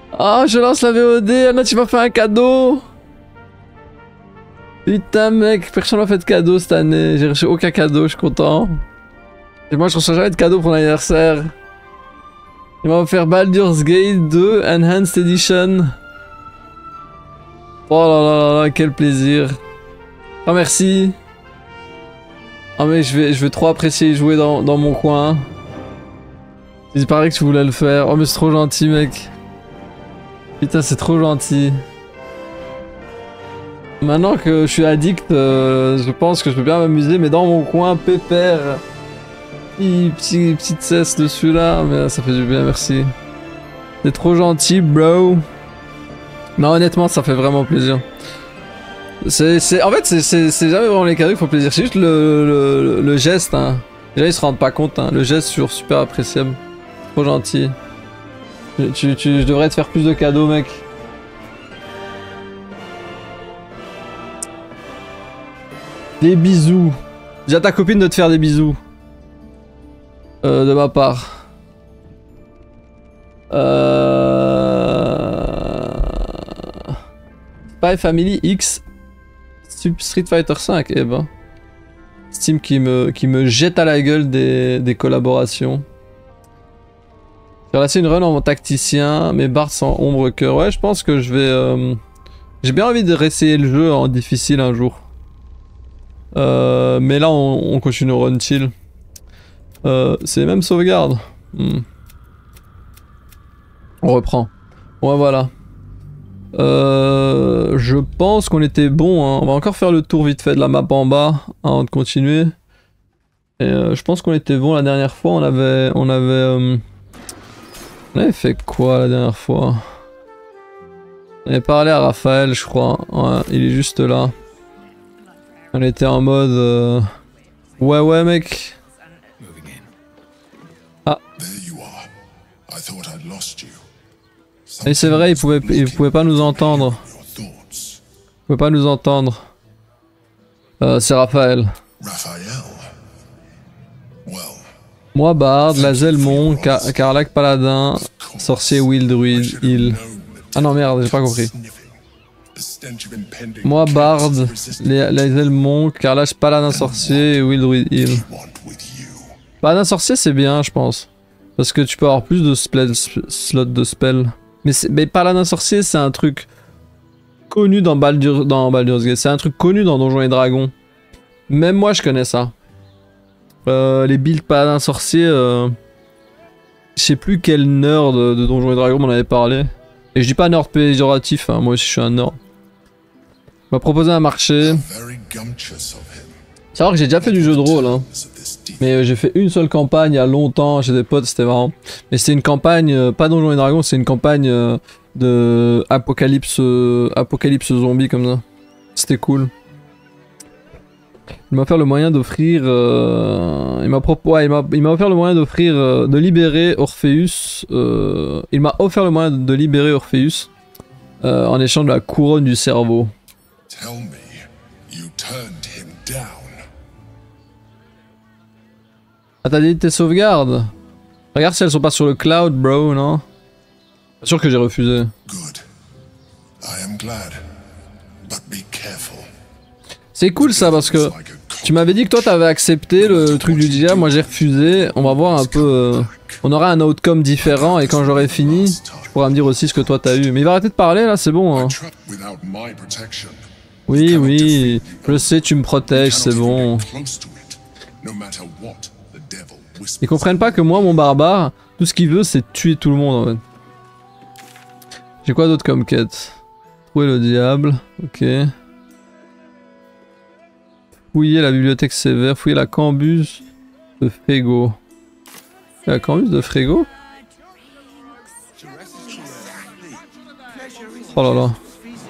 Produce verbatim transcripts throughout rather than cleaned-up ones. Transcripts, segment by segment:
Oh, je lance la V O D, Anna, tu m'as fait un cadeau. Putain mec, personne m'a fait de cadeau cette année, j'ai reçu aucun cadeau, je suis content. Et moi je reçois jamais de cadeau pour l'anniversaire. Il m'a offert Baldur's Gate deux Enhanced Edition. Oh là là là là, quel plaisir. Oh merci. Oh mais je vais, je vais trop apprécier y jouer dans, dans mon coin. Il paraît que tu voulais le faire. Oh mais c'est trop gentil mec. Putain c'est trop gentil. Maintenant que je suis addict, euh, je pense que je peux bien m'amuser, mais dans mon coin, pépère. Petit, petit, petite cesse dessus là, mais ça fait du bien, merci. C'est trop gentil, bro. Non, honnêtement, ça fait vraiment plaisir. C'est, c'est, en fait, c'est jamais vraiment les cadeaux qui font plaisir, c'est juste le, le, le geste. Hein. Déjà, ils se rendent pas compte, hein. Le geste, c'est super appréciable. Trop gentil. Tu, tu, tu, je devrais te faire plus de cadeaux, mec. Des bisous. Dis à ta copine de te faire des bisous. Euh, de ma part. Euh... Spy Family X Street Fighter cinq, eh ben. Steam qui me, qui me jette à la gueule des, des collaborations. J'ai laissé une run en tacticien, mais Bard sans ombre cœur. Ouais, je pense que je vais... Euh... J'ai bien envie de réessayer le jeu en difficile un jour. Euh, mais là on, on continue au run chill. Euh, c'est les mêmes sauvegardes. Hmm. On reprend. Ouais voilà. Euh, je pense qu'on était bon. Hein. On va encore faire le tour vite fait de la map en bas avant de continuer. Et euh, je pense qu'on était bon la dernière fois. On avait, on avait, euh, on avait fait quoi la dernière fois? On avait parlé à Raphaël, je crois. Ouais, il est juste là. On était en mode... Euh... Ouais ouais mec. Ah. Et c'est vrai, il pouvait, il pouvait pas nous entendre. Il pouvait pas nous entendre. Euh, c'est Raphaël. Moi Bard, Lazelmon, Karlach Paladin, Sorcier Will Druid, Heal. Ah non merde, j'ai pas compris. Moi Bard, Lazelmon, Karlach Paladin Sorcier et Will Druid Heal. Paladin Sorcier c'est bien je pense. Parce que tu peux avoir plus de spell, slots de spell. Mais, mais Paladin Sorcier c'est un truc connu dans, Baldur, dans Baldur's Gate. C'est un truc connu dans Donjons et Dragons. Même moi je connais ça. Euh, les builds Paladin Sorcier... Euh, je sais plus quel nerd de, de Donjons et Dragons m'en avait parlé. Et je dis pas nerd péjoratif, hein, moi aussi je suis un nerd. Il m'a proposé un marché. C'est vrai que j'ai déjà fait du jeu de rôle, hein. Mais euh, j'ai fait une seule campagne il y a longtemps chez des potes, c'était marrant. Mais c'était une campagne, euh, pas Donjons et Dragons, c'est une campagne euh, de apocalypse, euh, apocalypse zombie comme ça. C'était cool. Il m'a offert le moyen d'offrir... Euh, il m'a ouais, offert le moyen d'offrir... Euh, de libérer Orpheus. Euh, il m'a offert le moyen de libérer Orpheus. Euh, en échange de la couronne du cerveau. Ah t'as dit tes sauvegardes? Regarde si elles sont pas sur le cloud bro, non? Bien sûr que j'ai refusé. C'est cool ça parce que tu m'avais dit que toi t'avais accepté le truc du diable, moi j'ai refusé. On va voir un peu... Euh, on aura un outcome différent et quand j'aurai fini, tu pourras me dire aussi ce que toi t'as eu. Mais il va arrêter de parler là, c'est bon. Hein. Oui, oui, je sais, tu me protèges, c'est bon. Ils comprennent pas que moi, mon barbare, tout ce qu'il veut c'est tuer tout le monde en fait. J'ai quoi d'autre comme quête? Trouver le diable, ok. Fouiller la bibliothèque sévère, fouiller la cambuse de Frégo. La cambuse de Frégo? Oh là là.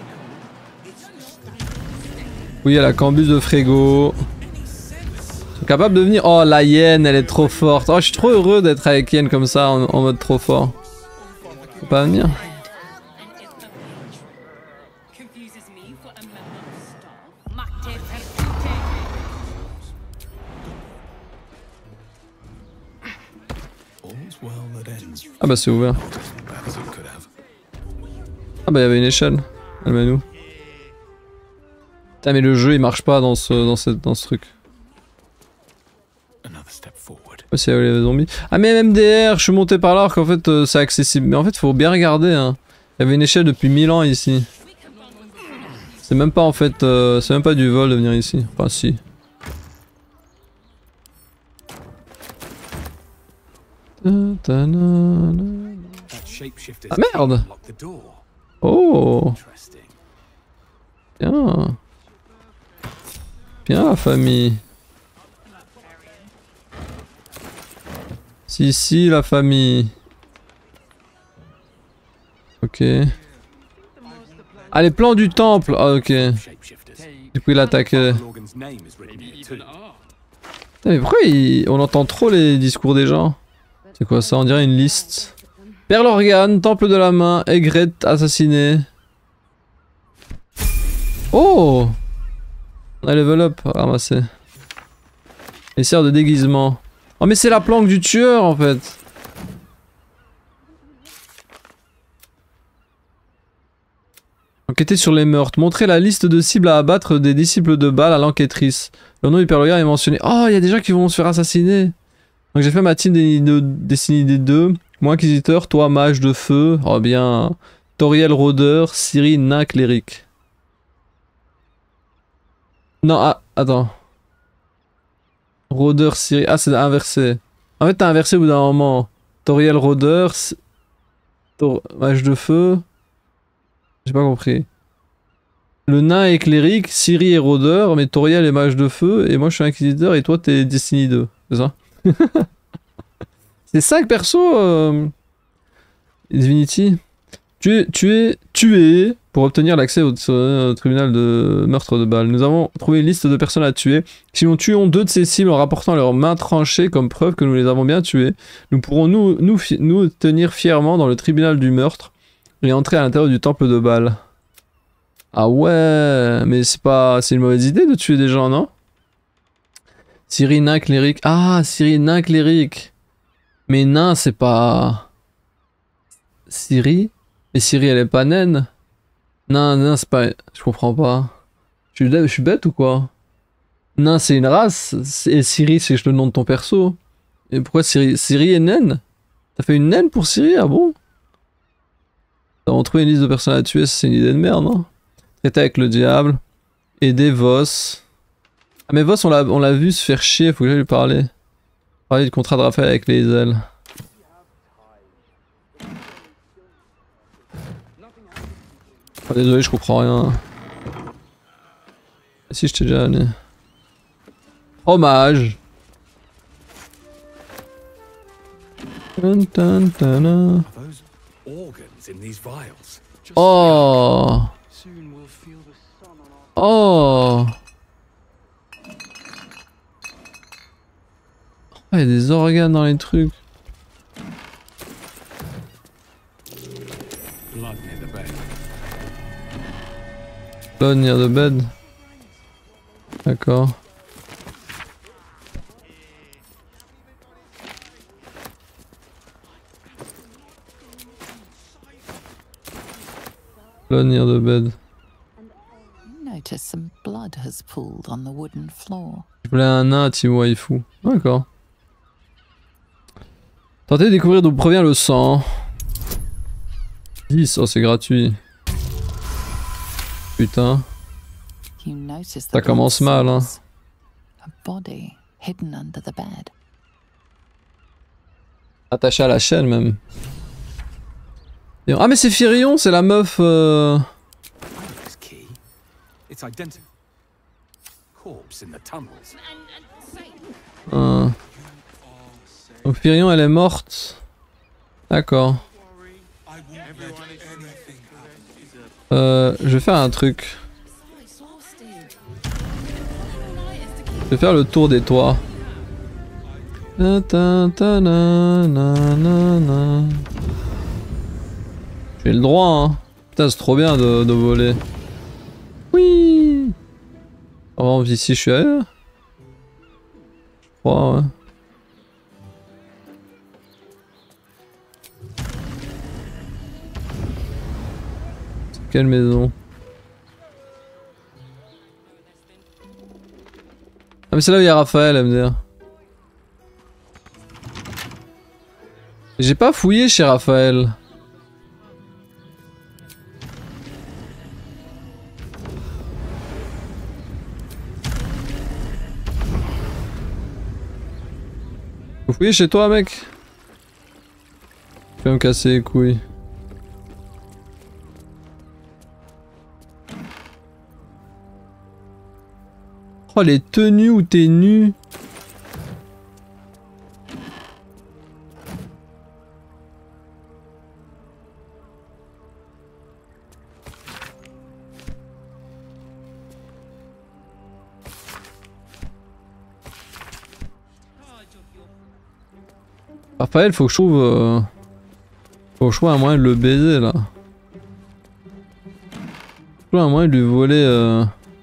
Fouiller la cambuse de Frégo. Ils sont capables de venir. Oh la hyène, elle est trop forte. Oh je suis trop heureux d'être avec Yen comme ça en, en mode trop fort. Faut pas venir. Ah bah c'est ouvert. Ah bah il y avait une échelle. Calmez-nous. Putain mais le jeu il marche pas dans ce, dans cette, dans ce truc. Oh, c'est où les zombies. Ah mais M D R, je suis monté par là alors qu'en fait euh, c'est accessible. Mais en fait faut bien regarder hein. Il y avait une échelle depuis mille ans ici. C'est même pas en fait, euh, c'est même pas du vol de venir ici. Enfin si. Ah merde. Oh. Bien. Bien la famille. Si si la famille. Ok. Ah les plans du temple. Ah ok. Du coup il attaque. Euh... Mais pourquoi il... on entend trop les discours des gens? C'est quoi ça? On dirait une liste. Père l'organe, temple de la main, Egret assassiné. Oh! On a level up ramassé. Et sert de déguisement. Oh mais c'est la planque du tueur en fait. Enquêter sur les meurtres. Montrer la liste de cibles à abattre des disciples de Baal à l'enquêtrice. Le nom du Père l'organe est mentionné. Oh, il y a des gens qui vont se faire assassiner. Donc j'ai fait ma team des, de, Destiny des deux. Moi inquisiteur, toi mage de feu. Oh bien. Toriel rôdeur, Ciri nain cléric. Non, ah, attends. Rôdeur, Ciri. Ah, c'est inversé. En fait, t'as inversé au bout d'un moment. Toriel rôdeur, Tor... mage de feu. J'ai pas compris. Le nain est cléric, Ciri est rôdeur, mais Toriel est mage de feu, et moi je suis inquisiteur, et toi t'es Destiny deux. C'est ça? C'est cinq persos euh... Divinity. Tu es, tu es tué pour obtenir l'accès au, au tribunal de meurtre de Baal. Nous avons trouvé une liste de personnes à tuer. Si nous tuons deux de ces cibles en rapportant leurs mains tranchées comme preuve que nous les avons bien tuées, nous pourrons nous, nous, nous tenir fièrement dans le tribunal du meurtre et entrer à l'intérieur du temple de Baal. Ah ouais, mais c'est pas... c'est une mauvaise idée de tuer des gens, non? Ciri nain cléric. Ah, Ciri nain cléric. Mais nain, c'est pas... Ciri? Mais Ciri, elle est pas naine? Nain, nain, c'est pas... Je comprends pas. Je suis, je suis bête ou quoi? Nain, c'est une race. Et Ciri, c'est le nom de ton perso. Et pourquoi Ciri... Ciri est naine? T'as fait une naine pour Ciri? Ah bon? T'as trouvé une liste de personnes à tuer, c'est une idée de merde, non? Traiter avec le diable. Aider Voss. Ah mais Voss on l'a on l'a vu se faire chier, faut que j'aille lui parler. Parler du contrat de Raphaël avec les ailes. Oh, désolé je comprends rien. Si je t'ai déjà donné. Hommage. Oh. Oh. Oh, il y a des organes dans les trucs. Blood near the bed. D'accord. Blood near the bed. Notice some blood has pooled on the wooden floor. Je voulais un nain à Team Waifu. D'accord. Tentez de découvrir d'où provient le sang. dix, oh c'est gratuit. Putain. Ça commence mal hein. Attaché à la chaîne même. Ah mais c'est Firion, c'est la meuf euh... euh... Donc Firion elle est morte. D'accord. Euh, je vais faire un truc. Je vais faire le tour des toits. J'ai le droit hein. Putain c'est trop bien de, de voler. Oui. Oh ici je suis ailleurs. Je crois ouais. Quelle maison? Ah mais c'est là où il y a Raphaël, à me dire. J'ai pas fouillé chez Raphaël. Faut fouiller chez toi, mec. Tu vas me casser les couilles. Oh, les tenues où t'es nu. Raphaël, faut que je trouve... Euh... Faut que je trouve un moyen de le baiser, là. Faut que je trouve un moyen de lui voler... Euh...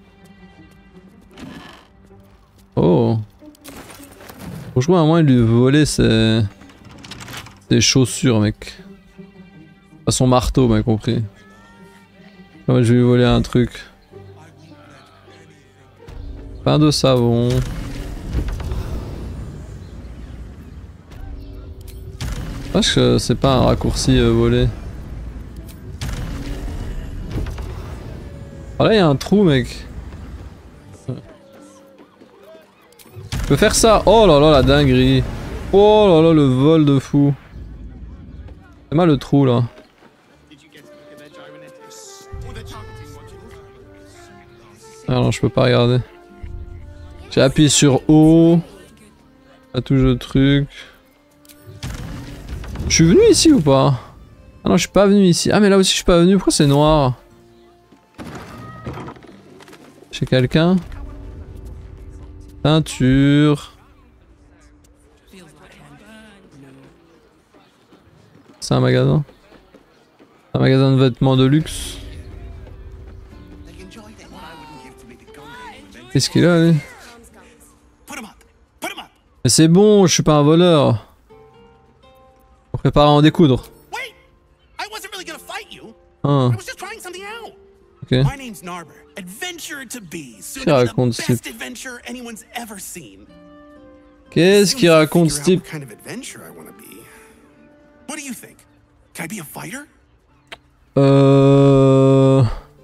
Oh. Faut que je trouve un moyen de lui voler ses... ses chaussures, mec. Pas son marteau, m'a compris. Ouais, je vais lui voler un truc. Pain de savon. Je pense que c'est pas un raccourci euh, volé. Ah là il y a un trou, mec. Je peux faire ça. Oh là là la dinguerie. Oh là là le vol de fou. C'est mal le trou là. Ah non je peux pas regarder. J'ai appuyé sur O. Ça touche le truc. Je suis venu ici ou pas? Ah non je suis pas venu ici. Ah mais là aussi je suis pas venu. Pourquoi c'est noir? Chez quelqu'un? Peinture. C'est un magasin. Un magasin de vêtements de luxe. Qu'est-ce qu'il a lui? Mais c'est bon, je suis pas un voleur. On prépare à en découdre. Ah. Ok. Qu'est-ce qu'il raconte ce type? Qu'est-ce qu'il raconte ce type? Euh...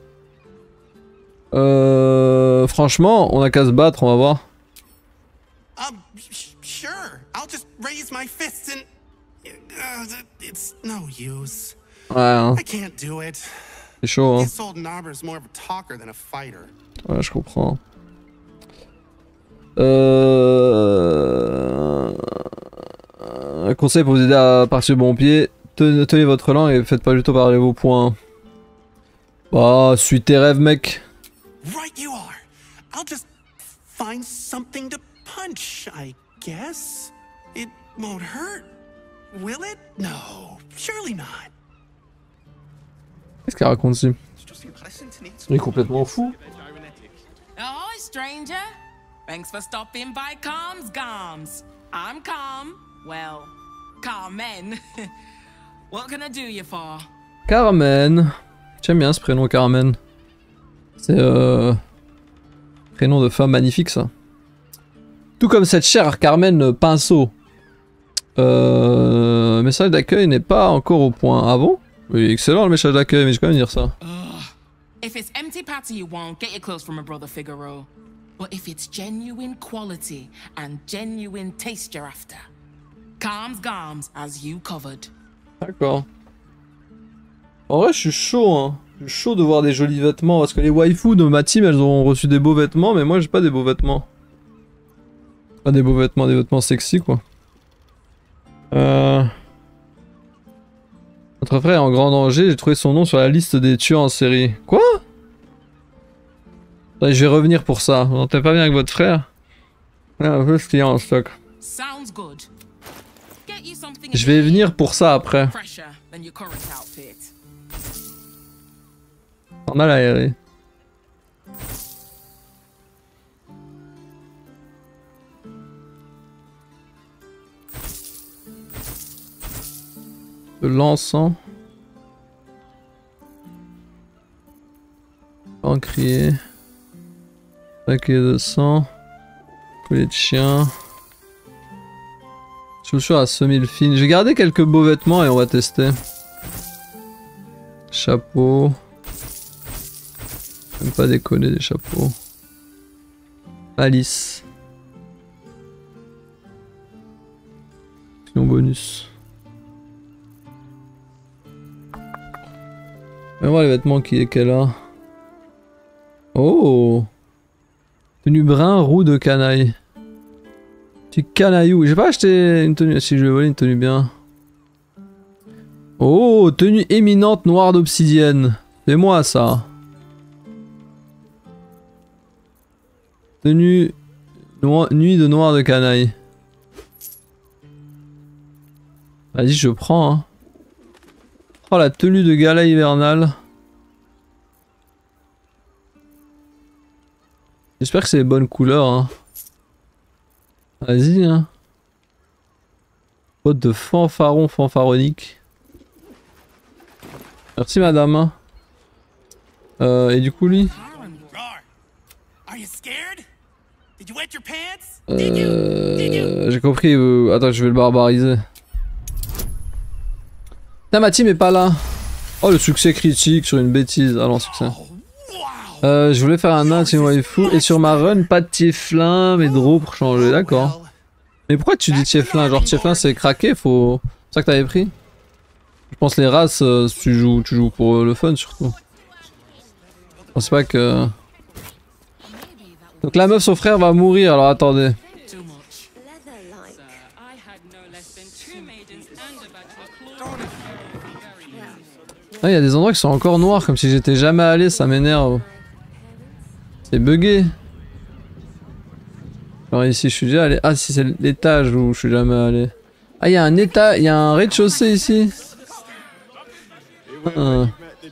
Euh... Franchement, on a qu'à se battre, on va voir. Um, sure. I'll just raise my fists and uh, it's no use. Ouais, hein. I can't do it. C'est chaud, hein. This old knobber's more of a talker than a fighter. Ouais, je comprends. Euh... Un conseil pour vous aider à partir du bon pied. Tenez, tenez votre langue et faites pas du tout parler vos poings. Bah, suis tes rêves, mec. Right you are. I'll just find something to punch, I guess. It won't hurt, will it? No, surely not. Qu'est-ce qu'il raconte ici? Il est complètement fou. Oh, stranger. Thanks for stopping by Calm's Gums. I'm Calm. Well, Carmen. What can I do you for? Carmen. J'aime bien ce prénom Carmen. C'est euh... prénom de femme magnifique ça. Tout comme cette chère Carmen Pinceau. Euh... Message d'accueil n'est pas encore au point. Ah bon? Oui, excellent le message d'accueil, mais je vais quand même dire ça. Ugh. If it's empty patty you want, get your clothes from my brother Figaro. But if it's genuine quality and genuine taste you're after, Calm's Gums has you covered. D'accord. En vrai, je suis chaud, hein. Je suis chaud de voir des jolis vêtements parce que les waifus de ma team, elles ont reçu des beaux vêtements, mais moi j'ai pas des beaux vêtements. Pas des beaux vêtements, des vêtements sexy quoi. Euh... Votre frère est en grand danger, j'ai trouvé son nom sur la liste des tueurs en série. Quoi? Allez, je vais revenir pour ça. Vous n'entendez pas bien avec votre frère? Ah, un peu ce qu'il y a en stock. Sounds good. Get you something Je vais venir pour ça après. fresher than your current outfit. On a l'aéré. De l'encens. Encrier. Paquet de sang. Collier de chien. Chaussures à semelle fine. J'ai gardé quelques beaux vêtements et on va tester. Chapeau. J'aime pas déconner des chapeaux. Alice. Sinon bonus. On va voir les vêtements qui est qu'elle a. Oh! Tenue brun, roue de canaille. Petit canaillou. J'ai pas acheté une tenue. Si je vais voler une tenue bien. Oh! Tenue éminente noire d'obsidienne. C'est moi ça. Tenue noir, nuit de noir de canaille. Vas-y, je prends. Hein. Oh, la tenue de gala hivernale. J'espère que c'est les bonnes couleurs. Hein. Vas-y. Hein. Botte de fanfaron fanfaronique. Merci madame. Hein. Euh, et du coup lui. Euh, J'ai compris. Euh, attends, je vais le barbariser. Putain, ma team est pas là. Oh, le succès critique sur une bêtise. Ah non, succès. Euh, je voulais faire un nain, team waifu. Et sur ma run, pas de tieflin, mais draw pour changer. D'accord. Mais pourquoi tu dis tieflin? Genre, tieflin c'est craqué, faut. C'est ça que t'avais pris? Je pense les races, euh, tu joues, tu joues pour euh, le fun surtout. Je pense pas que. Donc la meuf, son frère va mourir, alors attendez. Ah, il y a des endroits qui sont encore noirs, comme si j'étais jamais allé, ça m'énerve. C'est bugué. Alors ici, je suis déjà allé. Ah, si c'est l'étage où je suis jamais allé. Ah, il y a un état, il y a un rez-de-chaussée ici. Ah.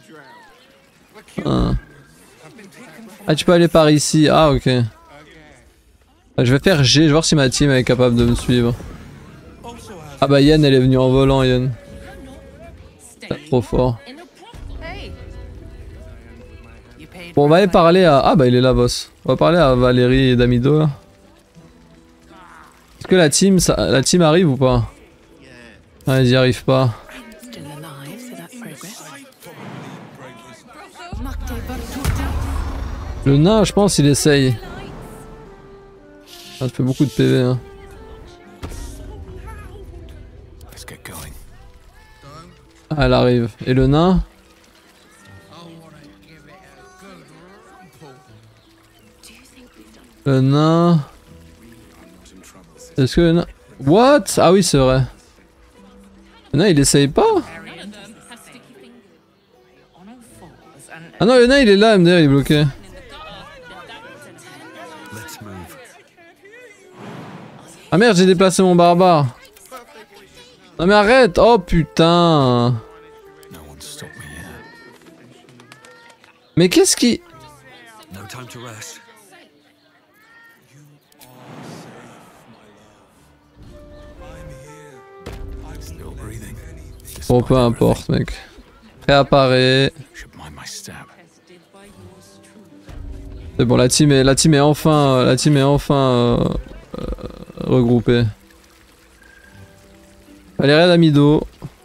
Ah. Ah, tu peux aller par ici. Ah, ok. Ah, je vais faire G, je vais voir si ma team est capable de me suivre. Ah bah Yen, elle est venue en volant, Yen. C'est trop fort. Bon, on va aller parler à... Ah bah il est là, boss. On va parler à Valérie et Damido, là. Est-ce que la team, ça... la team arrive ou pas? Ah, ils y arrivent pas. Le nain, je pense, il essaye. Ça fait beaucoup de P V, hein. Ah, elle arrive. Et le nain? Le nain... Est-ce que le nain... What? Ah oui, c'est vrai. Le nain, il essaye pas? Ah non, le nain, il est là, M D R, il est bloqué. Ah merde, j'ai déplacé mon barbare. Non mais arrête! Oh putain! Mais qu'est-ce qui... Bon, peu importe, mec. Réapparaît. C'est bon, la team est, la team est enfin, la team est enfin euh, euh, regroupée. Valérie Damido.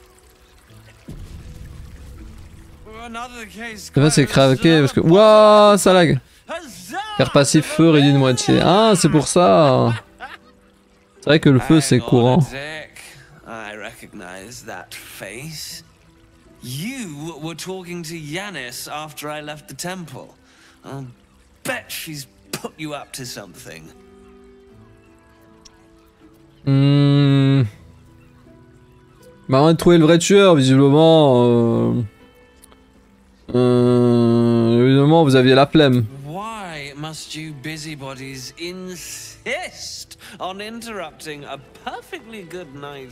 En fait, c'est craqué parce que. Wouah, ça lag. Car passif feu réduit de moitié. Ah, c'est pour ça. C'est vrai que le feu c'est courant. You were talking to Yanis after I left the temple. I'll bet she's put you up to something. Hmm. Bah, on a trouvé le vrai tueur, visiblement. Euh... Euh... Évidemment, vous aviez la flemme. Why must you busybodies insist on interrupting a perfectly good night?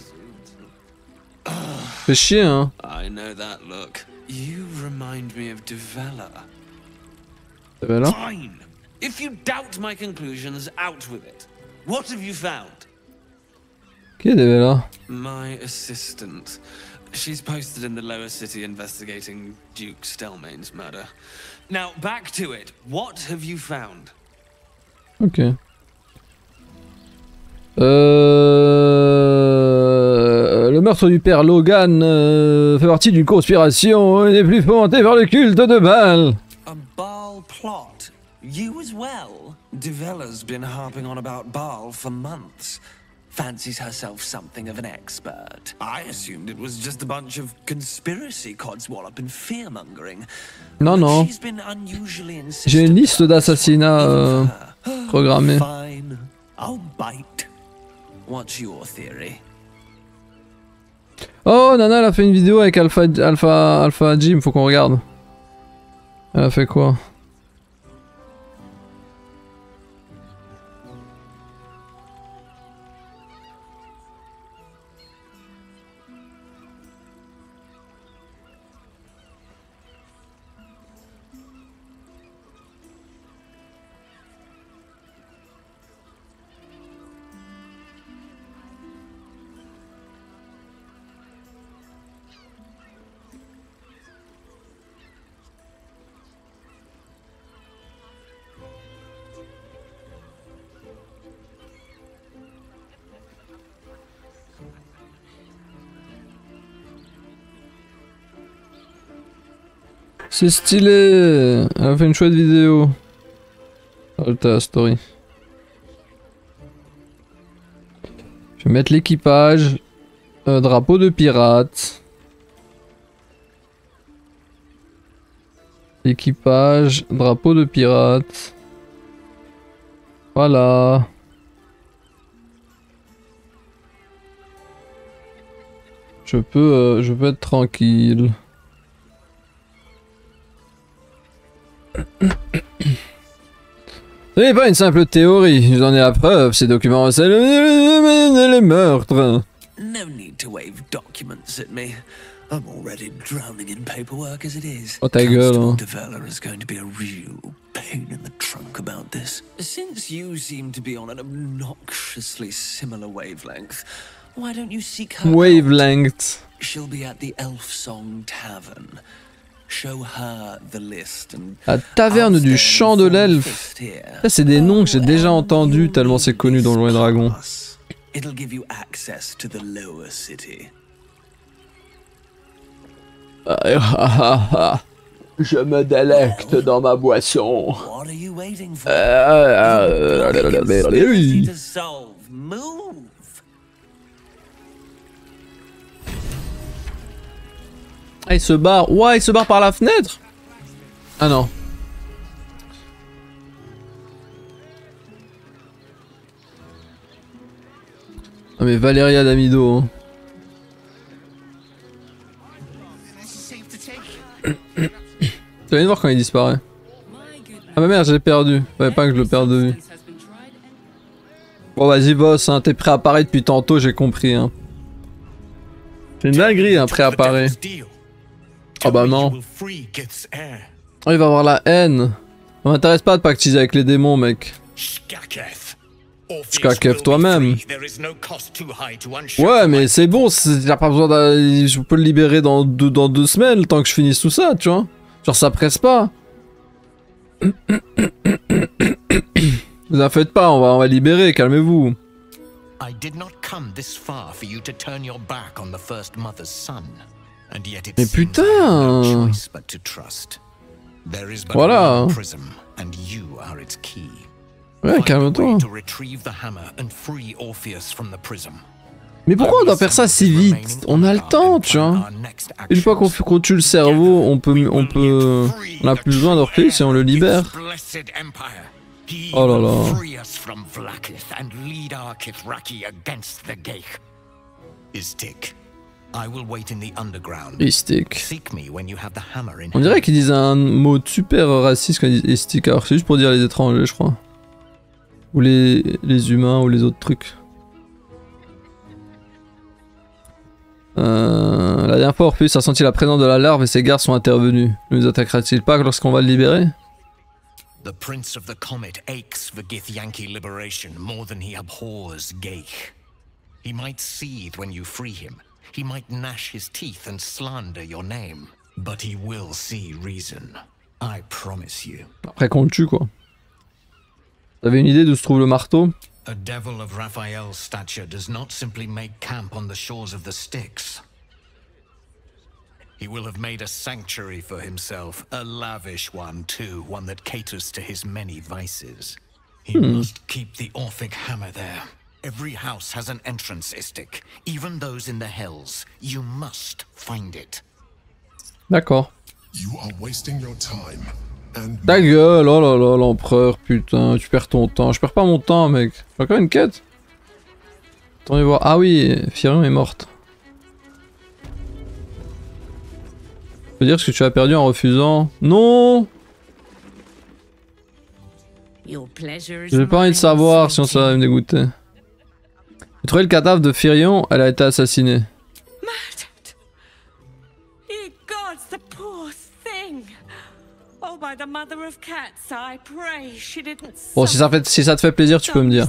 Fais chier, hein. I know that look. You remind me of Devella. Devella? Fine. If you doubt my conclusions, out with it. What have you found? Qui est Devella? My assistant. She's posted in the lower city investigating Duke Stelmane's murder. Now, back to it. What have you found? Ok. Euh... Le meurtre du père Logan euh, fait partie d'une conspiration et n'est plus fomenté par le culte de Baal. A Baal plot? You as well? Duvella's been harping on about Baal for months. Fancies herself something of an expert. I assumed it was just a bunch of conspiracy codswallop and fear-mongering. Non, non. J'ai une liste d'assassinats euh, programmés. Fine. I'll bite. What's your theory? Oh, Nana, elle a fait une vidéo avec Alpha, Alpha, Alpha Jim, faut qu'on regarde. Elle a fait quoi? C'est stylé. Elle a fait une chouette vidéo. Alta story. Je vais mettre l'équipage. Euh, drapeau de pirate. Équipage, drapeau de pirate. Voilà. Je peux, euh, je peux être tranquille. Ce n'est pas une simple théorie, j'en ai la preuve, ces documents recèlent les meurtres. No need to wave documents at me. I'm already drowning in paperwork as it is. Oh ta gueule, hein. Constable Devella is going to be a real pain in the trunk about this. Since you seem to be on an obnoxiously similar wavelength, why don't you seek her Wavelength. out? She'll be at the Elf Song Tavern. Show her the list and La taverne du chant de l'elfe. Ça c'est des noms que j'ai déjà entendus tellement c'est connu dans Donjons et Dragons. It'll give you access to the lower city. Je me délecte dans ma boisson. What are you waiting for? Euh, euh, to solve. Move. Ah, il se barre. Ouais, il se barre par la fenêtre. Ah non. Ah mais Valeria Damido. Hein. Tu vas voir quand il disparaît. Ah bah merde, j'ai perdu. Fallait pas que je le perde de vue. Bon vas-y boss, hein, t'es prêt à apparaître depuis tantôt, j'ai compris. Hein. C'est une dinguerie, hein, prêt à apparaître. Ah bah non. Oh, il va avoir la haine. Ça m'intéresse pas de pactiser avec les démons, mec. Shkakef toi-même. Ouais, mais c'est bon, y'a pas besoin de... Je peux le libérer dans deux, dans deux semaines, le temps que je finisse tout ça, tu vois. Genre, ça presse pas. Vous en faites pas, on va, on va libérer, calmez-vous. I did not come this far for you to turn your back on the first mother's son. And yet it Mais putain. no choice but to trust. There is but voilà. one prism, and you are its key. Ouais, calme-toi. Mais pourquoi on doit faire ça si vite? On a le temps, tu vois. Une fois qu'on qu'on tue le cerveau, on peut, on peut, on a plus besoin d'Orpheus et on le libère. Oh là là. Istik. On dirait qu'ils disent un mot super raciste quand ils disent Istik. Alors c'est juste pour dire les étrangers, je crois. Ou les, les humains ou les autres trucs. Euh, la dernière fois, Orpheus a senti la présence de la larve et ses gardes sont intervenus. Ne nous attaquera-t-il pas lorsqu'on va le libérer? The Prince of the Comet aches for Githyanki liberation more than he abhors Geich. He might seethe when you free him. he might gnash his teeth and slander your name. But he will see reason. I promise you. Après qu'on le tue quoi. T'avais une idée d'où se trouve le marteau? A devil of Raphael's stature does not simply make camp on the shores of the Styx. He will have made a sanctuary for himself, a lavish one too, one that caters to his many vices. He hmm. must keep the Orphic hammer there. Every house has an entrance, Istik, even those in the hells. You must find it. D'accord. You are wasting your time. And... Ta gueule, oh là là, l'empereur, putain, tu perds ton temps. Je perds pas mon temps, mec. J'ai encore une quête. Attendez voir. Ah oui, Firion est morte. Tu veux dire ce que tu as perdu en refusant? Non! J'ai pas envie de savoir, sinon ça va me dégoûter. J'ai trouvé le cadavre de Firion, elle a été assassinée. Bon, si ça, fait, si ça te fait plaisir, tu peux me dire.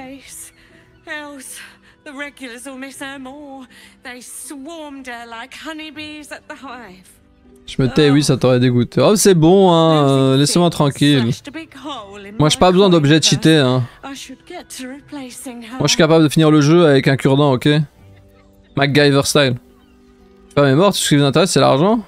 Je me tais, oui, ça t'aurait dégoûté. Oh, c'est bon, hein, euh, laissez-moi tranquille. Moi, j'ai pas besoin d'objets cheatés, hein. Moi, je suis capable de finir le jeu avec un cure-dent, ok? MacGyver style. Femme est morte, tout ce qui vous intéresse, c'est l'argent?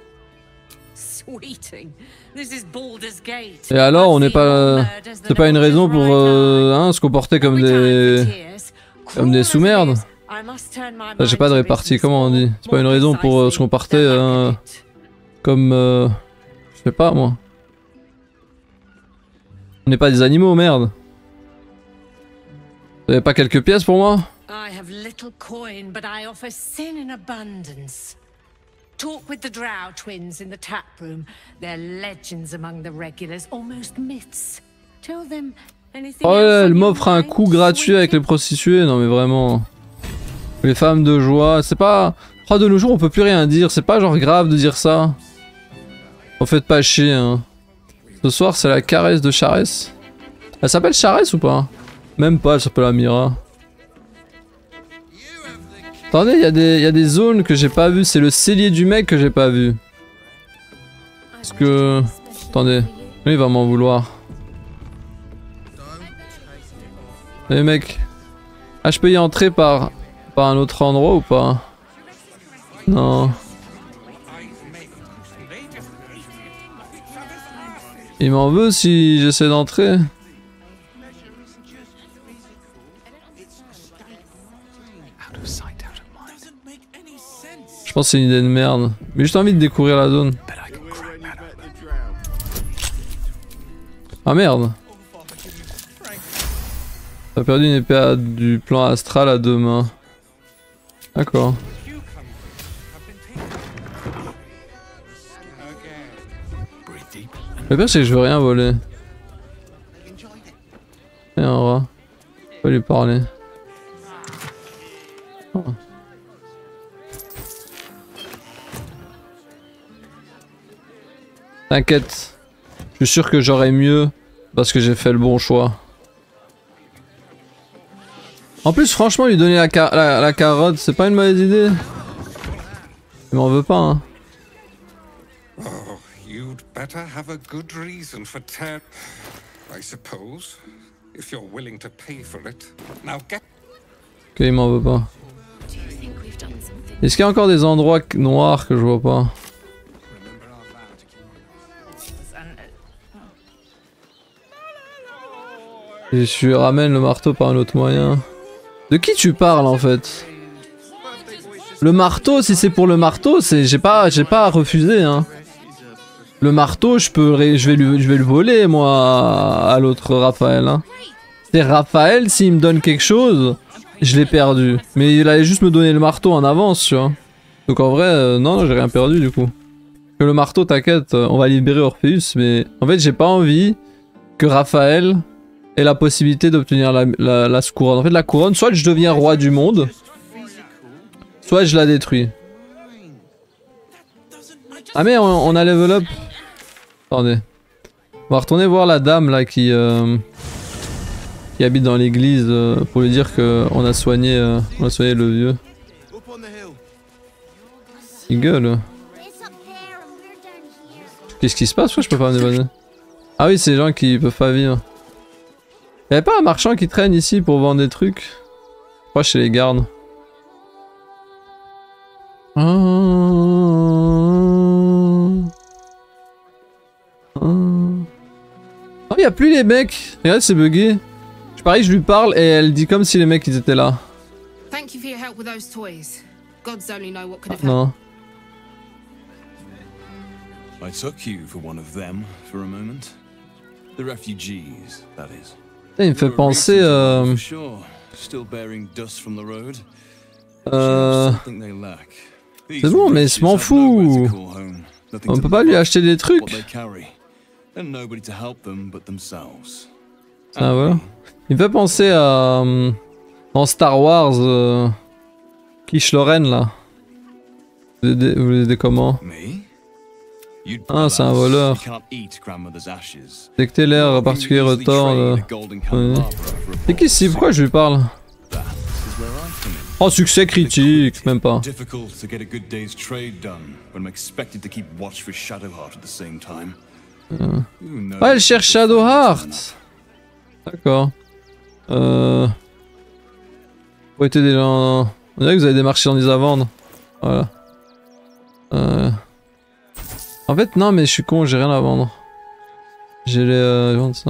Et alors, on n'est pas... C'est pas une raison pour euh, hein, se comporter comme des... Comme des sous-merdes. J'ai pas de répartie, comment on dit? C'est pas une raison pour euh, se comporter... Euh, comme... Euh, je sais pas, moi. On n'est pas des animaux, merde. Vous avez pas quelques pièces pour moi? Talk with the Drow twins in the tap room. They're legends among the regulars, almost myths. Tell them anything. Oh, elle m'offre un coup gratuit avec les prostituées. Non mais vraiment. Les femmes de joie, c'est pas... Oh, de nos jours on peut plus rien dire, c'est pas genre grave de dire ça. En fait pas chier hein. Ce soir c'est la caresse de Charès. Elle s'appelle Charès ou pas? Même pas, elle s'appelle Amira. Attendez, il y, y a des zones que j'ai pas vues, c'est le cellier du mec que j'ai pas vu. Parce que... Attendez, lui il va m'en vouloir. Les mecs. Ah, je peux y entrer par... par un autre endroit ou pas? Non. Il m'en veut si j'essaie d'entrer. Je pense que c'est une idée de merde. Mais juste envie de découvrir la zone. Ah merde. T'as perdu une épée à, du plan astral à deux mains. D'accord. Le pire c'est que je veux rien voler. Et un rat. Je peux lui parler. Oh. T'inquiète, je suis sûr que j'aurai mieux parce que j'ai fait le bon choix. En plus, franchement, lui donner la, car la, la carotte, c'est pas une mauvaise idée. Il m'en veut pas, hein. Oh, you'd better have a good reason for ter I suppose, if you're willing to pay for it. Now get. Ok, il m'en veut pas. Est-ce qu'il y a encore des endroits noirs que je vois pas? Et je lui ramène le marteau par un autre moyen. De qui tu parles en fait? Le marteau, si c'est pour le marteau, c'est j'ai pas j'ai pas refusé hein. Le marteau, je peux je vais lui je vais le voler moi à l'autre Raphaël hein. C'est Raphaël s'il me donne quelque chose, je l'ai perdu. Mais il allait juste me donner le marteau en avance, tu vois. Donc en vrai euh, non, j'ai rien perdu du coup. Que le marteau, t'inquiète, on va libérer Orpheus, mais en fait j'ai pas envie que Raphaël et la possibilité d'obtenir la, la, la couronne. En fait, la couronne, soit je deviens roi du monde, soit je la détruis. Ah mais on, on a level up. Attendez. On va retourner voir la dame là qui, euh, qui habite dans l'église euh, pour lui dire qu'on a soigné, euh, on a soigné le vieux. Il gueule. Qu'est-ce qui se passe? Pourquoi je peux pas m'évader? Ah oui, c'est les gens qui peuvent pas vivre. Y'avait pas un marchand qui traîne ici pour vendre des trucs? Je crois chez les gardes. Ah. Ah. Oh, y'a plus les mecs! Regarde, c'est bugué. Je parie, je lui parle et elle dit comme si les mecs ils étaient là. Thank you for your help with those toys. Gods only know what could have Non. I took you for one of them for a moment. The refugees, that is. Il me fait penser euh... Euh... C'est bon, mais je m'en fous. On peut pas lui acheter des trucs. Ah voilà. Il me fait penser à... Dans Star Wars... Euh... Quiche Lorraine là. Vous les aidez comment? Ah, c'est un voleur. Détecter l'air particulier retort. Euh... Ouais. C'est qui ici? Pourquoi je lui parle? Oh, succès critique, même pas. Euh... Ah, elle cherche Shadowheart. D'accord. Euh... Faut aider des gens... On dirait que vous avez des marchandises à vendre. Voilà. Euh... En fait, non, mais je suis con, j'ai rien à vendre. J'ai les... Euh, je vends ça.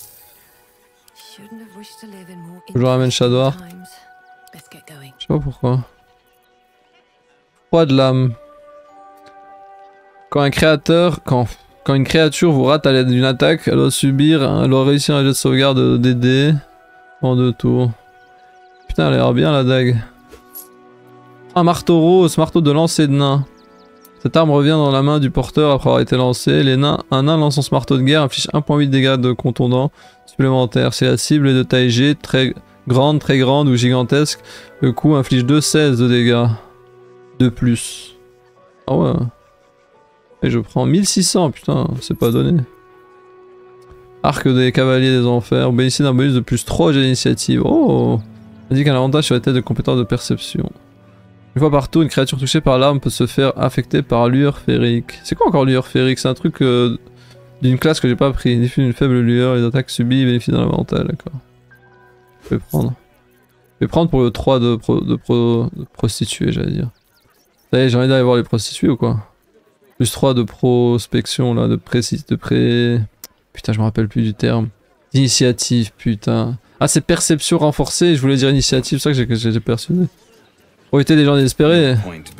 Je ramène Shadowheart. Je sais pas pourquoi. Roi de l'âme. Quand un créateur... Quand... Quand une créature vous rate à l'aide d'une attaque, elle doit subir... Elle doit réussir un jet de sauvegarde de D D. En deux tours. Putain, elle a l'air bien la dague. Un marteau rose, marteau de lancer de nain. Cette arme revient dans la main du porteur après avoir été lancé. Les nains, un nain lançant ce marteau de guerre inflige un virgule huit dégâts de contondant supplémentaires. Si la cible est de taille G, très grande, très grande ou gigantesque, le coup inflige deux virgule seize de dégâts de plus. Ah ouais. Et je prends mille six cents, putain, c'est pas donné. Arc des cavaliers des enfers, bénéficie d'un bonus de plus trois de l'initiative. Oh! Indique un avantage sur les têtes de compétences de perception. Une fois partout, une créature touchée par l'arme peut se faire affecter par lueur féerique. C'est quoi encore lueur féerique? C'est un truc euh, d'une classe que j'ai pas pris. Diffuse une faible lueur, les attaques subies bénéficient d'un avantage, d'accord. Je vais prendre. Je vais prendre pour le trois de, pro, de, pro, de prostituée, j'allais dire. Ça y est, j'ai envie d'aller voir les prostituées ou quoi? Plus trois de prospection là, de précis, de pré... Putain, je me rappelle plus du terme. Initiative, putain. Ah, c'est perception renforcée, je voulais dire initiative, c'est ça que j'ai perçu. Profiter des gens désespérés.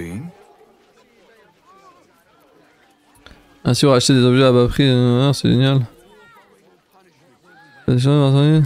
Ainsi, on va acheter des objets à bas prix, euh, c'est génial. T'as déjà entendu?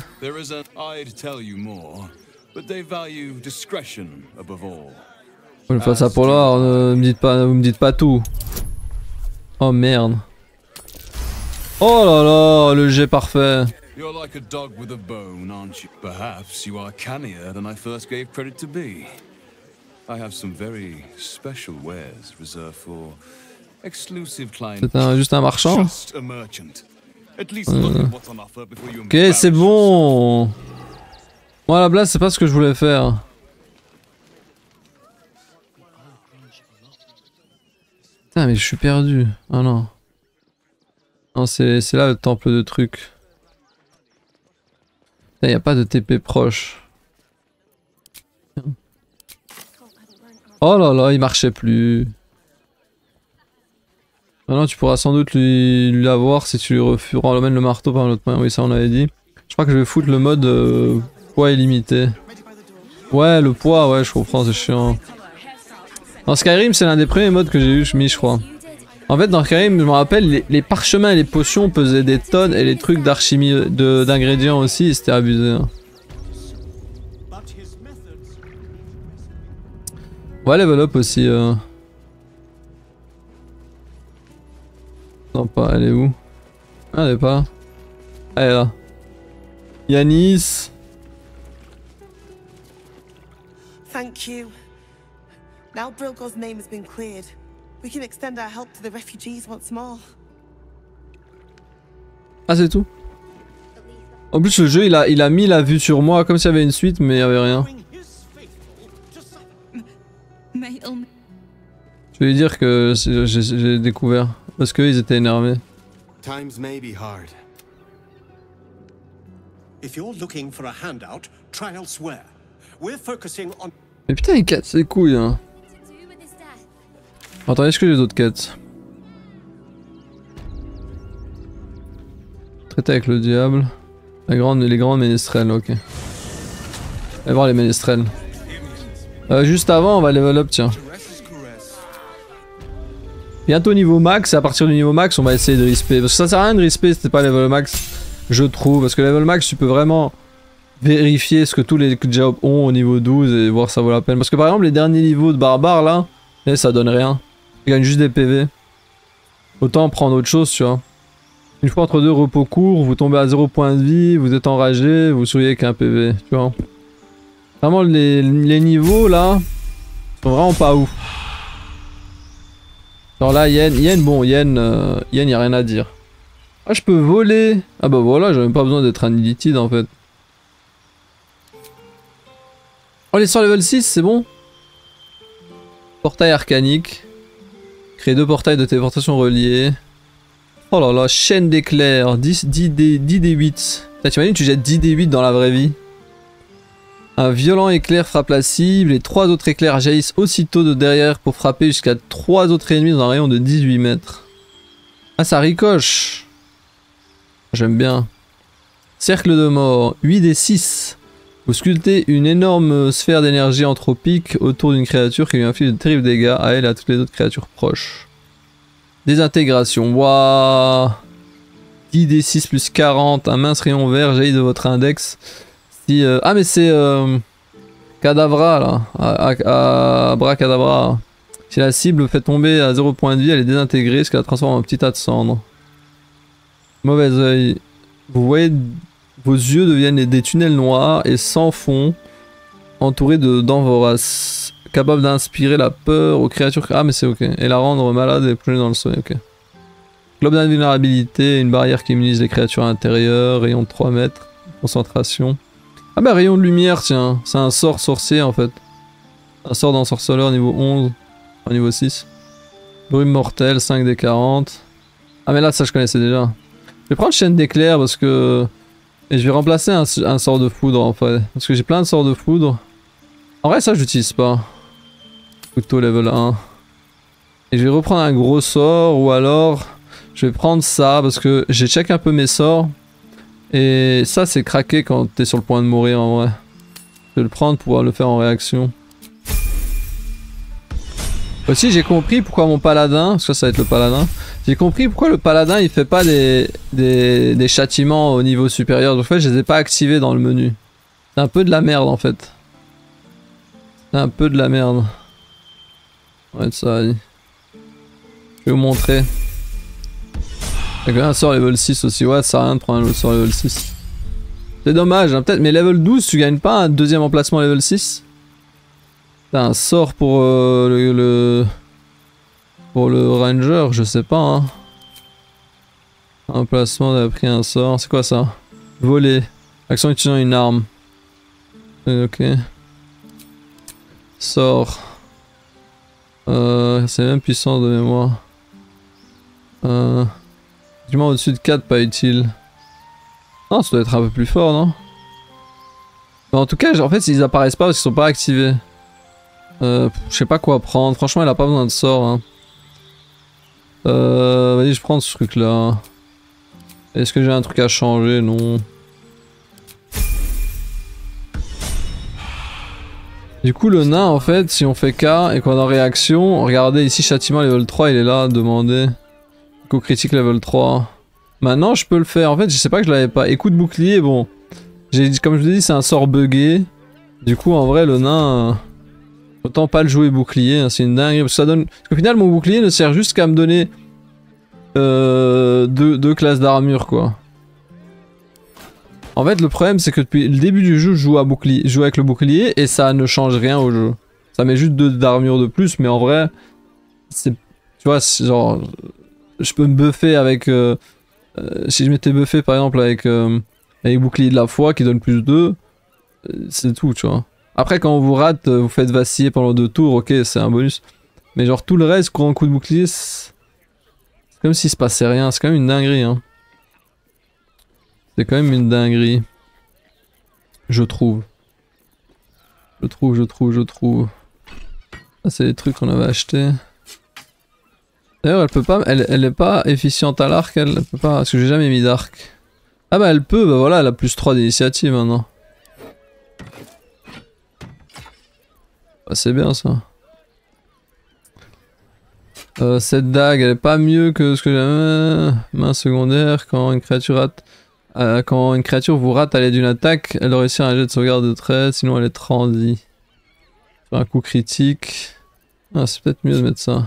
Je vais faire ça pour l'or, ne me dites pas, vous me dites pas tout. Oh merde. Oh là là, le jet parfait. You're like a dog with a bone, aren't you? Perhaps you are cannier than I first gave credit to be. I have some very special wares reserved for exclusive clients. C'est un, juste un marchand. Euh... Ok, c'est bon. Moi à la blague, c'est pas ce que je voulais faire. Putain, mais je suis perdu. Ah non. Non, c'est là le temple de trucs. Il n'y a pas de T P proche. Oh là là, il marchait plus. Maintenant, tu pourras sans doute lui, lui avoir si tu lui refuses. Ramène le marteau par un autre moyen. Oui, ça on avait dit. Je crois que je vais foutre le mode euh, poids illimité. Ouais, le poids, ouais, je comprends, c'est chiant. Dans Skyrim, c'est l'un des premiers modes que j'ai eu mis, je crois. En fait, dans Skyrim, je me rappelle, les, les parchemins et les potions pesaient des tonnes et les trucs d'alchimie, d'ingrédients aussi, c'était abusé. Hein. Ouais, level up aussi. Euh... Non, pas, elle est où? Ah, elle est pas là. Elle est là. Yanis. Thank you. Now Brilgo's name has been cleared. We can extend our help to the refugees once more. Ah, c'est tout? En plus, le jeu, il a, il a mis la vue sur moi comme s'il y avait une suite, mais il n'y avait rien. Je vais lui dire que j'ai découvert. Parce qu'ils étaient énervés. Times may be hard. If you're looking for a handout, try elsewhere. We're focusing on. Mais putain, il casse ses couilles, hein. Attendez, est-ce que j'ai d'autres quêtes? Traiter avec le diable. La grande, les grandes ménestrels, ok. Allez voir les ménestrels. Euh, juste avant, on va level up, tiens. Bientôt niveau max, et à partir du niveau max, on va essayer de risper. Parce que ça sert à rien de risper si t'es pas level max, je trouve. Parce que level max, tu peux vraiment vérifier ce que tous les jobs ont au niveau douze et voir si ça vaut la peine. Parce que par exemple, les derniers niveaux de barbare là, eh, ça donne rien. Ils gagnent juste des P V. Autant prendre autre chose, tu vois. Une fois entre deux repos courts, vous tombez à zéro point de vie, vous êtes enragé, vous souriez qu'un P V, tu vois. Vraiment, les, les niveaux là, sont vraiment pas ouf. Alors là, Yen, Yen, bon, Yen, euh, Yen, y a rien à dire. Ah, je peux voler. Ah bah voilà, j'ai même pas besoin d'être un illitide en fait. Oh, les sorts level six, c'est bon. Portail arcanique. Créer deux portails de téléportation reliés. Oh là là, chaîne d'éclairs. dix D huit. T'imagines, tu jettes dix D huit dans la vraie vie. Un violent éclair frappe la cible et trois autres éclairs jaillissent aussitôt de derrière pour frapper jusqu'à trois autres ennemis dans un rayon de dix-huit mètres. Ah, ça ricoche. J'aime bien. Cercle de mort, huit D six. Vous sculptez une énorme sphère d'énergie anthropique autour d'une créature qui lui inflige de terribles dégâts à elle et à toutes les autres créatures proches. Désintégration, waouh. dix D six plus quarante, un mince rayon vert jaillit de votre index. Si, euh... Ah mais c'est euh... Cadavra là, à, à, à Abracadabra. Si la cible fait tomber à zéro point de vie, elle est désintégrée, ce qui la transforme en un petit tas de cendres. Mauvais oeil. Vous voyez, vos yeux deviennent des tunnels noirs et sans fond, entourés de dents voraces, capables d'inspirer la peur aux créatures. Ah mais c'est ok. Et la rendre malade et plonger dans le sommeil, ok. Globe d'invulnérabilité, une barrière qui immunise les créatures intérieures, rayon de trois mètres, concentration. Ah bah rayon de lumière, tiens, c'est un sort sorcier en fait. Un sort d'ensorceleur niveau onze, enfin niveau six. Brume mortelle, cinq D quarante. Ah mais là ça je connaissais déjà. Je vais prendre chaîne d'éclair parce que... Et je vais remplacer un, un sort de foudre en fait. Parce que j'ai plein de sorts de foudre. En vrai ça je l'utilise pas. Couteau level un. Et je vais reprendre un gros sort ou alors... Je vais prendre ça parce que j'ai check un peu mes sorts. Et ça c'est craqué quand t'es sur le point de mourir en vrai. Je vais le prendre pour pouvoir le faire en réaction. Aussi j'ai compris pourquoi mon paladin, parce que ça va être le paladin, j'ai compris pourquoi le paladin il fait pas des, des, des châtiments au niveau supérieur. Donc en fait je les ai pas activés dans le menu. C'est un peu de la merde en fait. C'est un peu de la merde. Ouais ça allez. Je vais vous montrer. Il y a un sort level six aussi, ouais ça sert à rien de prendre un autre sort level six. C'est dommage, hein, peut-être, mais level douze tu gagnes pas un deuxième emplacement level six? T'as un sort pour euh, le, le... Pour le ranger, je sais pas hein. Emplacement d'avoir pris un sort, c'est quoi ça? Voler. Action utilisant une arme. Ok. Sort. Euh, c'est même puissant de mémoire. Euh... Effectivement au-dessus de quatre, pas utile. Non, ça doit être un peu plus fort, non? Mais en tout cas, en fait, ils apparaissent pas parce qu'ils sont pas activés. Euh, je sais pas quoi prendre. Franchement, il a pas besoin de sort. Hein. Euh, vas-y, je prends ce truc-là. Est-ce que j'ai un truc à changer? Non. Du coup, le nain, en fait, si on fait K et qu'on est en réaction, regardez ici, châtiment level trois, il est là, demander. Coup critique level trois. Maintenant, je peux le faire. En fait, je sais pas que je l'avais pas. Écoute bouclier, bon. J'ai comme je vous ai dit, c'est un sort buggé. Du coup, en vrai, le nain... Euh, autant pas le jouer bouclier, hein, c'est une dingue. Parce que ça donne... Parce qu'au final, mon bouclier ne sert juste qu'à me donner... Euh, deux, deux classes d'armure, quoi. En fait, le problème, c'est que depuis le début du jeu, je joue, à bouclier, je joue avec le bouclier et ça ne change rien au jeu. Ça met juste deux d'armure de plus, mais en vrai... C'est... Tu vois, genre... Je peux me buffer avec... Euh, euh, si je m'étais buffé par exemple avec... Euh, avec bouclier de la foi qui donne plus deux, euh, c'est tout, tu vois. Après quand on vous rate, vous faites vaciller pendant deux tours, ok, c'est un bonus. Mais genre tout le reste, courant coup de bouclier, c'est comme s'il se passait rien. C'est quand même une dinguerie. Hein. C'est quand même une dinguerie. Je trouve. Je trouve, je trouve, je trouve. Ah, c'est des trucs qu'on avait achetés. D'ailleurs, elle peut pas, elle, elle est pas efficiente à l'arc, elle, elle peut pas, parce que j'ai jamais mis d'arc. Ah bah elle peut, bah voilà, elle a plus trois d'initiative maintenant. Bah, c'est bien ça. Euh, cette dague, elle est pas mieux que ce que j'avais. Main secondaire, quand une créature rate, euh, quand une créature vous rate à l'aide d'une attaque, elle réussit un jet de sauvegarde de trait, sinon elle est transie. Sur un coup critique. Ah, c'est peut-être mieux de mettre ça.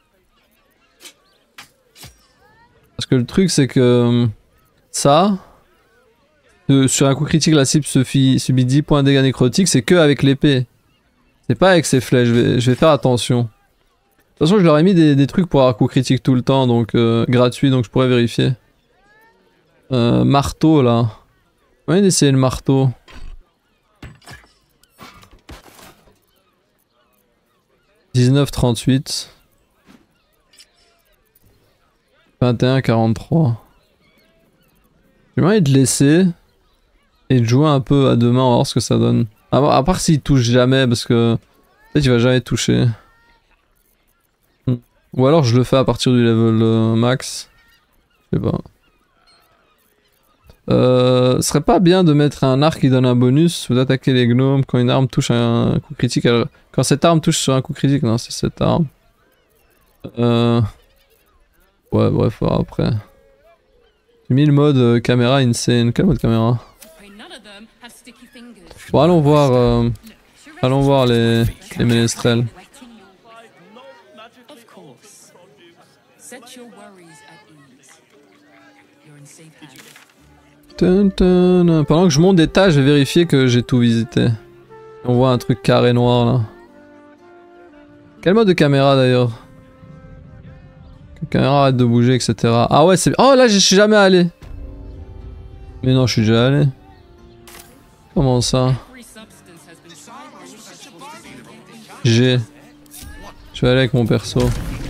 Parce que le truc c'est que ça, de, sur un coup critique la cible se fit, subit dix points de dégâts nécrotiques, c'est que avec l'épée. C'est pas avec ses flèches, je vais, je vais faire attention. De toute façon je leur ai mis des, des trucs pour avoir coup critique tout le temps, donc euh, gratuit, donc je pourrais vérifier. Euh, marteau là. On va essayer le marteau. dix-neuf trente-huit. vingt et un quarante-trois. J'ai envie de laisser et de jouer un peu à deux mains, on va voir ce que ça donne. À, à part s'il touche jamais, parce que peut-être il va jamais toucher. Ou alors je le fais à partir du level euh, max. Je sais pas. Euh, ce serait pas bien de mettre un arc qui donne un bonus ou d'attaquer les gnomes quand une arme touche un coup critique. Elle... Quand cette arme touche sur un coup critique, non, c'est cette arme. Euh... Ouais, bref, après. J'ai mis le mode euh, caméra insane. Quel mode caméra? Bon, allons voir. Euh... Allons voir les, les ménestrels. Dun, dun. Pendant que je monte des tas, je vais vérifier que j'ai tout visité. On voit un truc carré noir là. Quel mode de caméra d'ailleurs? La caméra arrête de bouger, et cetera. Ah ouais, c'est... Oh là, je suis jamais allé. Mais non, je suis déjà allé. Comment ça? G. Je vais aller avec mon perso.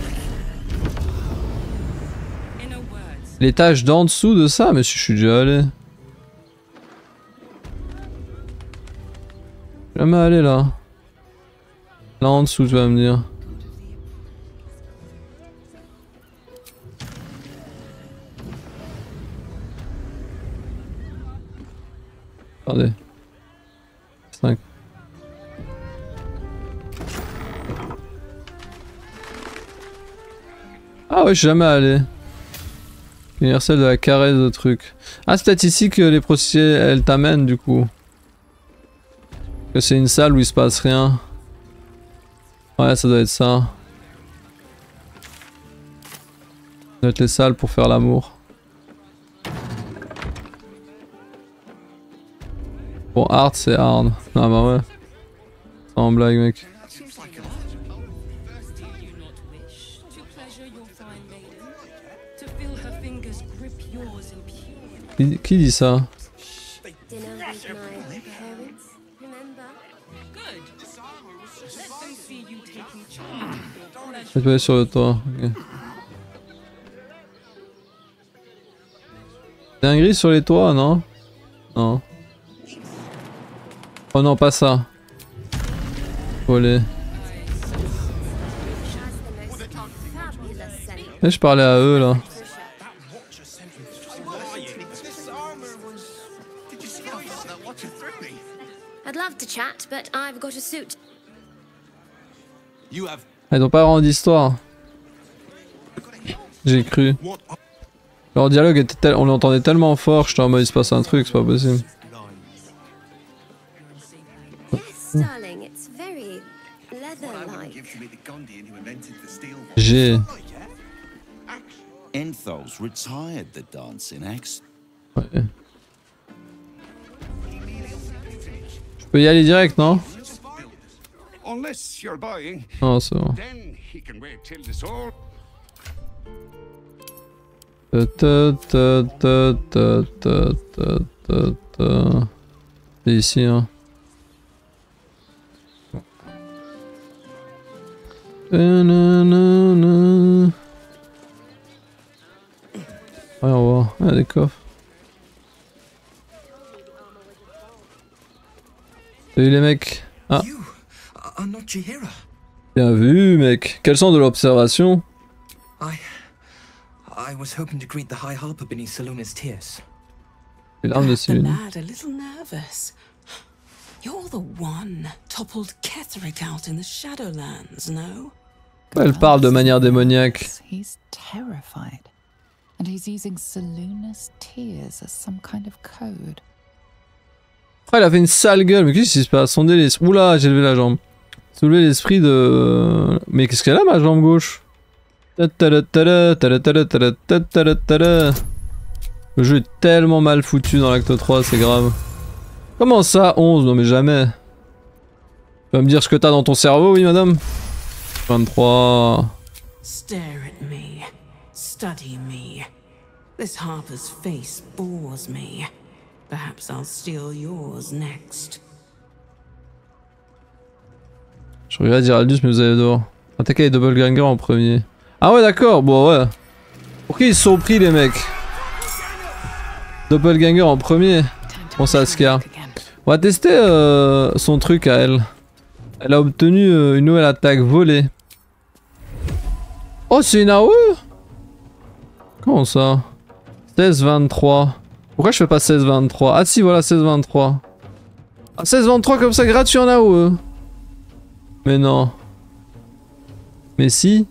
L'étage d'en dessous de ça, mais je suis déjà allé. Jamais allé là. Là en dessous, tu vas me dire. Regardez. cinq. Ah ouais, je suis jamais allé. Universel de la caresse de trucs. Ah, c'est peut-être ici que les procédés elles t'amènent du coup. Que c'est une salle où il se passe rien. Ouais, ça doit être ça. Ça doit être les salles pour faire l'amour. Bon, hard c'est hard. Ah bah ouais. Sans blague, mec. Qui, qui dit ça? Je vais aller sur le toit. Okay. T'es un gris sur les toits, non? Non. Oh non, pas ça. Voler. Et je parlais à eux là. I'd love to chat, but I've got a suit. Ils n'ont pas vraiment d'histoire. J'ai cru. Leur dialogue était tel... on l'entendait tellement fort, j'étais en mode il se passe un truc, c'est pas possible. J'ai. Ouais. Je peux y aller direct, non? Non, c'est bon. Ta ta ta ta ta ta ta ta. C'est ici, hein. Nanana. Ouais, on va voir. Ah, des coffres. Salut les mecs. Ah. Bien vu, mec. Quel sens de l'observation? I... I was hoping to greet the High Harper beneath Seluna's tears. Les larmes de The Selûne. lad a little nervous. You're the one toppled Ketheric out in the Shadowlands, no? Elle parle de manière démoniaque. He's terrified. And he's using Seluna's tears as some kind of code. Oh, il a fait une sale gueule, mais qu'est-ce qui se passe? Sonder l'esprit. Oula, j'ai levé la jambe. Soulever l'esprit de. Mais qu'est-ce qu'elle a, ma jambe gauche? Le jeu est tellement mal foutu dans l'acte trois, c'est grave. Comment ça, onze? Non, mais jamais. Tu vas me dire ce que t'as dans ton cerveau, oui, madame? vingt-trois. Stare at me. Study me. This Harper's face bores me. Perhaps I'll steal yours next. Je regrette Géraldus, mais vous allez dehors. Attaquer les Doppelganger en premier. Ah ouais, d'accord, bon, ouais. Pourquoi ils se sont pris, les mecs? Doppelganger en premier. Bon, ça, Scar. On va tester euh, son truc à elle. Elle a obtenu euh, une nouvelle attaque volée. Oh, c'est une A O E? Comment ça? seize vingt-trois. Pourquoi je fais pas seize vingt-trois? Ah si, voilà, seize vingt-trois. Ah, seize vingt-trois comme ça, gratuit en A O E. Mais non. Mais si.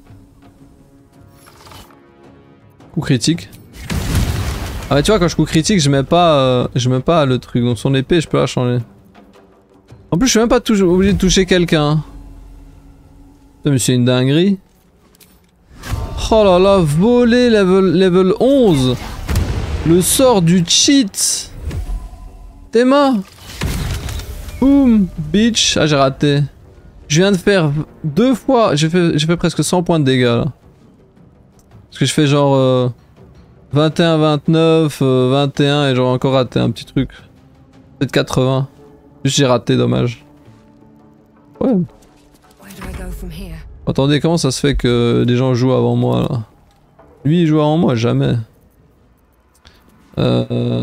Coup critique. Ah mais tu vois, quand je coup critique, je mets pas, euh, je mets pas le truc. Donc son épée, je peux la changer. En plus, je suis même pas obligé de toucher quelqu'un. Putain, mais c'est une dinguerie. Oh là là, voler level, level onze. Le sort du cheat. Théma. Boom, bitch. Ah, j'ai raté. Je viens de faire deux fois. J'ai fait, j'ai fait presque cent points de dégâts là. Parce que je fais genre euh, vingt et un, vingt-neuf, euh, vingt et un et j'aurais encore raté un petit truc. Peut-être quatre-vingts. Juste j'ai raté, dommage. Ouais. Attendez, comment ça se fait que des gens jouent avant moi là? Lui il joue avant moi, jamais. Euh...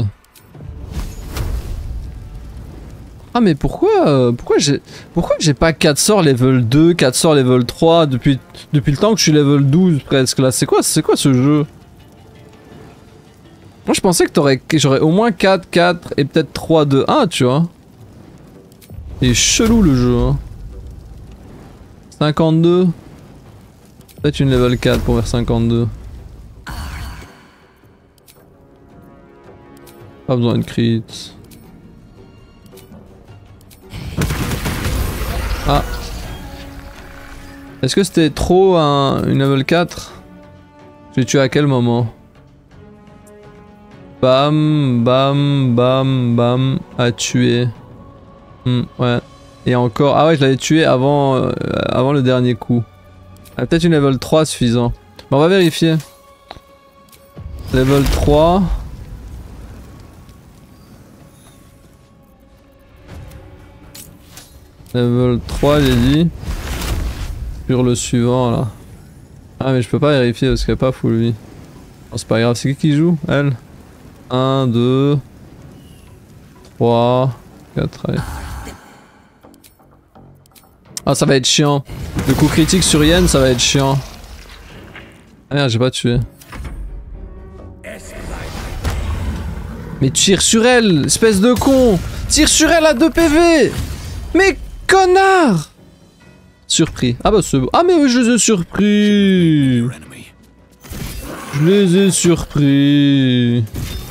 Ah mais pourquoi euh, pourquoi j'ai pourquoi j'ai pas quatre sorts level deux, quatre sorts level trois depuis depuis le temps que je suis level douze presque là? C'est quoi c'est quoi ce jeu? Moi je pensais que t'aurais que j'aurais au moins quatre, quatre et peut-être trois, deux, un, tu vois. Il est chelou le jeu hein. cinquante-deux. Peut-être une level quatre pour faire cinquante-deux. Pas besoin de crit. Ah. Est-ce que c'était trop un, une level quatre? Je l'ai tué à quel moment? Bam, bam, bam, bam, à tuer. Hmm, ouais. Et encore... Ah ouais, je l'avais tué avant, euh, avant le dernier coup. Ah, peut-être une level trois suffisant. Bon, on va vérifier. Level trois. Level trois, j'ai dit. Sur le suivant là. Ah mais je peux pas vérifier parce qu'elle est pas full vie. Oh, c'est pas grave, c'est qui qui joue? Elle. un, deux, trois, quatre, allez. Ah ça va être chiant. Le coup critique sur Yen ça va être chiant. Ah merde j'ai pas tué. Mais tire sur elle, espèce de con. Tire sur elle à deux P V. Mais connard. Surpris. Ah bah c'est bon. Ah mais oui je les ai surpris. Je les ai surpris.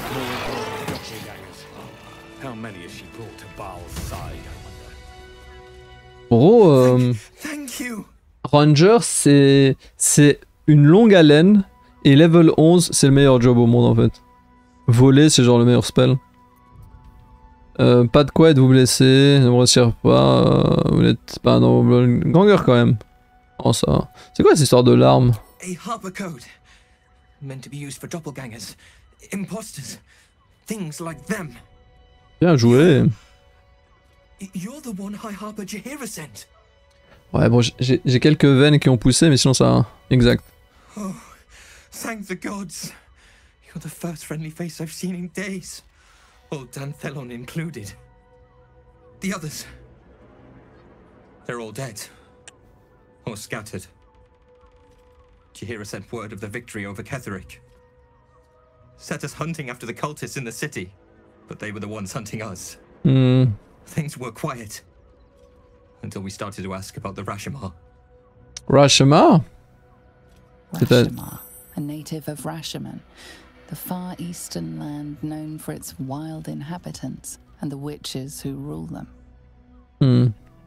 Bro, euh, Ranger c'est c'est une longue haleine et level onze c'est le meilleur job au monde en fait. Voler c'est genre le meilleur spell. Euh, pas de quoi être vous blessé, ne me retire pas, euh, vous n'êtes pas dans ganger quand même. Oh ça va. C'est quoi cette histoire de larmes? A Harper code. Meant to be used for doppelgangers, imposters, things like them. Bien joué. You're the one High Harper Jaheira sent. Ouais, bon, j'ai quelques veines qui ont poussé, mais sinon ça va. Exact. Oh, thank the gods. You're the first friendly face I've seen in days. Old Danthelon included. The others. They're all dead. Or scattered. Jahira sent word of the victory over Ketheric. Set us hunting after the cultists in the city. But they were the ones hunting us. Hmm. Things were quiet. Until we started to ask about the Rashomar. Rashomar? Rashomar, a native of Rashomon, the far eastern land known for its wild inhabitants and the witches who rule them. Hmm.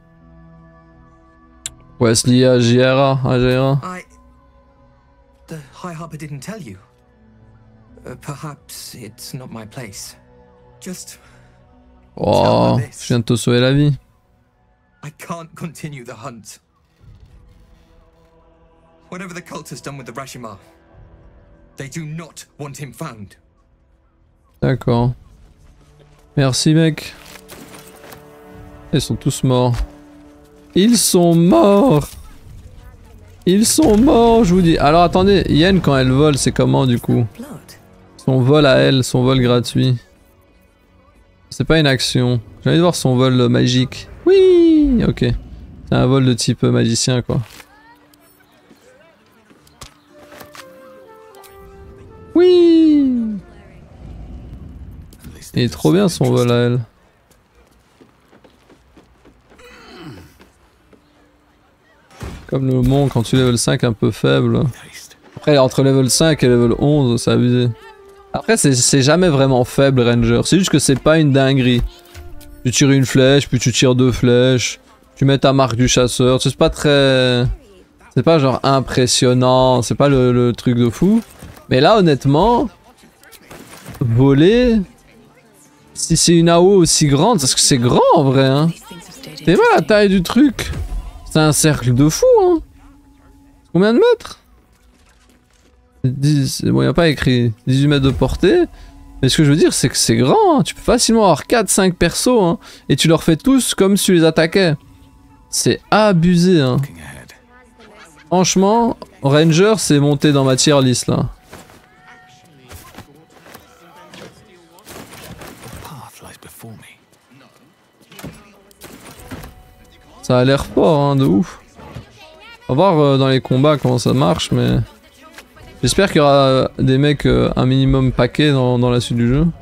Ouais, c'est lié à Jahira, à Jahira. I... The High Harper didn't tell you. Uh, perhaps it's not my place. Just... Oh, je viens de te sauver la vie. I can't continue the hunt. Whatever the cult has done with the Rashomar, they do not want him found. D'accord. Merci mec. Ils sont tous morts. Ils sont morts. Ils sont morts, je vous dis. Alors attendez, Yen quand elle vole, c'est comment du coup? Son vol à elle, son vol gratuit. C'est pas une action. J'ai envie de voir son vol magique. Oui, ok. C'est un vol de type magicien quoi. Oui. Il est trop bien son vol à elle. Comme le mont quand tu level cinq un peu faible. Après entre level cinq et level onze c'est abusé. Après c'est jamais vraiment faible Ranger. C'est juste que c'est pas une dinguerie. Tu tires une flèche puis tu tires deux flèches. Tu mets ta marque du chasseur. C'est pas très... C'est pas genre impressionnant. C'est pas le, le truc de fou. Mais là honnêtement... Voler... Si c'est une A O aussi grande, parce que c'est grand en vrai hein. C'est pas la taille du truc. C'est un cercle de fou hein. Combien de mètres? dix... Bon y a pas écrit dix-huit mètres de portée. Mais ce que je veux dire c'est que c'est grand hein. Tu peux facilement avoir quatre cinq persos hein. Et tu leur fais tous comme si tu les attaquais. C'est abusé hein. Franchement, Ranger c'est monté dans ma tier list là. Ça a l'air fort hein, de ouf. On va voir euh, dans les combats comment ça marche mais... J'espère qu'il y aura des mecs euh, un minimum paquets dans, dans la suite du jeu.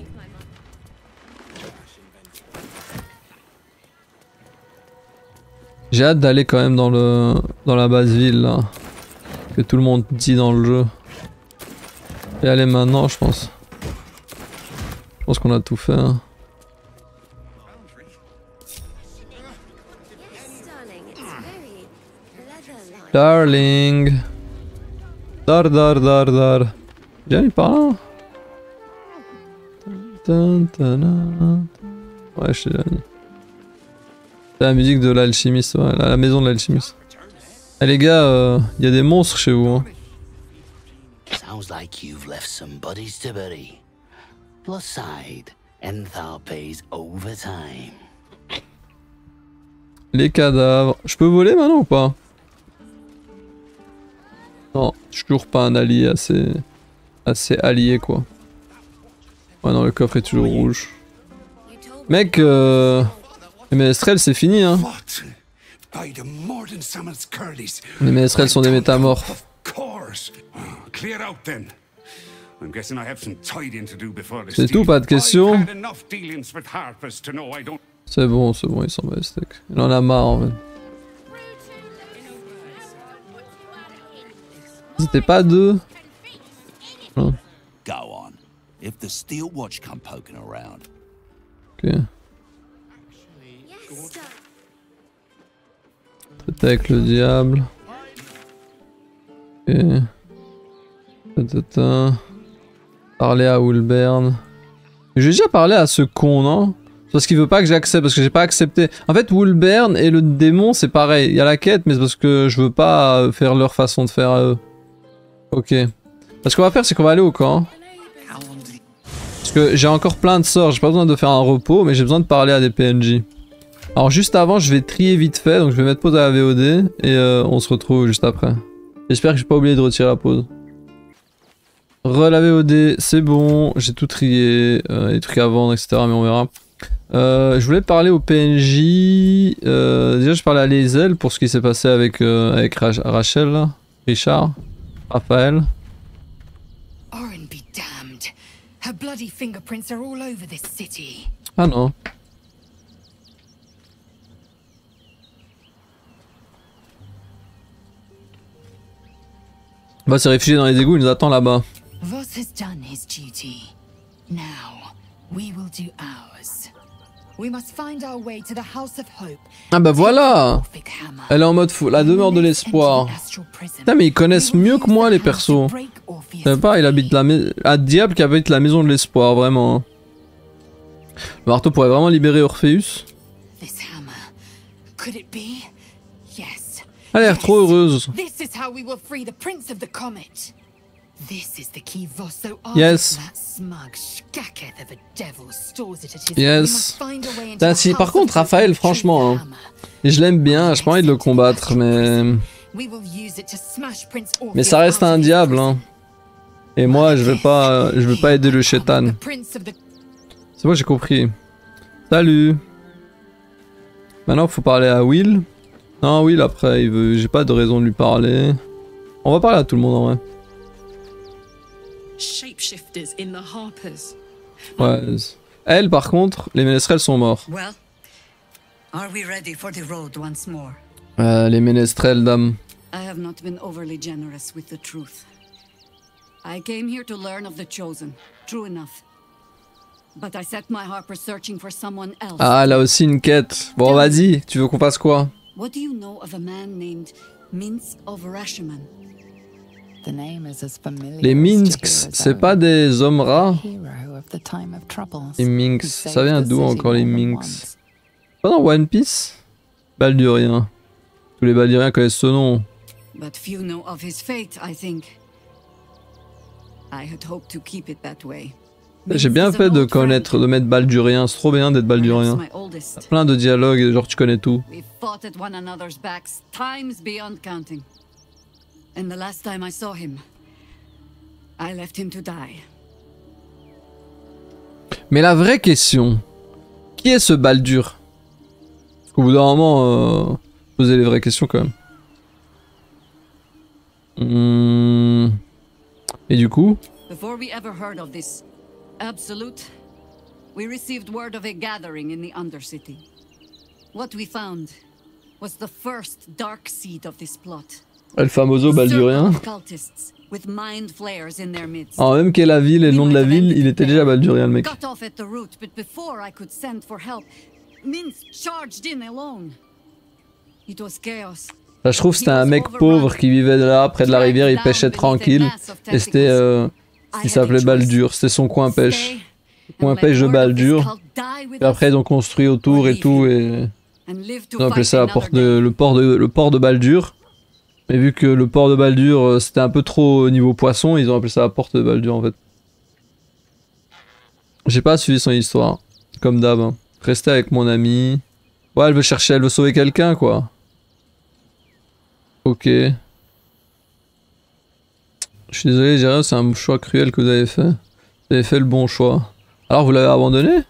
J'ai hâte d'aller quand même dans le dans la base ville là. Que tout le monde dit dans le jeu. Et aller maintenant je pense. Je pense qu'on a tout fait hein. Darling. Dar dar dar dar. Viens par là. Ouais, je t'ai déjà dit. C'est la musique de l'alchimiste, ouais, la, la maison de l'alchimiste. Eh les gars, il euh, y a des monstres chez vous. Hein. Sounds like you've left some bodies to bury. Plus side, Enthal pays overtime. Les cadavres. Je peux voler maintenant ou pas? Non, je suis toujours pas un allié assez... assez allié quoi. Ouais non, le coffre est toujours rouge. Mec, euh... les ménestrels c'est fini hein. Les ménestrels sont des métamorphes. C'est tout, pas de questions. C'est bon, c'est bon, il s'en va le steak. Il en a marre en fait. C'était pas deux. Hein. Go on. If the steel watch come poking around. Ok. Traiter avec le diable. Ok. Tatata. Parler à Wulbern. J'ai déjà parlé à ce con, non? Parce qu'il veut pas que j'accepte, parce que j'ai pas accepté. En fait, Wulbern et le démon, c'est pareil. Il y a la quête, mais c'est parce que je veux pas faire leur façon de faire à eux. Ok. Ce qu'on va faire, c'est qu'on va aller au camp. Parce que j'ai encore plein de sorts, j'ai pas besoin de faire un repos, mais j'ai besoin de parler à des P N J. Alors juste avant, je vais trier vite fait, donc je vais mettre pause à la V O D et euh, on se retrouve juste après. J'espère que j'ai pas oublié de retirer la pause. Re la V O D, c'est bon, j'ai tout trié, euh, les trucs à vendre, et cetera. Mais on verra. Euh, je voulais parler au P N J. Euh, déjà, je parlais à Lae'zel pour ce qui s'est passé avec, euh, avec Rach Rachel, là. Richard, Raphaël. Oren be damned. Her bloody fingerprints are all over this city. Ah non. On va se réfugier dans les égouts, il nous attend là-bas. Voss has done his duty. Now, we will do ours. We must find our way to the House of Hope. Ah bah voilà. Elle est en mode fou, la demeure de l'espoir. Putain mais ils connaissent mieux que moi les persos. Je sais pas, il habite la maison... Ah, diable qui habite la maison de l'espoir, vraiment. Le marteau pourrait vraiment libérer Orpheus. Could it be? Yes. Elle a l'air trop heureuse. This is how we will free the Prince of the Comet. This is the key Voss so Yes. that smug skaketh of a devil stores it at his. Yes. Putain, si, par contre, Raphaël, franchement, hein, et je l'aime bien, j'ai pas envie de le combattre, mais... Mais ça reste un diable, hein. Et moi, je vais pas, je vais pas aider le chétan. C'est bon, j'ai compris. Salut. Maintenant, faut parler à Will. Non, Will, après, il veut... j'ai pas de raison de lui parler. On va parler à tout le monde, en vrai. Shapeshifters in the Harpers. Ouais. Elle, par contre, les ménestrels sont morts. Well, are we ready for the road once more? Euh, les ménestrels, dame. I have not been overly generous with the truth. I came here to learn of the Chosen. True enough. But I set my Harper searching for someone else. Ah, elle a aussi une quête. Bon, vas-y, tu veux qu'on fasse quoi? What do you know of a man named Minsc of Rashomon? Les Minks, c'est pas des hommes rats? Les Minks, ça vient d'où encore les Minks? Pas dans One Piece? Baldurien. Tous les Balduriens connaissent ce nom. But few know of his fate, I think. I had hoped to keep it that way. J'ai bien fait de connaître, de mettre Baldurien, c'est trop bien d'être Baldurien. Plein de dialogues, genre tu connais tout. We fought at one another's backs times beyond counting. And the last time I saw him, I left him to die. Mais la vraie question, qui est ce Baldur? Parce qu'au bout d'un moment, euh, poser les vraies questions quand même. Mmh. Et du coup? Before we ever heard of this Absolute, we received word of a gathering in the Undercity. What we found was the first dark seed of this plot. El famoso Baldurien. Alors même qu'est la ville et le nom de la ville, il était déjà Baldurien le mec. Là, je trouve que c'était un mec pauvre qui vivait là près de la rivière, il pêchait tranquille. Et c'était... Euh, il s'appelait Baldur, c'était son coin pêche. Coin pêche de Baldur. Et après ils ont construit autour et tout et... Ils ont appelé ça la porte de, le, port de, le port de Baldur. Mais vu que le port de Baldur c'était un peu trop niveau poisson, ils ont appelé ça la porte de Baldur en fait. J'ai pas suivi son histoire, comme d'hab. Hein. Rester avec mon ami. Ouais, elle veut chercher, elle veut sauver quelqu'un quoi. Ok. Je suis désolé, Jérôme, c'est un choix cruel que vous avez fait. Vous avez fait le bon choix. Alors vous l'avez abandonné?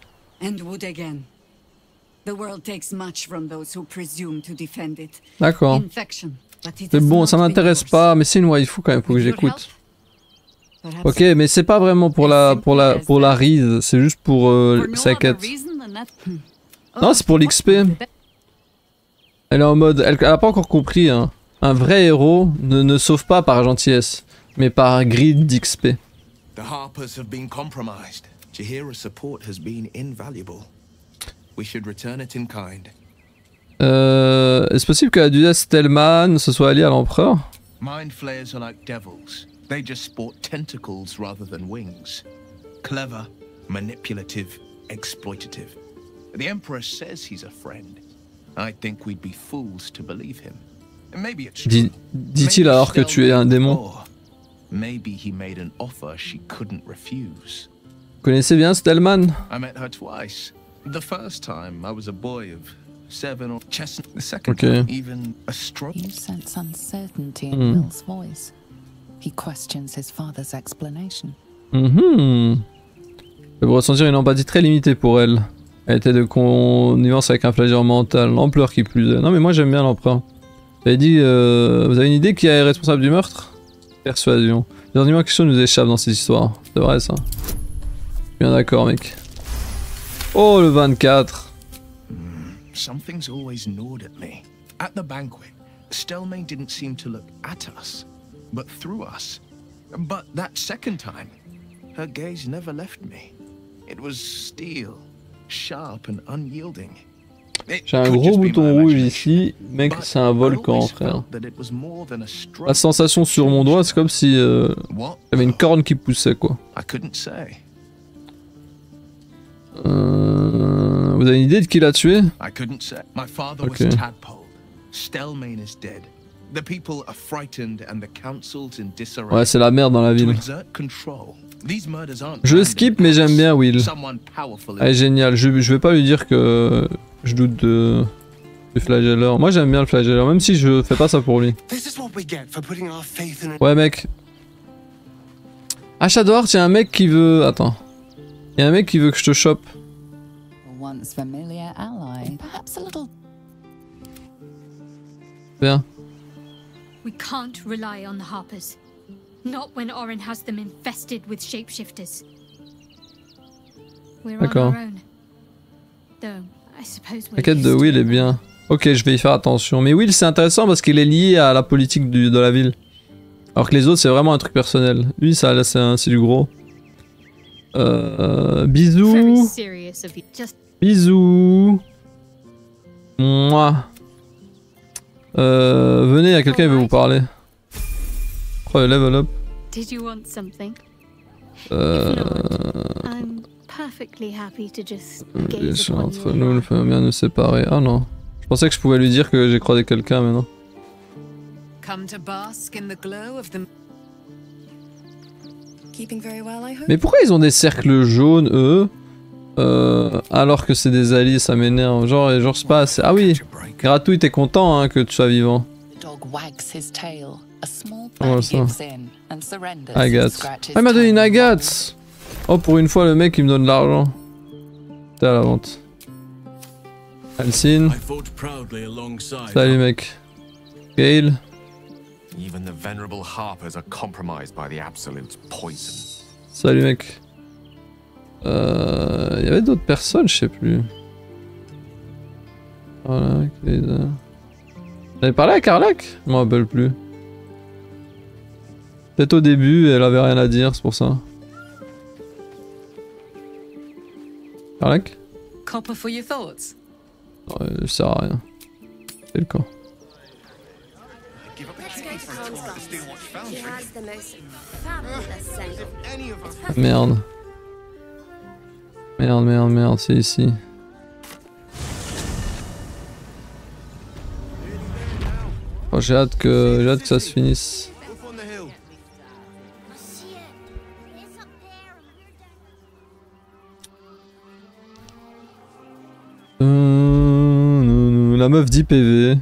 D'accord. C'est bon, ça m'intéresse pas, mais c'est une waifu quand même, faut que j'écoute. Ok, mais c'est pas vraiment pour la pour la pour la Rize, c'est juste pour euh, sa quête. Non, c'est pour l'X P. Elle est en mode, elle, elle a pas encore compris. Hein. Un vrai héros ne, ne sauve pas par gentillesse, mais par greed d'X P. The Harpers have been compromised. Jaheira's support has been invaluable. We should return it in kind. Euh, Est-ce possible que la duchesse Stellman se soit alliée à l'empereur? Mind flayers are like devils. They just sport tentacles rather than wings. Clever, manipulative, exploitative. The Emperor says he's a friend. I think we'd be fools to believe him. Maybe it's true. Dit-il alors que tu es un démon? Maybe he made an offer she couldn't refuse. Vous connaissez bien Stellman? I met her twice. The first time I was a boy of seven or chestnut. The second Okay. one, even a straw. You sense uncertainty in Hmm. Will's voice. He questions his father's explanation. Mhm. Je peux ressentir une empathie très limitée pour elle. Elle était de connivence avec un flageur mental, l'empereur qui plus est. Non mais moi j'aime bien l'empereur. Vous avez dit, euh, vous avez une idée qui est responsable du meurtre? Persuasion. Dis-moi quelque chose nous échappe dans cette histoire. C'est vrai ça. Bien d'accord mec. Oh le vingt-quatre. Something's always gnawed at me. At the banquet, Stelmane didn't seem to look at us, but through us. But that second time, her gaze never left me. It was steel, sharp and unyielding. J'ai un gros bouton rouge ici, mec, c'est un volcan, frère. La sensation sur mon doigt, c'est comme si euh, il y avait une corne qui poussait, quoi. Euh, vous avez une idée de qui l'a tué? Ok. Ouais, c'est la merde dans la ville. Je skip, mais j'aime bien Will. Ah, génial. Je, je vais pas lui dire que je doute de du flagelleur. Moi, j'aime bien le flagelleur, même si je fais pas ça pour lui. Ouais, mec. À Shadowheart, il y a un mec qui veut. Attends. Il y a un mec qui veut que je te chope. Once familiar ally, perhaps a little. Bien. We can't rely on the Harpers. Not when Orin has them infested with shapeshifters. We're on D'accord. our own. Though, I suppose we're La quête de used to Will it. est bien. Ok, je vais y faire attention. Mais Will, c'est intéressant parce qu'il est lié à la politique du, de la ville. Alors que les autres, c'est vraiment un truc personnel. Lui, ça, là, c'est du gros. Euh, bisous. Very serious of you. Just Bisous. Moi. Euh, venez, il y a quelqu'un qui veut vous parler. Oh, le level up. did you want something? Euh... I'm perfectly happy to just Les gaze choses upon entre you. nous, il faut bien nous séparer. Ah non. Je pensais que je pouvais lui dire que j'ai croisé quelqu'un, mais non. Come to bask in the glow of the... Keeping very well, I hope. Mais pourquoi ils ont des cercles jaunes, eux euh, alors que c'est des alliés, ça m'énerve. Genre, genre, c'est pas assez... Ah oui, Gratouille, t'es content hein, que tu sois vivant. The dog wags his tail. A small Oh, bag ça. gives in and surrenders and Agathe. scratches Ah, il m'a donné une tiny Agathe. Oh, pour une fois, le mec, il me donne de l'argent. T'es à la vente. Alcine. I fought proudly alongside. Salut, mec. Gale. Even the venerable Harpers are compromised by the Absolute's poison. Salut, mec. Euh... Il y avait d'autres personnes, je sais plus. Voilà, Cléda. J'avais parlé à Karlach? Je m'en rappelle plus. Peut-être au début, elle avait rien à dire, c'est pour ça. Karlach? Copper for your thoughts. Ouais, ça sert à rien. C'est le camp. Let's go to Khan's garden. He has the most fabulous scent. Merde. Merde, merde, merde, c'est ici. Oh, j'ai hâte que j'ai hâte que ça se finisse. Euh, la meuf dix P V.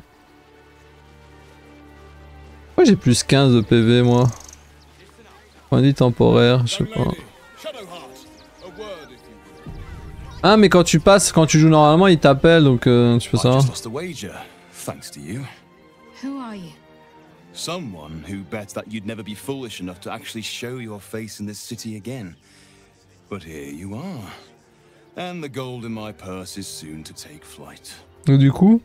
Pourquoi j'ai plus quinze de P V moi? Point de vie temporaire, je sais pas. Ah mais quand tu passes, quand tu joues normalement il t'appelle donc euh, tu peux I savoir. just lost a wager, thanks to you. Who are you? Someone who bet that you'd never be foolish enough to actually show your face in this city again. But here you are. And the gold in my purse is soon to take flight. Donc du coup...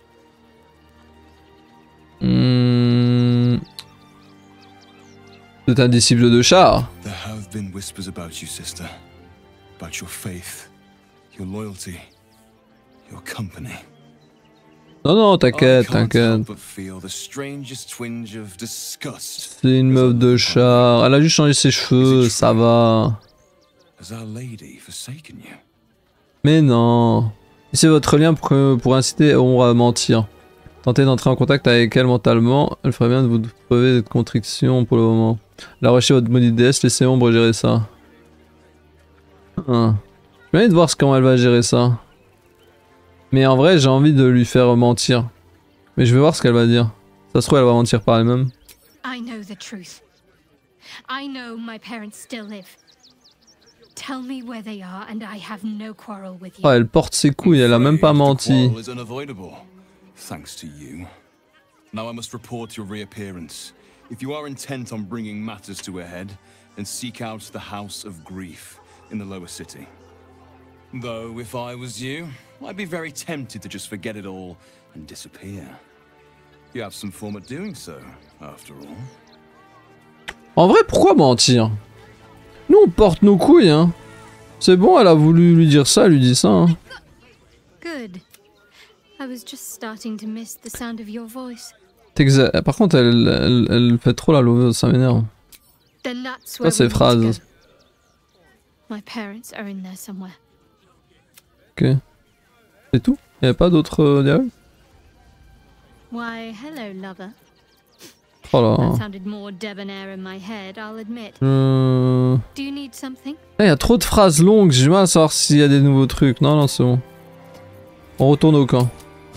Hmm... C'est un disciple de Char. There have been whispers about you, sister. About your faith, your loyalty, your company. Non non t'inquiète, I can't help t'inquiète. but feel the strangest twinge of disgust. C'est une meuf de Char. Elle a juste changé ses cheveux, ça va. Has Our Lady forsaken you? Mais non. C'est votre lien pour, pour inciter Ombre à mentir. Tentez d'entrer en contact avec elle mentalement. Elle ferait bien de vous crever de contriction pour le moment. La recherche votre maudite déesse, laissez Ombre gérer ça. Hein. Je vais aller de voir comment elle va gérer ça. Mais en vrai, j'ai envie de lui faire mentir. Mais je vais voir ce qu'elle va dire. Ça se trouve, elle va mentir par elle-même. I know the truth. I know my parents still live. Tell me where they are and I have no quarrel with you. Oh, elle porte ses couilles, elle a même pas menti. Thanks to you. Now I must report your reappearance. If you are intent on bringing matters to a head, then seek out the House of Grief in the lower city. Though, if I was you, I'd be very tempted to just forget it all and disappear. You have some form at doing so, after all. En vrai, pourquoi mentir? Nous, on porte nos couilles, hein. C'est bon, elle a voulu lui dire ça, elle lui dit ça, hein. Good. I was just starting to miss the sound of your voice. Par contre, elle, elle, elle fait trop la loveuse, ça m'énerve. Ça, c'est phrase. My parents are in there somewhere. Ok. C'est tout? Y'avait pas d'autres euh, dialogues? Why, hello, lover. Oh là. That sounded more debonair in my head, I'll admit. Euh... Do you need something? Il y a trop de phrases longues, j'ai du mal à savoir s'il y a des nouveaux trucs. Non, non, c'est bon. On retourne au camp.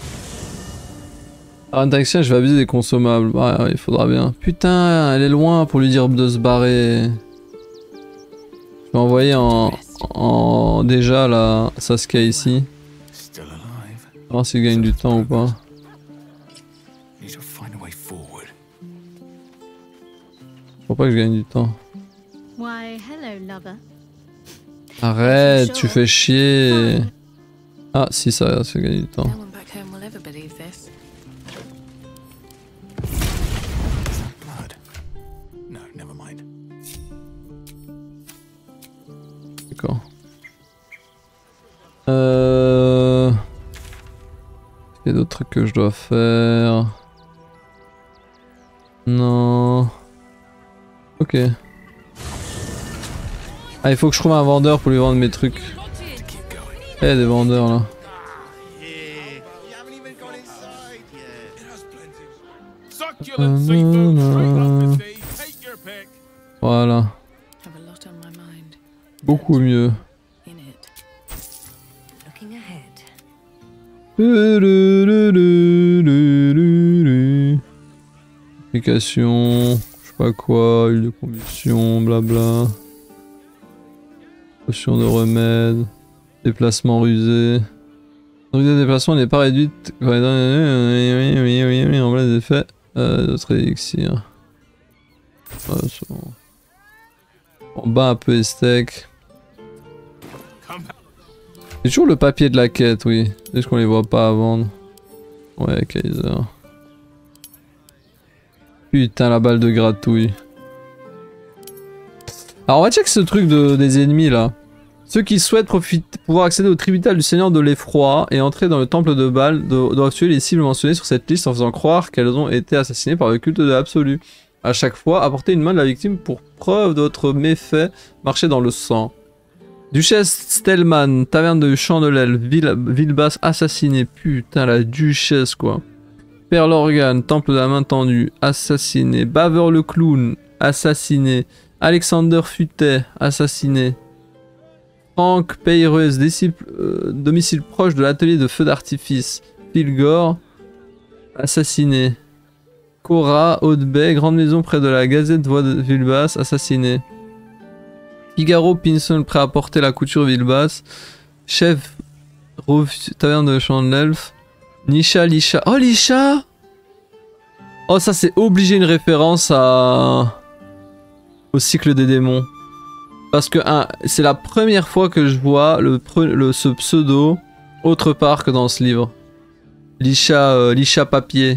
Alors, Interaction, je vais abuser des consommables. Ouais, ouais, il faudra bien. Putain, elle est loin pour lui dire de se barrer. Je vais envoyer en, en déjà la Saskia ici. Voir s'il gagne du temps ou pas. Je crois pas que je gagne du temps. Why, hello, lover. Arrête, tu fais chier. Ah, si, ça, ça gagne du temps. D'accord. Euh... Il y a d'autres trucs que je dois faire. Non. Ok. Ah, il faut que je trouve un vendeur pour lui vendre mes trucs. Il y a des vendeurs là. Voilà. Beaucoup mieux. Application, je sais pas quoi, huile de combustion, blabla. Potion de remède. Déplacement rusé. La durée de déplacement n'est pas réduite. Oui, oui, oui, oui, oui, en bas des effets. Euh, d'autres élixirs. Ouais, bon. On bat un peu les steaks. C'est toujours le papier de la quête, oui. C'est juste qu'on les voit pas à vendre. Ouais, Kaiser. Putain, la balle de gratouille. Alors on va check ce truc de, des ennemis là. Ceux qui souhaitent profiter, pouvoir accéder au tribunal du Seigneur de l'Effroi et entrer dans le temple de Baal doivent tuer les cibles mentionnées sur cette liste en faisant croire qu'elles ont été assassinées par le culte de l'absolu. À chaque fois, apportez une main de la victime pour preuve de votre méfait, marchez dans le sang. Duchesse Stellman, taverne de Chandelel, ville, ville basse assassinée. Putain, la duchesse quoi. Père Lorgan, temple de la main tendue, assassiné. Baveur le clown, assassiné. Alexander Futet, assassiné. Franck Peyreuse, disciple, euh, domicile proche de l'atelier de feu d'artifice. Pilgore, assassiné. Cora, Haute-Baie, grande maison près de la Gazette Voix de Villebasse, assassiné. Figaro, Pinson, prêt à porter la couture Villebasse. Chef, taverne de Chandelelf. Nisha, Lisha. Oh, Lisha! Oh, ça c'est obligé une référence à... au cycle des démons. Parce que c'est la première fois que je vois le, le, ce pseudo autre part que dans ce livre. Lisha, euh, Lisha Papier.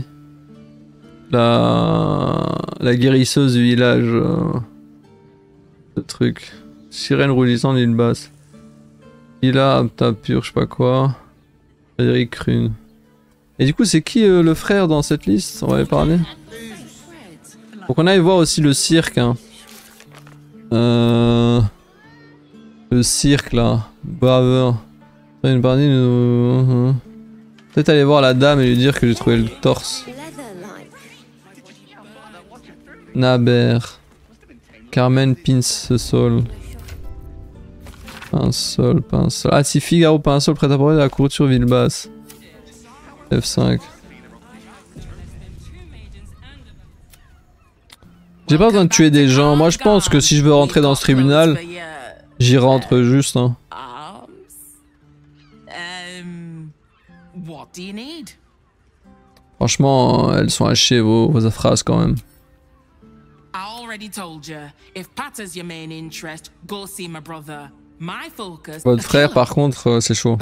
La, la guérisseuse du village. Euh, ce truc. Sirène rougissante d'île basse. Lila, Tapure, je sais pas quoi. Frédéric Krune. Et du coup, c'est qui euh, le frère dans cette liste? On va aller parler. Faut qu'on aille voir aussi le cirque. Hein. Euh... Le cirque là. Braveur. Une partie de... Peut-être aller voir la dame et lui dire que j'ai trouvé le torse. Naber. Carmen Pinsol. Pinsol, Pinsol. Ah si, Figaro Pinsol prêt à porter de la couture Villebasse. F cinq. J'ai pas besoin de tuer des gens. Moi je pense que si je veux rentrer dans ce tribunal, j'y rentre juste. Hein. Franchement, elles sont à chier vos, vos phrases quand même. Votre frère par contre, c'est chaud.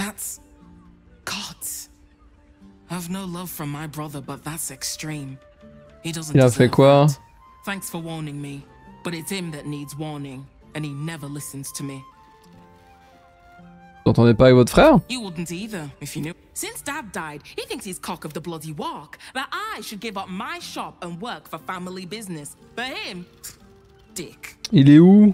Il a fait quoi? Thanks for warning me, but it's him that needs warning, and he never listens to me. Vous entendez pas avec votre frère? You wouldn't either, if you knew. Since Dad died, he thinks he's cock of the bloody walk, that I should give up my shop and work for family business. For him, dick. Il est où?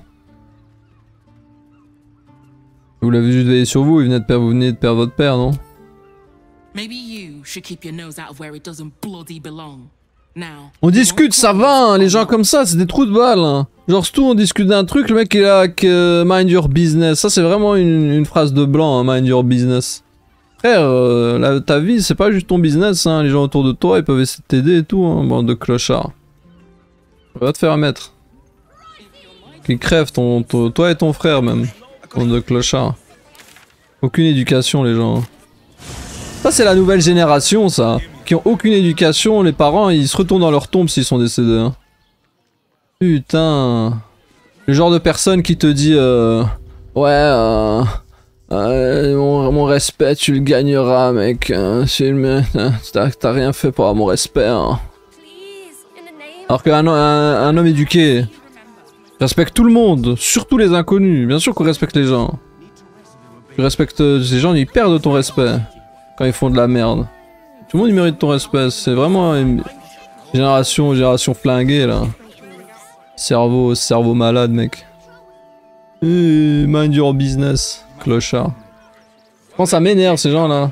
Vous l'avez juste veillé sur vous, il venait de perdre, vous venez de perdre votre père, non? Maybe you should keep your nose out of where it doesn't bloody belong. On discute, ça va, hein, les gens comme ça, c'est des trous de balles. Hein. Genre, surtout, on discute d'un truc, le mec est là avec euh, mind your business. Ça, c'est vraiment une, une phrase de blanc, hein, mind your business. Frère, euh, la, ta vie, c'est pas juste ton business. Hein. Les gens autour de toi, ils peuvent essayer de t'aider et tout. Hein, bande de clochards. Va te faire mettre. Qu'il crève, ton, ton, toi et ton frère même. Bande de clochards. Aucune éducation, les gens. Ça, c'est la nouvelle génération, ça. Qui ont aucune éducation, les parents ils se retournent dans leur tombe s'ils sont décédés. Hein. Putain. Le genre de personne qui te dit euh, ouais euh, euh, mon, mon respect tu le gagneras mec. Euh, T'as rien fait pour avoir mon respect. Hein. Alors qu'un un, un homme éduqué respecte tout le monde, surtout les inconnus. Bien sûr qu'on respecte les gens. Tu respectes ces gens, ils perdent ton respect quand ils font de la merde. Tout le monde il mérite ton respect, c'est vraiment une génération, génération flinguée là. Cerveau, cerveau malade mec. Et mind your business, clochard. Quand ça m'énerve ces gens là.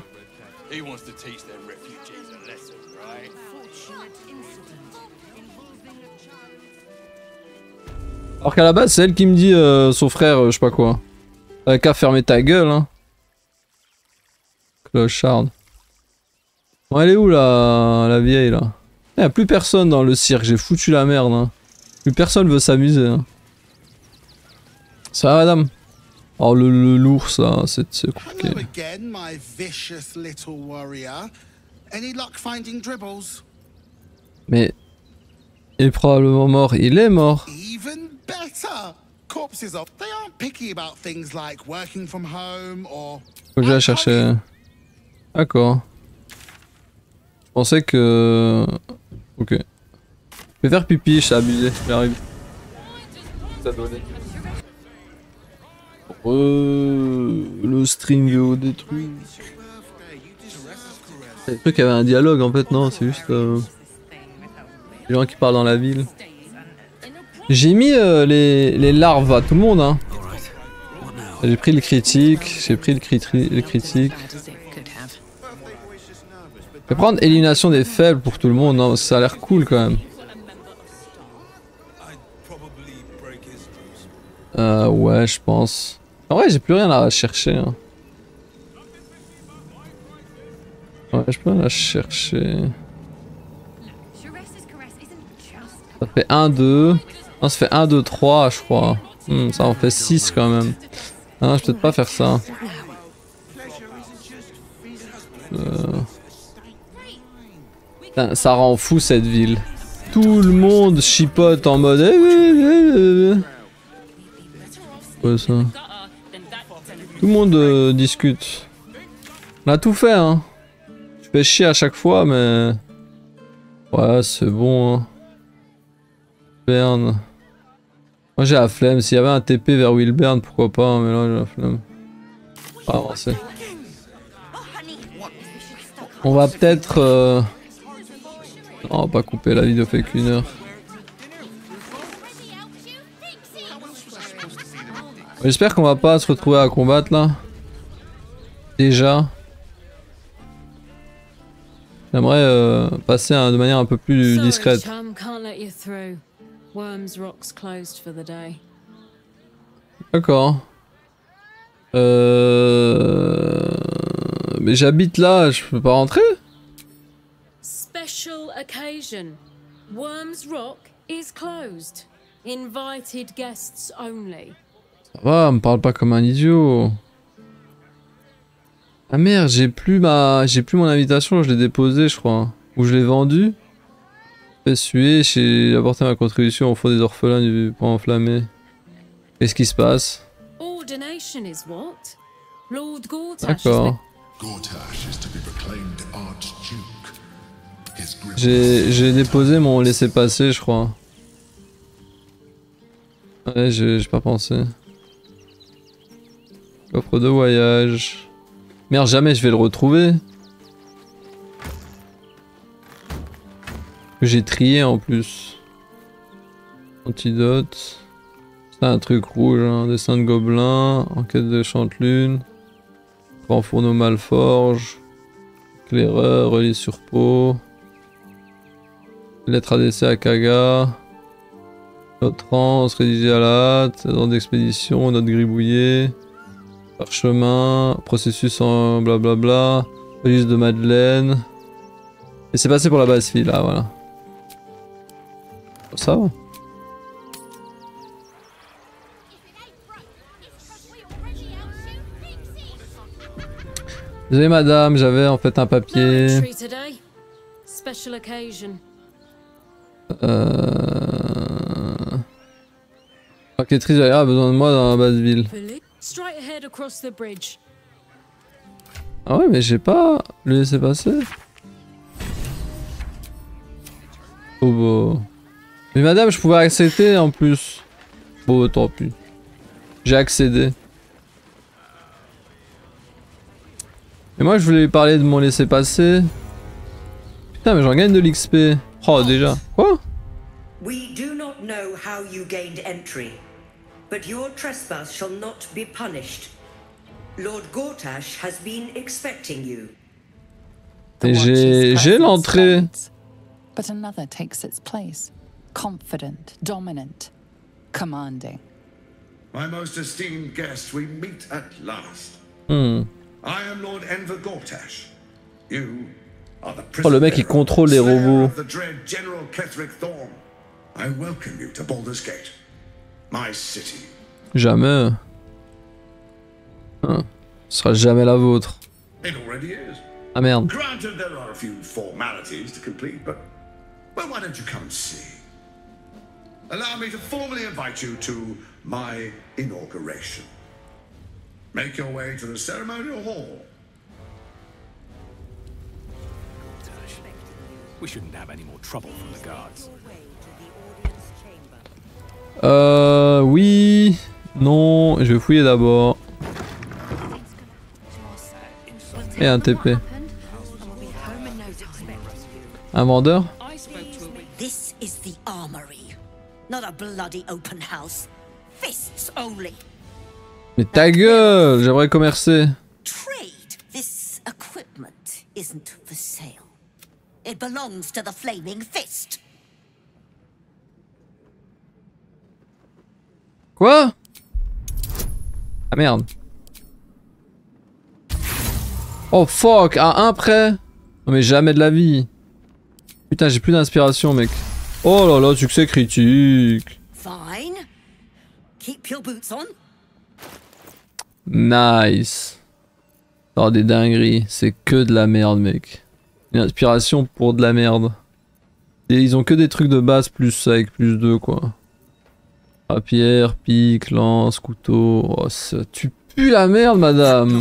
Alors qu'à la base c'est elle qui me dit euh, son frère, euh, je sais pas quoi. T'avais qu'à fermer ta gueule hein. Clochard. Bon, elle est où la, la vieille là? Il n'y a plus personne dans le cirque, j'ai foutu la merde. Hein. Plus personne veut s'amuser. Hein. Ça va madame? Oh le l'ours là, c'est compliqué. Mais il est probablement mort, il est mort. Faut que j'aille chercher. D'accord. Je pensais que... Ok. Je vais faire pipi, je suis abusé, j'arrive. Ça donnait. Euh, le stream V O détruit. Le truc avait un dialogue en fait, non, c'est juste... Euh, les gens qui parlent dans la ville. J'ai mis euh, les, les larves à tout le monde, hein. J'ai pris le critique, j'ai pris le, cri le critique. Je vais prendre élimination des faibles pour tout le monde, non, ça a l'air cool quand même. Euh, ouais, je pense. En vrai, j'ai plus rien à chercher. Hein. Ouais, j'ai plus rien à chercher. Ça fait un, deux. Non, ça fait un, deux, trois, je crois. Hmm, ça en fait six quand même. Ah, non, je vais peut-être pas faire ça. Euh... Putain, ça rend fou cette ville. Tout le monde chipote en mode. Ouais, ça. Tout le monde euh, discute. On a tout fait, hein. Je fais chier à chaque fois, mais. Ouais, c'est bon, hein. Wilburn. Moi j'ai la flemme, s'il y avait un T P vers Wilburn, pourquoi pas, mais là j'ai la flemme. On va avancer. On va peut-être... Euh... Non, on va pas couper, la vidéo fait qu'une heure. J'espère qu'on va pas se retrouver à combattre là. Déjà. J'aimerais euh, passer hein, de manière un peu plus discrète. D'accord. Euh... Mais j'habite là, je peux pas rentrer? Special occasion. Worms Rock is closed. Invited guests only. Ça va, me parle pas comme un idiot. Ah merde, j'ai plus ma, j'ai plus mon invitation, je l'ai déposée, je crois, ou je l'ai vendue. Fait suer, j'ai apporté ma contribution au fond des orphelins du pont enflammé. Qu'est-ce qui se passe? Ordination is what? Lord Gortash. D'accord. J'ai j'ai déposé mon laissez-passer, je crois. Ouais, j'ai pas pensé. Coffre de voyage. Merde, jamais je vais le retrouver. J'ai trié en plus. Antidote. C'est un truc rouge, hein. Dessin de gobelin. Enquête de chantelune. Grand fourneau Malforge. Éclaireur, relis sur peau. Lettre adressée à Kaga. Note trans, rédigée à la hâte. Ordre d'expédition, note gribouillée. Parchemin, processus en blablabla. Registre de Madeleine. Et c'est passé pour la basse fille là, voilà. Ça va. Désolé madame, j'avais en fait un papier. Euh... Enquêtrice a besoin de moi dans la basse ville. Ah ouais mais j'ai pas le laisser passer. Oh bah... Mais madame je pouvais accepter en plus. Bon tant pis. J'ai accédé. Et moi je voulais lui parler de mon laisser-passer. Putain mais j'en gagne de l'X P. Oh déjà. Quoi? We do not know how you gained entry, but your trespass shall not be punished. Lord Gortash has been expecting you. Et j'ai j'ai l'entrée. But another takes its place. Confident, dominant, commanding. My most esteemed guest, we meet at last. Hmm. I am Lord Enver Gortash. You are the Oh le mec il contrôle les robots. the dread General Ketheric Thorm. I welcome you to Baldur's Gate, my city. Jamais. Hein. Ce sera jamais la vôtre. It already is. Ah merde. Granted, there are a few formalities to complete, but well, why don't you come see? Allow me to formally invite you to my inauguration. Make your way to the ceremonial hall. We shouldn't have any more trouble from the guards. Euh... Oui... Non... Je vais fouiller d'abord. Et un T P. Un vendeur? This is the armory, not a bloody open house. Fists only. Mais ta gueule! J'aimerais commercer. Trade. This equipment isn't for sale. It belongs to the Flaming Fist. Quoi? Ah merde. Oh fuck, à un près. Non mais jamais de la vie. Putain j'ai plus d'inspiration mec. Oh là là, succès critique. Fine. Keep your boots on. Nice. Oh des dingueries, c'est que de la merde mec. Une inspiration pour de la merde. Et ils ont que des trucs de base plus avec plus deux quoi. Rapière, pique, lance, couteau. Oh ça tu pues la merde madame.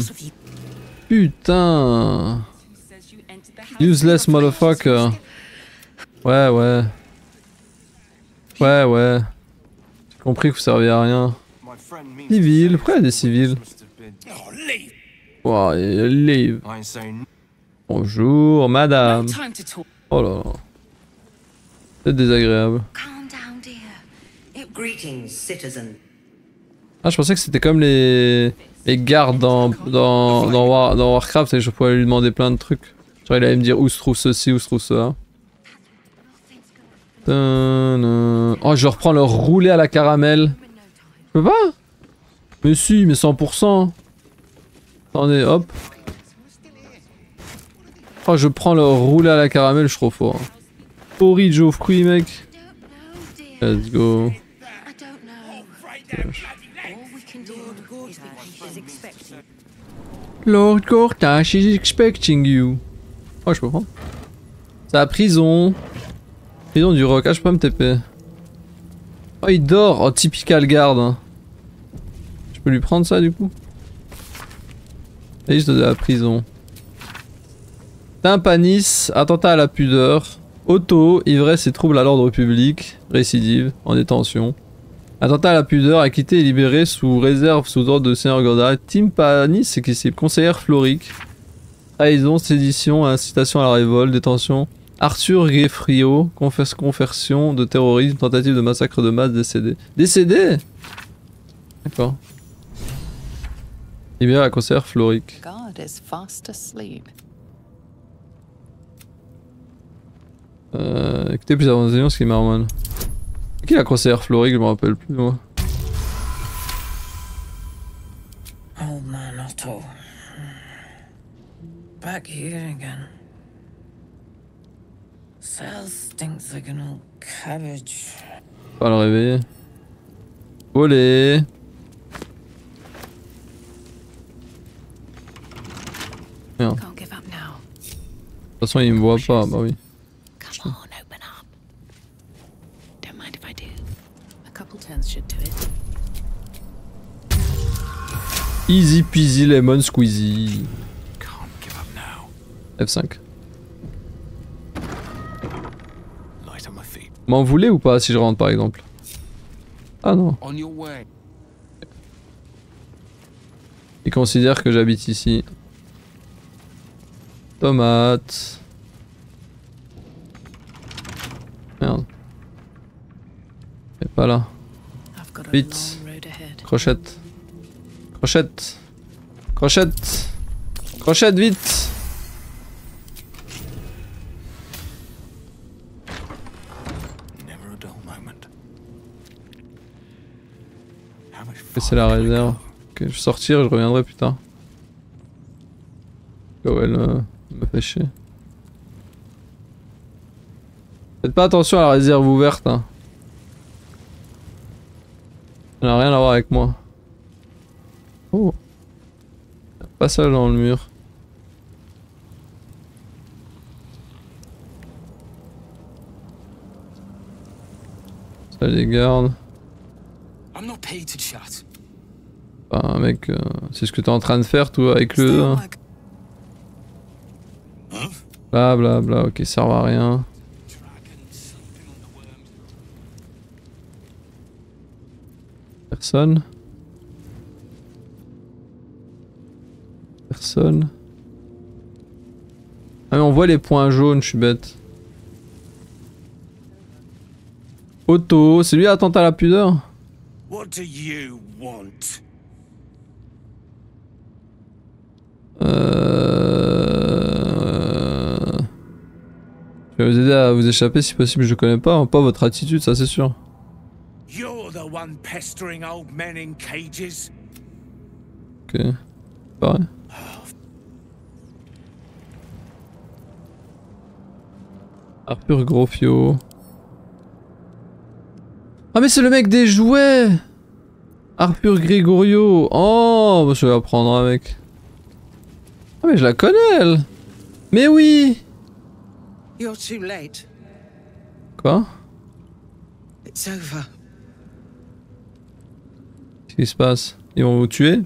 Putain. Useless motherfucker. Ouais ouais. Ouais ouais. J'ai compris que vous serviez à rien. Civil, pourquoi il y a des civils? Wow, leave. Bonjour madame. Oh là là. C'est désagréable. Greetings, citizen. Ah je pensais que c'était comme les les gardes dans dans dans, War... dans Warcraft et je pouvais lui demander plein de trucs. Genre il allait me dire où se trouve ceci, où se trouve cela. Oh je reprends leur roulé à la caramel. Je peux pas? Mais si, mais cent pour cent. Attendez, hop. Oh je prends leur roulé à la caramel, je suis trop fort. Porridge aux fruits, mec. Let's go. Lord Gortash is expecting you. Oh, je peux prendre. C'est la prison. Prison du roc. Ah, je peux pas me T P. Oh, il dort. Oh, typical garde. Hein. Je peux lui prendre ça du coup. Liste de la prison. Tympanis, attentat à la pudeur. Auto, ivresse et trouble à l'ordre public. Récidive, en détention. Attentat à la pudeur, acquitté et libéré sous réserve sous ordre de Seigneur Godard. Tympanis, c'est qui c'est conseillère florique. Trahison, sédition, incitation à la révolte, détention. Arthur Geffrio, conversion de terrorisme, tentative de massacre de masse, décédé. Décédé? D'accord. Libéré la conseillère florique. God is fast asleep. Euh, écoutez plus avancément ce qui marmonne. Qui est la conseillère florique, je me rappelle plus moi. Oh man, Otto. Back here again. Cell stinks like an old cabbage. Pas le réveiller. Olé. Merde. De toute façon il me voit pas, bah oui. Easy peasy lemon squeezy. F cinq. M'en voulez ou pas si je rentre par exemple? Ah non. Il considère que j'habite ici. Tomate. Merde. Elle est pas là. Vite. Crochette. Crochette. Crochette. Crochette vite. C'est la réserve. Ok, je vais sortir et je reviendrai plus tard. Oh elle euh, me fait chier. Faites pas attention à la réserve ouverte. Hein. Ça n'a rien à voir avec moi. Oh. Pas ça dans le mur. Ça les garde. Enfin, mec, euh, c'est ce que t'es en train de faire toi avec le... Hein. Bla bla bla, ok, ça sert à rien. Personne. Personne. Ah mais on voit les points jaunes, je suis bête. Otto, c'est lui attentat à la pudeur? What do you want? Euh... Je vais vous aider à vous échapper si possible, je connais pas, hein, pas votre attitude, ça c'est sûr. You're the one pestering old men in cages. Ok, pareil. Arthur Grofio. Ah mais c'est le mec des jouets! Arthur Gregorio! Oh, bah je vais la prendre avec. Ah mais je la connais elle! Mais oui! You're too late. Quoi? It's over. Qu'est-ce qui se passe? Ils vont vous tuer?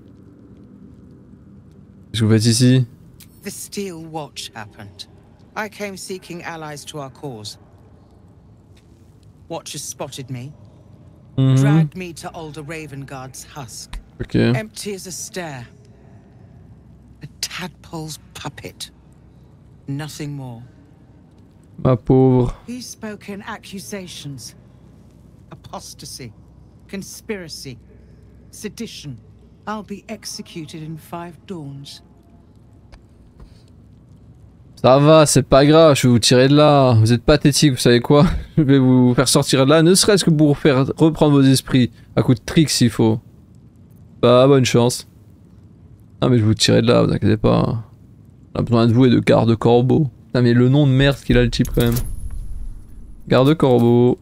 Qu'est-ce que vous faites ici? The Steel Watch happened. I came seeking allies to our cause. Watchers spotted me, mm-hmm. dragged me to Older Ravengard's husk. Okay. Empty as a stare. A tadpole's puppet. Nothing more. Ma pauvre. He spoke in accusations. Apostasy. Conspiracy. Sedition. I'll be executed in five dawns. Ça va, c'est pas grave, je vais vous tirer de là. Vous êtes pathétique, vous savez quoi? Je vais vous faire sortir de là, ne serait-ce que pour vous faire reprendre vos esprits. À coup de tricks s'il faut. Bah, bonne chance. Non mais je vais vous tirer de là, vous inquiétez pas. On a besoin de vous et de garde corbeau. Putain mais le nom de merde qu'il a le type quand même. Garde corbeau.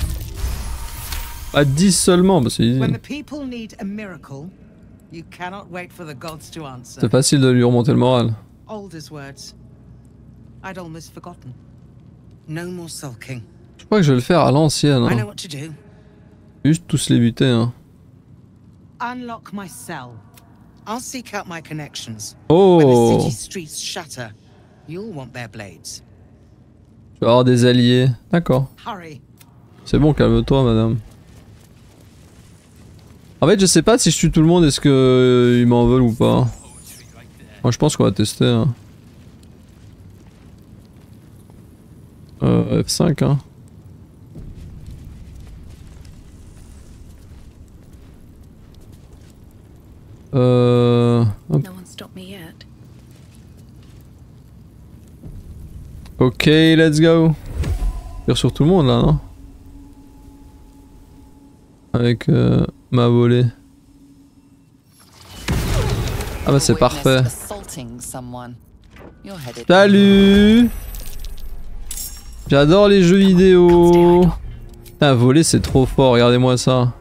À dix seulement, bah c'est easy. When the people need a miracle, you cannot wait for the gods to answer. C'est facile de lui remonter le moral. Alder's words. I'd almost forgotten. No more sulking. Je crois que je vais le faire à l'ancienne. I know Hein. what to do. Juste tous les buter. Hein. Unlock my cell. I'll seek out my connections. Oh. When the city streets shatter, you'll want their blades. Je vais avoir des alliés. D'accord. Hurry. C'est bon, calme-toi, madame. En fait, je sais pas si je tue tout le monde, est-ce que euh, ils m'en veulent ou pas. Moi, je pense qu'on va tester. Hein. Euh, F cinq, hein. Euh... hop. No one stopped me yet. Ok, let's go. Tire sur tout le monde là, non? Avec euh, ma volée. Ah bah c'est parfait. Salut. J'adore les jeux vidéo. Putain, voler c'est trop fort, regardez-moi ça.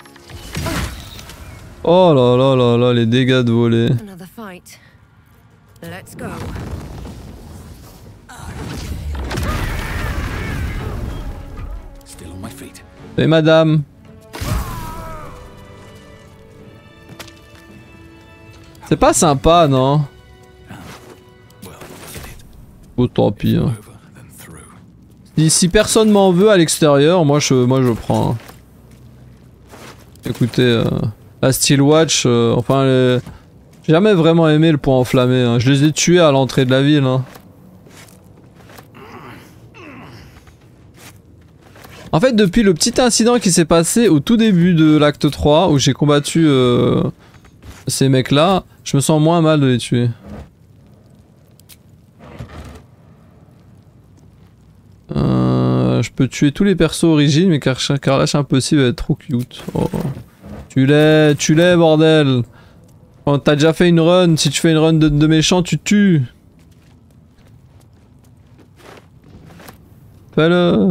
Oh là là là là, les dégâts de voler. Another fight. Let's go. Still on my feet. Et madame. C'est pas sympa, non? Oh tant pis. Hein. Si, si personne m'en veut à l'extérieur, moi je, moi je prends. Hein. Écoutez, euh, la Steel Watch, euh, enfin, les... j'ai jamais vraiment aimé le point enflammé. Hein. Je les ai tués à l'entrée de la ville. Hein. En fait, depuis le petit incident qui s'est passé au tout début de l'acte trois, où j'ai combattu euh, ces mecs-là, je me sens moins mal de les tuer. Euh, je peux tuer tous les persos origines, mais car Carlash Impossible va être trop cute. Oh. Tu l'es, tu l'es, bordel. Quand t'as déjà fait une run, si tu fais une run de, de méchant, tu tues. Fais-le.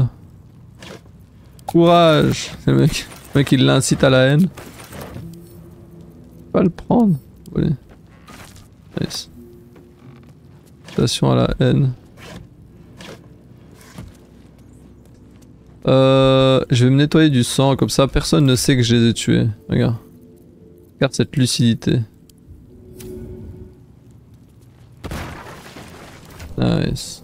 Courage. Le mec, le mec il l'incite à la haine. Pas le prendre. Allez. Nice. Station à la haine. Euh, je vais me nettoyer du sang, comme ça personne ne sait que je les ai tués. Regarde. Regarde cette lucidité. Nice.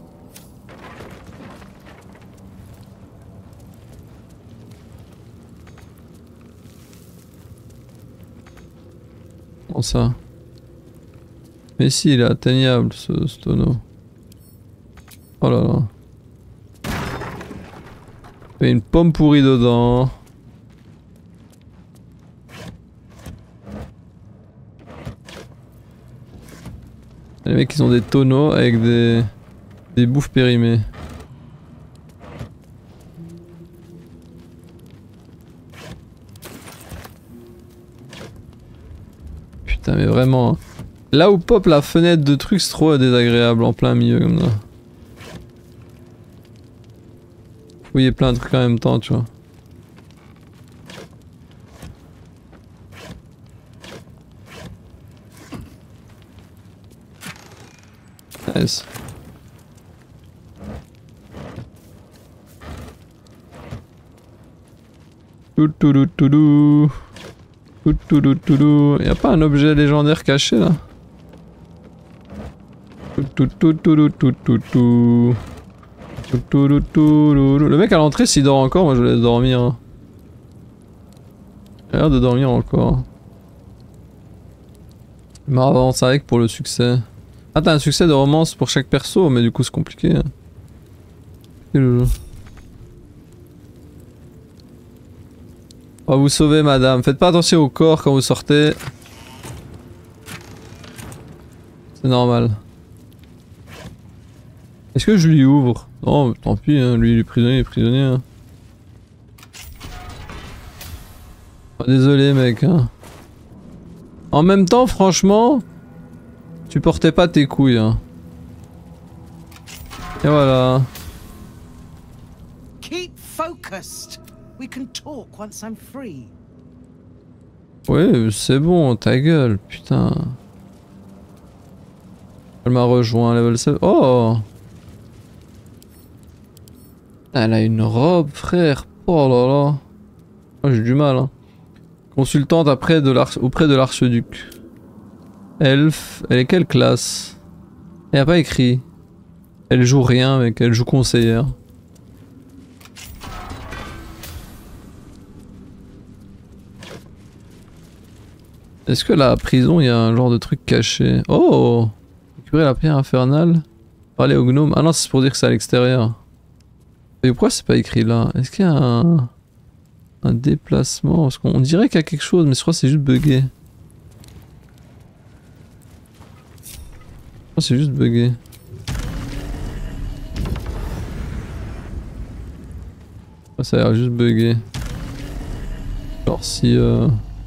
Comment ça? Mais si, il est atteignable ce, ce tonneau. Oh là là. Il y a une pomme pourrie dedans. Les mecs ils ont des tonneaux avec des, des bouffes périmées. Putain mais vraiment. Là où pop la fenêtre de trucs c'est trop désagréable en plein milieu comme ça. Fouiller plein de trucs en même temps, tu vois. Nice. Toutouloutoulou. Toutouloutoulou. Y'a pas un objet légendaire caché là? Toutouloutoulou. Le mec à l'entrée s'il dort encore, moi je vais laisse dormir. Il a l'air de dormir encore. Il m'avance avec pour le succès. Ah t'as un succès de romance pour chaque perso, mais du coup c'est compliqué. On va vous sauver madame, faites pas attention au corps quand vous sortez. C'est normal. Est-ce que je lui ouvre? Non, tant pis, hein, lui il est prisonnier, il est prisonnier. Hein. Oh, désolé mec. Hein. En même temps, franchement, tu portais pas tes couilles. Hein. Et voilà. Keep focused. We can talk once I'm free. Oui, c'est bon, ta gueule, putain. Elle m'a rejoint, level sept. Oh! Elle a une robe, frère. Oh là là. Moi j'ai du mal, hein. Consultante après de auprès de l'archiduc. Elfe. Elle est quelle classe? Elle a pas écrit. Elle joue rien, mec. Elle joue conseillère. Est-ce que la prison, il y a un genre de truc caché? Oh! Récupérer la pierre infernale. Parler au gnome. Ah non, c'est pour dire que c'est à l'extérieur. Et pourquoi c'est pas écrit là? Est-ce qu'il y a un... un déplacement? Parce qu'on dirait qu'il y a quelque chose, mais je crois que c'est juste bugué. Je crois que c'est juste bugué. Ça a l'air juste bugué. Genre si... Euh...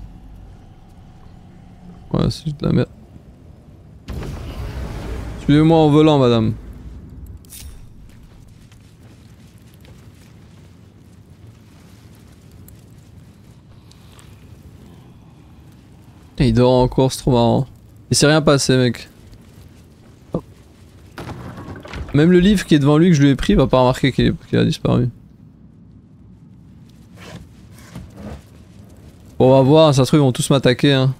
Ouais, c'est juste de la merde. Suivez-moi en volant, madame. Et il dort encore, c'est trop marrant. Il s'est rien passé, mec. Même le livre qui est devant lui que je lui ai pris va pas remarquer qu'il qu'il a disparu. Bon, on va voir, ça se trouve ils vont tous m'attaquer, hein.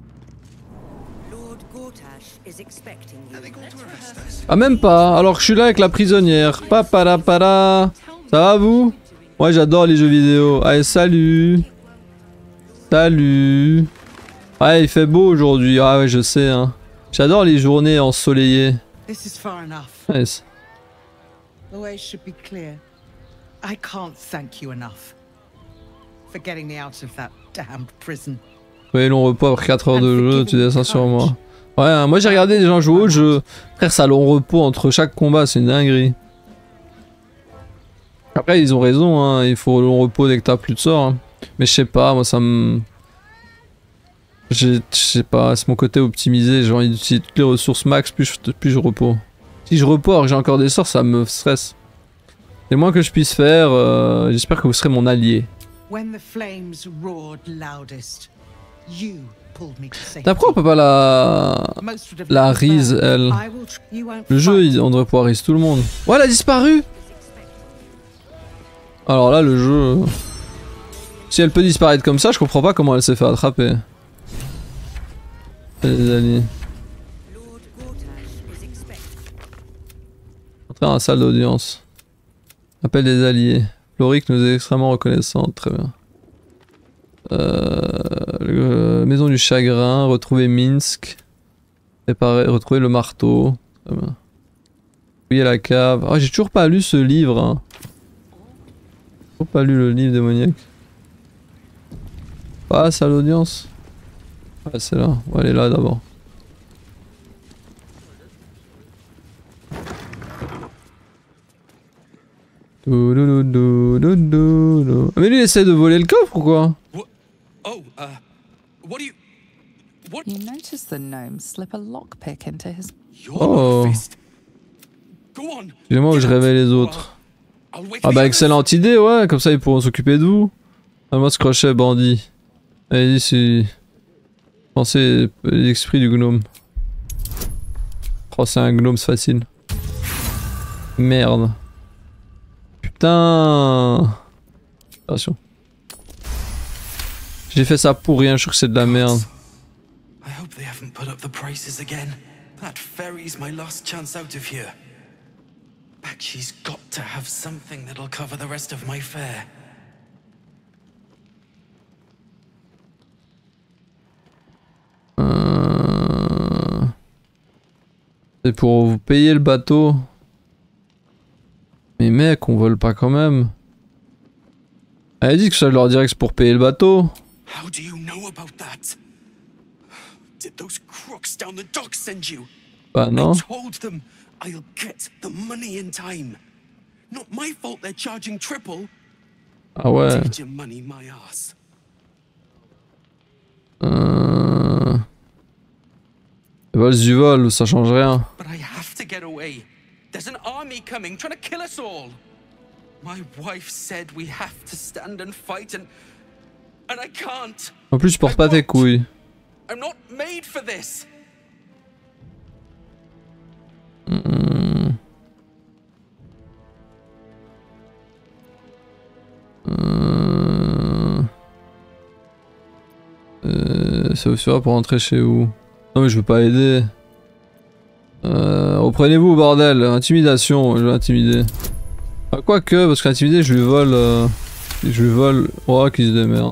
Ah même pas, alors que je suis là avec la prisonnière. Paparapara. Ça va vous? Moi j'adore les jeux vidéo. Allez salut. Salut. Ouais il fait beau aujourd'hui, ah ouais je sais hein. J'adore les journées ensoleillées. This is far enough. Nice. The way should be clear. I can't thank you enough for getting me out of that damned prison. Oui long repos après quatre heures de jeu, tu dis ça sur moi. Ouais, moi j'ai regardé des gens jouer au jeu. Frère, ça long repos entre chaque combat, c'est une dinguerie. Après, ils ont raison, hein, il faut long repos dès que t'as plus de sorts. Hein. Mais je sais pas, moi ça me. Je sais pas, c'est mon côté optimisé. J'ai envie d'utiliser toutes les ressources max, plus je, plus je repos. Si je repos alors que j'ai encore des sorts, ça me stresse. C'est le moins que je puisse faire. Euh, J'espère que vous serez mon allié. When the flames roared loudest, you. Pourquoi on peut pas la... la Reese, elle? Le jeu, on devrait pouvoir Reese tout le monde. Ouais, elle a disparu! Alors là, le jeu... Si elle peut disparaître comme ça, je comprends pas comment elle s'est fait attraper. Les alliés. Entrer dans la salle d'audience. Appel des alliés. Loric nous est extrêmement reconnaissante, très bien. Euh, le, maison du chagrin, retrouver Minsk, réparer, retrouver le marteau. Fouiller la cave. Ah, j'ai toujours pas lu ce livre. Hein. Toujours pas lu le livre démoniaque. Passe à l'audience. Ah, c'est là. On va aller là d'abord. Mais lui il essaie de voler le coffre ou quoi? Oh, uh, what do you... What? You notice the gnome slip a lockpick into his... Oh. Excusez-moi où je réveille les autres. Ah bah excellente idée, ouais, comme ça ils pourront s'occuper de vous. Ah, moi ce crochet bandit. Allez-y, c'est... Pensez l'esprit du gnome. Oh c'est un gnome, c'est facile. Merde. Putain. Attention. J'ai fait ça pour rien, je suis sûr que c'est de la merde. I hope they haven't put up the prices again. That ferry's my last chance out of here. Bakshi's got to have something that'll cover the rest of my fare. Euh... C'est pour vous payer le bateau. Mais mec, on vole pas quand même. Elle a dit que ça leur dirait que c'est pour payer le bateau. How do you know about that? Did those crooks down the dock send you? Bah non. I told them I'll get the money in time. Not my fault they're charging triple. Ah ouais. Take your money, my ass. Euh... Vol du vol, ça change rien. But I have to get away. There's an army coming trying to kill us all. My wife said we have to stand and fight and and I can't. En plus, je porte pas tes couilles. I'm not made for this. Mmh. Euh... Euh... Ça vous suffira pour rentrer chez vous. Non mais je veux pas aider. Euh... Reprenez-vous bordel. Intimidation, je vais intimider. Ah, quoique, parce qu'intimider je lui vole... Euh... Je lui vole... Oh qui se démerde.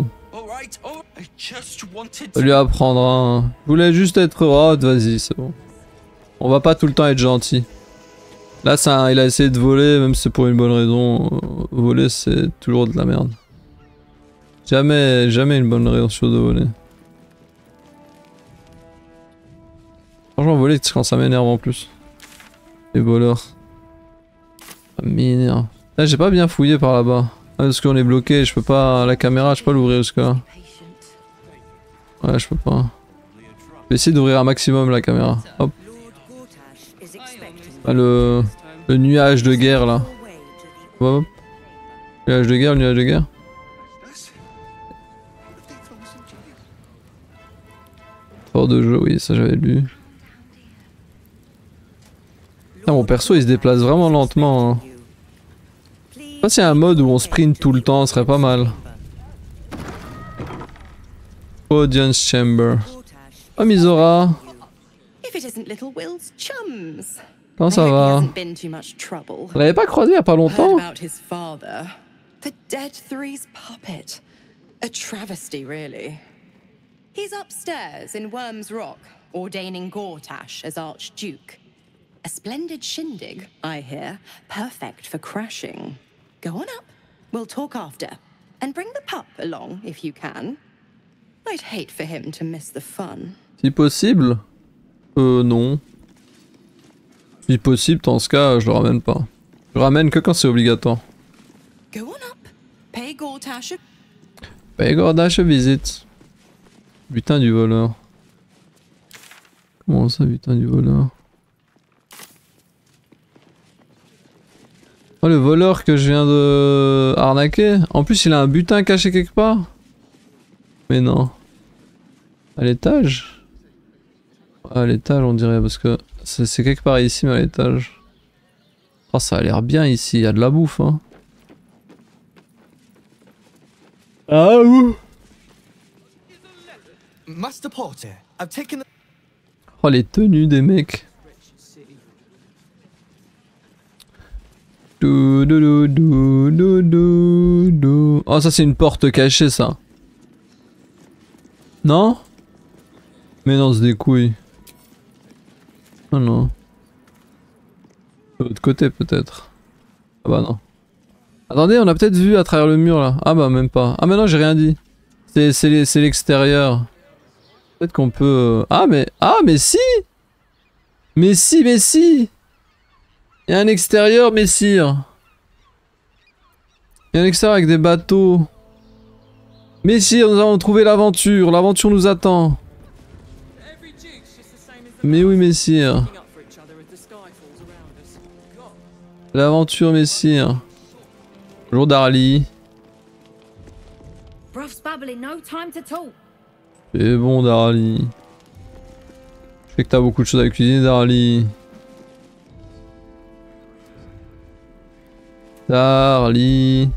Ça lui apprendra. Hein. Je voulais juste être heureux, vas-y c'est bon. On va pas tout le temps être gentil. Là ça, il a essayé de voler, même si c'est pour une bonne raison. Voler c'est toujours de la merde. Jamais, jamais une bonne raison de voler. Franchement voler quand ça m'énerve en plus. Les voleurs. Ça m'énerve. Là j'ai pas bien fouillé par là-bas. Ah, parce qu'on est bloqué, je peux pas... La caméra, je peux pas l'ouvrir jusque-là. Ouais je peux pas. Je vais essayer d'ouvrir un maximum la caméra. Hop. Ah, le... le nuage de guerre là. Hop. Nuage de guerre, le nuage de guerre. Fort de jeu, oui, ça j'avais lu. Ah, mon perso il se déplace vraiment lentement. Hein. Je sais pas s'il y a un mode où on sprint tout le temps, ce serait pas mal. Audience Chamber. Oh Mizora. Comment ça va? On l'avait pas croisé il y a pas longtemps? The dead three's puppet. A travesty, really. He's upstairs in Worm's Rock, ordaining Gortash as Archduke. A splendid shindig, I hear, perfect for crashing. Go on up. We'll talk after. And bring the pup along, if you can. I'd hate for him to miss the fun. Si possible? Euh, non. Si possible, dans ce cas, je le ramène pas. Je le ramène que quand c'est obligatoire. Go on up. Pay Gortash a... Pay Gortash a visite. Butin du voleur. Comment ça, butin du voleur? Oh, le voleur que je viens de arnaquer. En plus, il a un butin caché quelque part. Mais non. À l'étage? À l'étage, on dirait, parce que c'est quelque part ici, mais à l'étage. Oh, ça a l'air bien ici, il y a de la bouffe, hein. Ah ouh. Master Porter, I've taken the... Oh, les tenues des mecs. Dou, dou, dou, dou, dou, dou, dou. Oh, ça c'est une porte cachée, ça. Non? Mais non, c'est des couilles. Oh non. De l'autre côté peut-être. Ah bah non. Attendez, on a peut-être vu à travers le mur là. Ah bah même pas. Ah mais non, j'ai rien dit. C'est l'extérieur. Peut-être qu'on peut... Ah mais... Ah mais si! Mais si, mais si! Il y a un extérieur, messire. Il y a un extérieur avec des bateaux. Messire, nous avons trouvé l'aventure. L'aventure nous attend. Mais oui, messire. L'aventure, messire. Bonjour Darly. C'est bon Darly. Je sais que t'as beaucoup de choses à cuisiner Darly. Darly.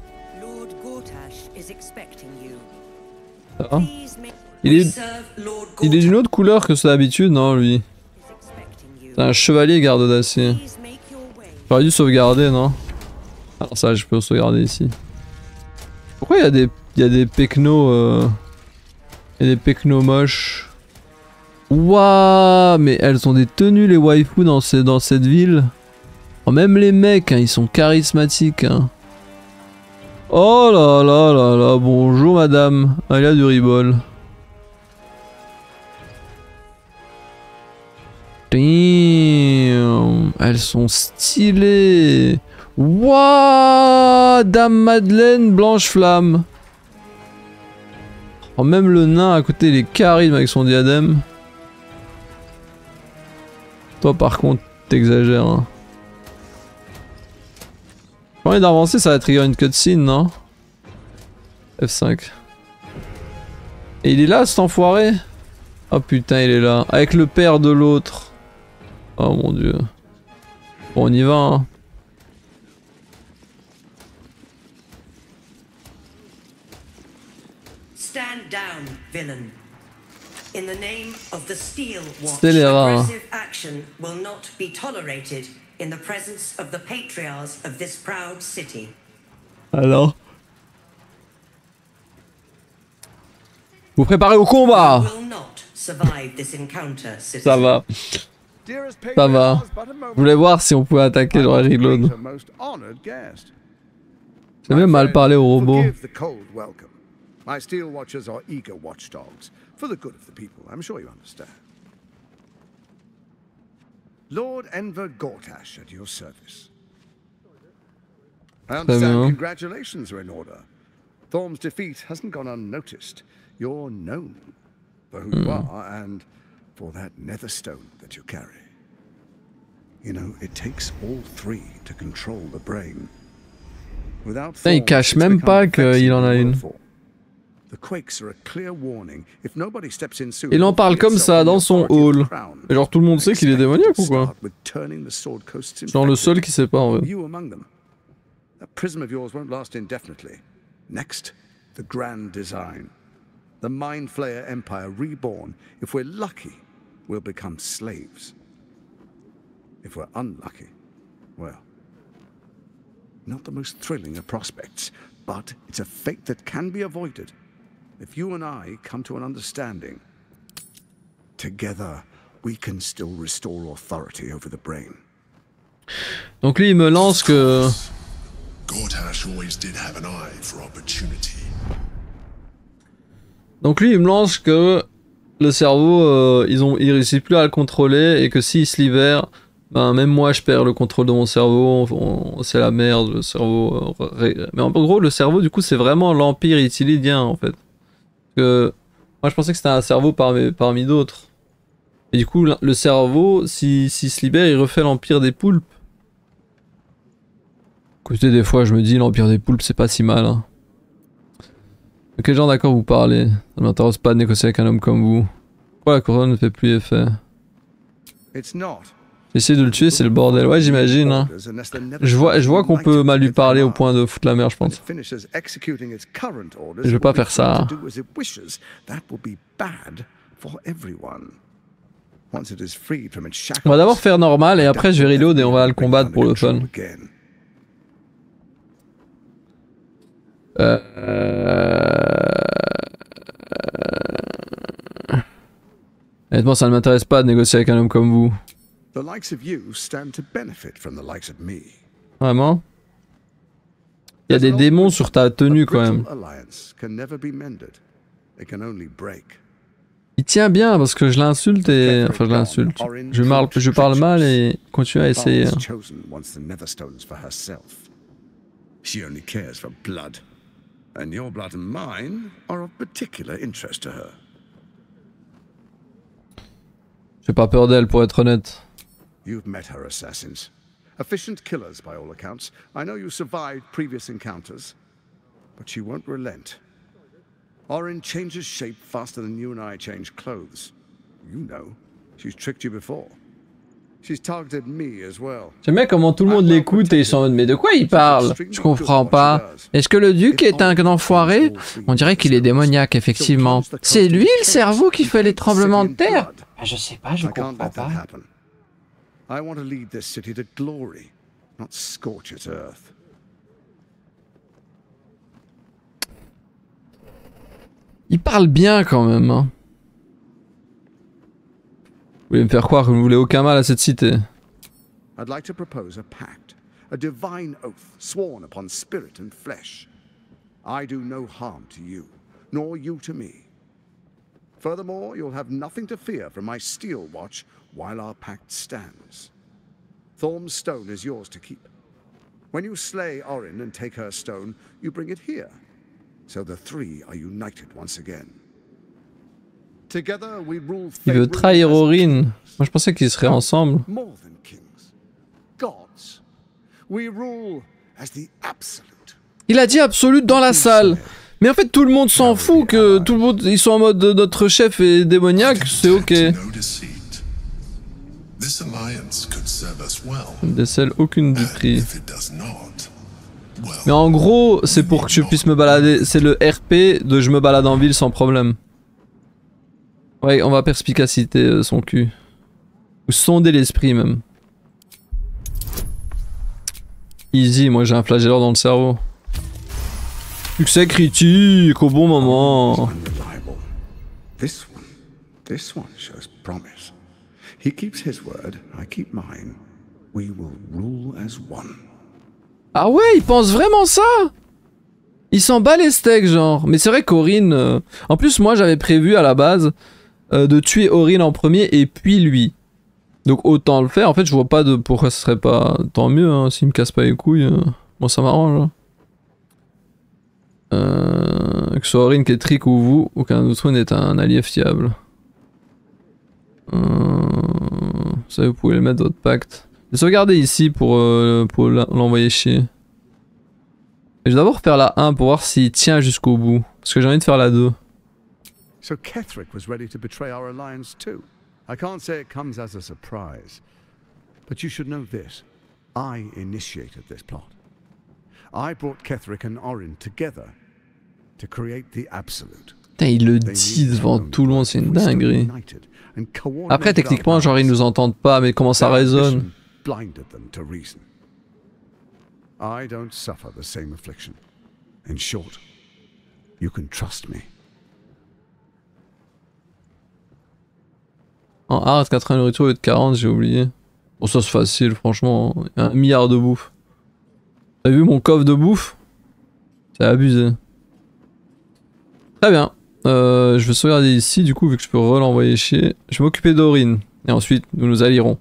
Ça va? Il est... Il est d'une autre couleur que ça d'habitude, non lui? C'est un chevalier garde d'acier. J'aurais dû sauvegarder, non? Alors ça, je peux sauvegarder ici. Pourquoi il y a des... Il y a des pecnos... Euh... Il y a des pecnos moches. Waouh, mais elles ont des tenues les waifus dans, ces... dans cette ville. Oh, même les mecs, hein, ils sont charismatiques. Hein. Oh là là là là, bonjour madame. Ah, il y a du ribol. Damn, elles sont stylées. Wouah, Dame Madeleine Blanche Flamme. Oh, même le nain à côté, il est charisme avec son diadème. Toi par contre, t'exagères. Hein. J'ai envie d'avancer, ça va trigger une cutscene, non? F cinq. Et il est là, cet enfoiré? Oh putain, il est là. Avec le père de l'autre. Oh mon dieu. Bon, on y va, hein. Stand down, villain. In the name of the Steel Watch, Scélérat. aggressive action will not be tolerated in the presence of the patriarchs of this proud city. Alors? Vous préparez au combat? You will not survive this encounter, citizen. Ça va. Ça va. Je voulais voir si on pouvait attaquer genre reload. J'ai même mal parlé au robot. Forgive the cold welcome. My Steel Watchers are eager watchdogs, for the good of the people, I'm sure you understand. Lord Enver Gortash at your service. I understand congratulations are in order. Thorm's defeat hasn't gone unnoticed. You're known for who you are and for that nether stone that you carry. You know, it takes all three to control the brain. Without Thorm, il cache même pas qu'il en a une. Il en parle comme ça dans son hall. Et genre tout le monde sait qu'il est démoniaque ou quoi? Genre le seul qui sait pas en vrai. That prism of yours won't last indefinitely. Next, the grand design. The Mind Flayer Empire reborn. If we're lucky, we'll become slaves. If we're unlucky, well, not the most thrilling of prospects, but it's a fate that can be avoided. If you and I come to an understanding, together we can still restore authority over the brain. Donc lui il me lance que Gortash always did have an eye for opportunity. Donc lui il me lance que le cerveau euh, ils ont ils réussissent plus à le contrôler et que s'il se libère, ben même moi je perds le contrôle de mon cerveau, c'est la merde le cerveau. Euh, mais en gros le cerveau du coup c'est vraiment l'empire itilidien en fait. Que moi je pensais que c'était un cerveau parmi, parmi d'autres. Et du coup le cerveau s'il si, si se libère il refait l'empire des poulpes. Écoutez, des fois je me dis l'empire des poulpes c'est pas si mal. Hein. De quel genre d'accord vous parlez? Ça ne m'intéresse pas de négocier avec un homme comme vous. Pourquoi la couronne ne fait plus effet? Essayer de le tuer c'est le bordel, ouais j'imagine. Hein. Je vois, je vois qu'on peut mal lui parler au point de foutre la merde je pense. Je vais pas faire ça. On va d'abord faire normal et après je vais reload et on va le combattre pour le fun. Euh... Honnêtement, ça ne m'intéresse pas de négocier avec un homme comme vous. Vraiment? Il y a des démons sur ta tenue quand même. Il tient bien parce que je l'insulte et... Enfin je l'insulte. Je parle, je parle mal et continue à essayer. And your blood and mine are of particular interest to her. J'ai pas peur d'elle pour être honnête. You've met her assassins. Efficient killers by all accounts. I know you survived previous encounters, but she won't relent. Orin changes shape faster than you and I change clothes. You know, she's tricked you before. She's targeted me as well. J'aime bien comment tout le monde l'écoute et ils sont en mode mais de quoi il parle? Je comprends pas. Est-ce que le duc est un enfoiré? On dirait qu'il est démoniaque effectivement. C'est lui le cerveau qui fait les tremblements de terre? Ah, je sais pas, je comprends pas. I want to lead this city to glory, not scorch its earth. Il parle bien quand même. Hein. Vous voulez me faire croire que vous ne voulez aucun mal à cette cité? I'd like to propose a pact, a divine oath sworn upon spirit and flesh. I do no harm to you, nor you to me. Furthermore, you'll have nothing to fear from my Steel Watch while our pact stands. Thorm's stone is yours to keep. When you slay Orin and take her stone, you bring it here. So the three are united once again. Together we rule. Il veut trahir Orin. Moi je pensais qu'ils seraient ensemble. More than kings, gods. We rule Il a dit absolute dans la salle. Mais en fait, tout le monde s'en fout que tout le monde, ils sont en mode notre chef est démoniaque, c'est ok. Je ne décèle aucune du prix. Mais en gros, c'est pour que je puisse me balader. C'est le R P de je me balade en ville sans problème. Ouais, on va perspicaciter euh, son cul. Ou sonder l'esprit même. Easy, moi j'ai un flagelleur dans le cerveau. Succès critique au bon moment. This one, this one shows promise. He keeps his word, I keep mine. We will rule as one. Ah ouais, il pense vraiment ça? Il s'en bat les steaks genre. Mais c'est vrai qu'Orin... Euh... En plus moi j'avais prévu à la base euh, de tuer Orin en premier et puis lui. Donc autant le faire. En fait je vois pas de pourquoi ce serait pas... Tant mieux hein, s'il me casse pas les couilles. Euh... Moi ça m'arrange. Hein. Euh, que ce soit Orin qui est trick ou vous, aucun d'entre eux n'est un allié fiable. Euh, ça vous pouvez le mettre votre pacte. Je vais sauvegarder ici pour, euh, pour l'envoyer chier. Et je vais d'abord faire la un pour voir s'il tient jusqu'au bout. Parce que j'ai envie de faire la deux. So Ketheric was ready to betray our alliance too. I can't say it comes as a surprise. But you should know this. I initiated this plot. I brought Ketheric and Orin together to create the Absolute. Putain, il le dit devant tout le monde, c'est une dinguerie. Après, techniquement, genre, ils nous entendent pas, mais comment ça résonne? I don't suffer the same affliction. In short, you can trust me. En hard, quatre-vingts nourriture au lieu de quarante, j'ai oublié. Bon, ça c'est facile, franchement. Il y a un milliard de bouffe. T'as vu mon coffre de bouffe? C'est abusé. Très bien. Euh, je vais sauvegarder ici, du coup, vu que je peux re-l'envoyer chier. Je vais m'occuper d'Orin. Et ensuite, nous nous allierons.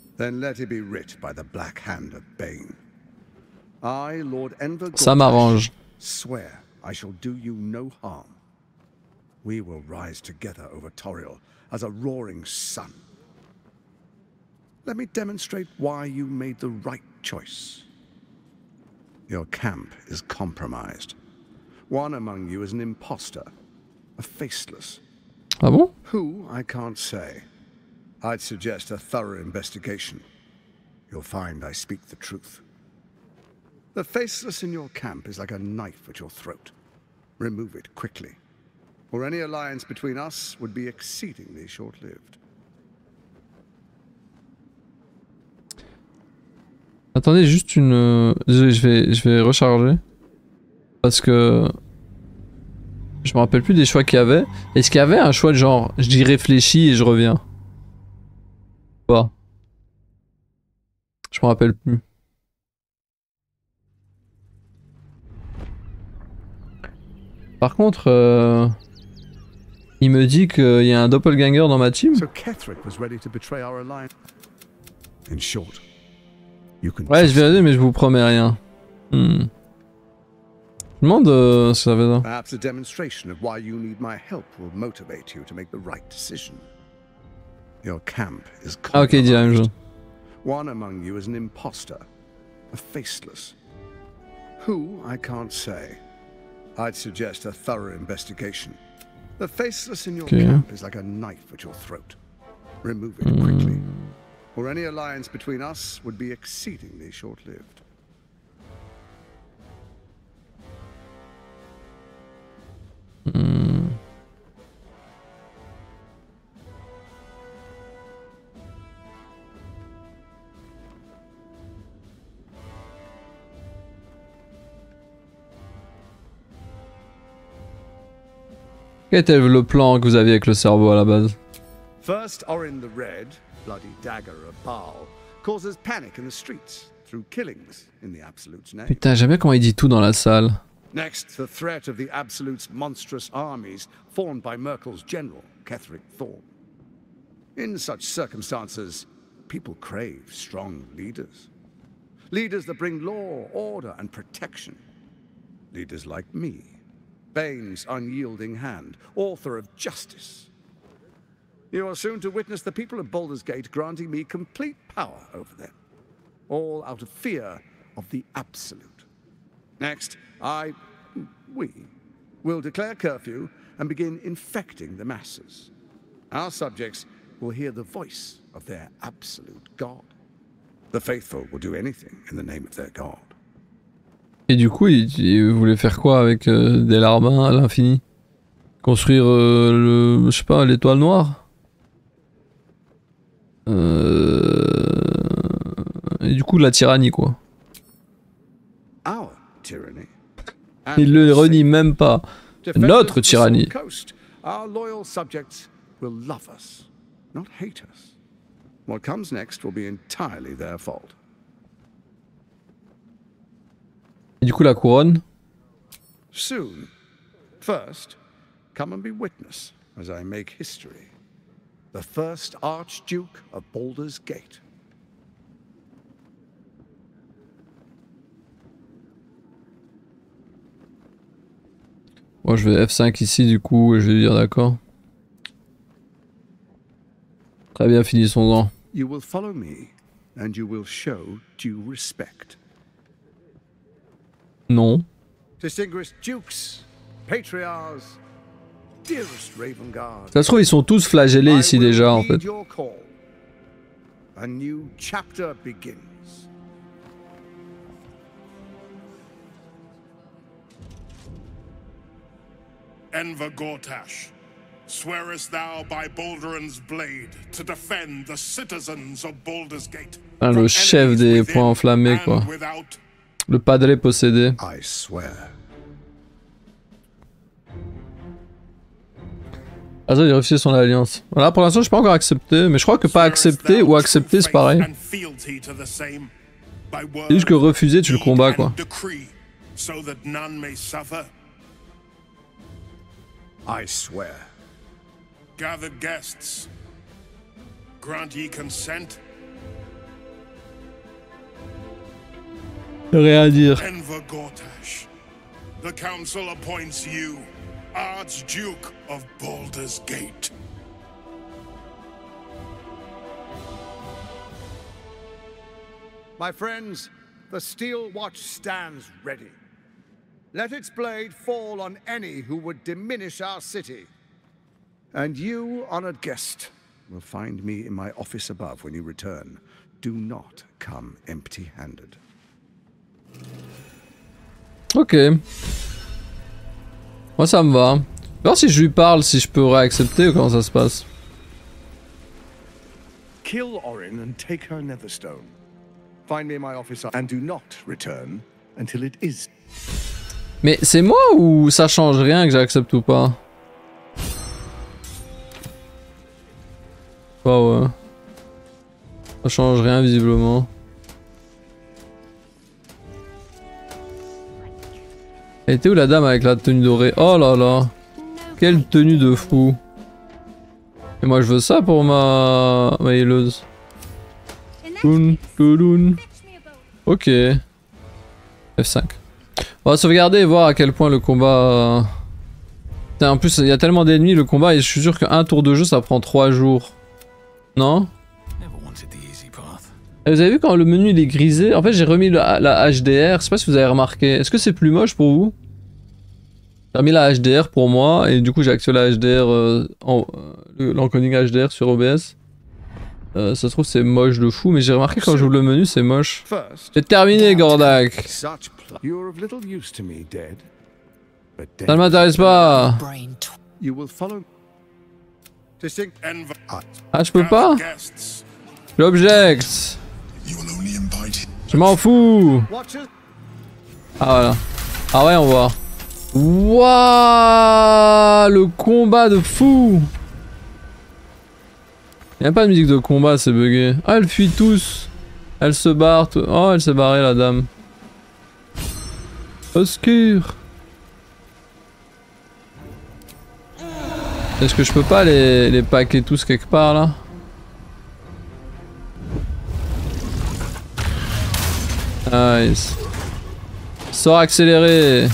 Ça m'arrange. Swear I shall do you no harm. We will rise together over Toriel as a roaring sun. Let me demonstrate why you made the right choice. Your camp is compromised. One among you is an imposter, a faceless. Ah bon? Who, I can't say. I'd suggest a thorough investigation. You'll find I speak the truth. The faceless in your camp is like a knife at your throat. Remove it quickly, or any alliance between us would be exceedingly short-lived. Attendez juste une... Je, je vais, je vais recharger. Parce que... Je me rappelle plus des choix qu'il y avait. Est-ce qu'il y avait un choix de genre, j'y réfléchis et je reviens? Pas. Je me rappelle plus. Par contre, euh, il me dit qu'il y a un doppelganger dans ma team. Ouais, je vais aller, mais je vous promets rien. Hmm. Je me demande euh, si ça veut dire. Perhaps a demonstration of why you need my help will motivate you to make the right decision. Your camp is ah, ok, dis la même chose. One among you is an imposter, a faceless. Who, I can't say. I'd suggest a thorough investigation. The faceless in your okay. camp is like a knife at your throat. Remove it mm. quickly, or any alliance between us would be exceedingly short-lived. Mm. Quel était le plan que vous aviez avec le cerveau à la base? First, Orin the Red, bloody dagger of Baal, causes panic in the streets through killings in the Absolute's name. Putain, j'aime bien comment il dit tout dans la salle. Next, the threat of the Absolute's monstrous armies formed by Merkel's general, Ketheric Thorn. In such circumstances, people crave strong leaders. Leaders that bring law, order, and protection. Leaders like me. Bane's unyielding hand, author of justice. You are soon to witness the people of Baldur's Gate granting me complete power over them, all out of fear of the Absolute. Next, I, we, will declare curfew and begin infecting the masses. Our subjects will hear the voice of their absolute God. The faithful will do anything in the name of their God. Et du coup, il, il voulait faire quoi avec euh, des larbins à l'infini? Construire euh, le, je sais pas, l'étoile noire? euh... Et du coup, la tyrannie, quoi. Our tyranny. Il le renie même pas. Notre tyrannie. Our loyal subjects will love us, not hate us. What comes next will be entirely their fault. Et du coup, la couronne? Soon. First, come and be witness as I make history. The first Archduke of Baldur's Gate. Moi, je vais F cinq ici, du coup, et je vais dire d'accord. Très bien, finissons-en. You will follow me, and you will show due respect. Non. Distinguished dukes, patriarchs, dearest Ravengard. Ça se trouve, ils sont tous flagellés ici déjà, en fait. A new chapter begins. Enver Gortash, swearest thou by Balduran's blade to defend the citizens of Baldur's Gate? Ah, le chef des points enflammés, quoi. Le padré possédé. I swear. Ah ça, il a refusé son alliance. Voilà, pour l'instant, je suis pas encore accepté, mais je crois que pas accepté ou accepté, c'est pareil. C'est juste que refuser, tu le combats, quoi. I swear. Gathered guests, grant ye consent. Rien à dire. Enver Gortash, the council appoints you Archduke of Baldur's Gate. My friends, the steel watch stands ready. Let its blade fall on any who would diminish our city. And you, honored guest, will find me in my office above when you return. Do not come empty-handed. Ok. Moi ça me va. Alors si je lui parle, si je peux réaccepter ou comment ça se passe? Kill Orin and take her Netherstone. Find me in my office and do not return until it is. Mais c'est moi ou ça change rien que j'accepte ou pas? Oh ouais. Ça change rien visiblement. Elle était où la dame avec la tenue dorée? Oh là là. Quelle tenue de fou. Et moi je veux ça pour ma... ma heileuse. Ok. F cinq. On va sauvegarder et voir à quel point le combat... Putain, en plus il y a tellement d'ennemis, le combat, et je suis sûr qu'un tour de jeu ça prend trois jours. Non? Et vous avez vu quand le menu il est grisé? En fait j'ai remis la, la H D R, je sais pas si vous avez remarqué. Est-ce que c'est plus moche pour vous? J'ai remis la H D R pour moi et du coup j'ai activé la H D R, euh, l'encoding H D R sur O B S. Euh, ça se trouve c'est moche de fou, mais j'ai remarqué quand j'ouvre le menu c'est moche. C'est terminé Gordak. Ça ne m'intéresse pas. Ah je peux pas? J'objecte. Je m'en fous. Ah voilà. Ah ouais on voit. Wouah, le combat de fou. Y'a même pas de musique de combat, c'est bugué. Ah elle fuit tous. Elle se barre. Oh elle s'est barrée la dame. Obscur. Est-ce que je peux pas les, les packer tous quelque part là? Nice. Sort accéléré.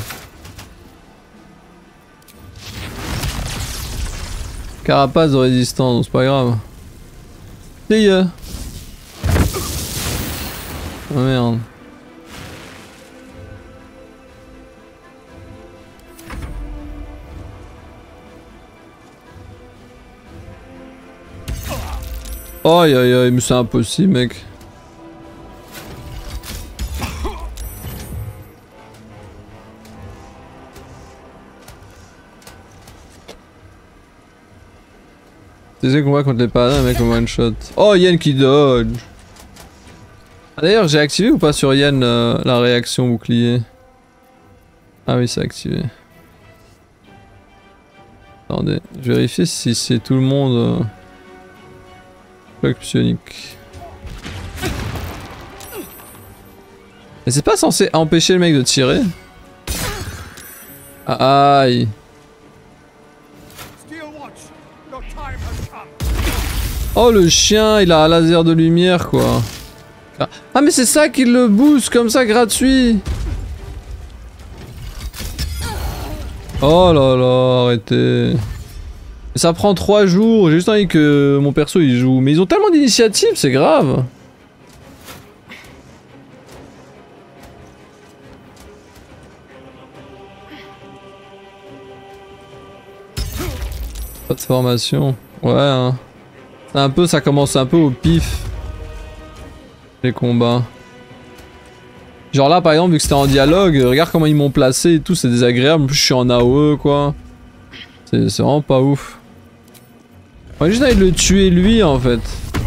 Carapace de résistance, c'est pas grave. See ya. Oh merde. Aïe aïe aïe, mais c'est impossible, mec. Tu sais qu'on voit contre les paladins, mec, au one shot. Oh, Yen qui dodge. Ah, d'ailleurs, j'ai activé ou pas sur Yen euh, la réaction bouclier? Ah oui, c'est activé. Attendez, je vérifie si c'est tout le monde. Euh... Choc psionique. Mais c'est pas censé empêcher le mec de tirer? Ah, aïe. Oh le chien, il a un laser de lumière quoi. Ah mais c'est ça qui le booste comme ça gratuit. Oh là là, arrêtez. Ça prend trois jours, j'ai juste envie que mon perso il joue. Mais ils ont tellement d'initiatives, c'est grave. Pas de formation. Ouais hein. C'est un peu, ça commence un peu au pif. Les combats. Genre là par exemple, vu que c'était en dialogue, regarde comment ils m'ont placé et tout, c'est désagréable. En plus je suis en A O E quoi. C'est vraiment pas ouf. On va juste aller le tuer lui en fait.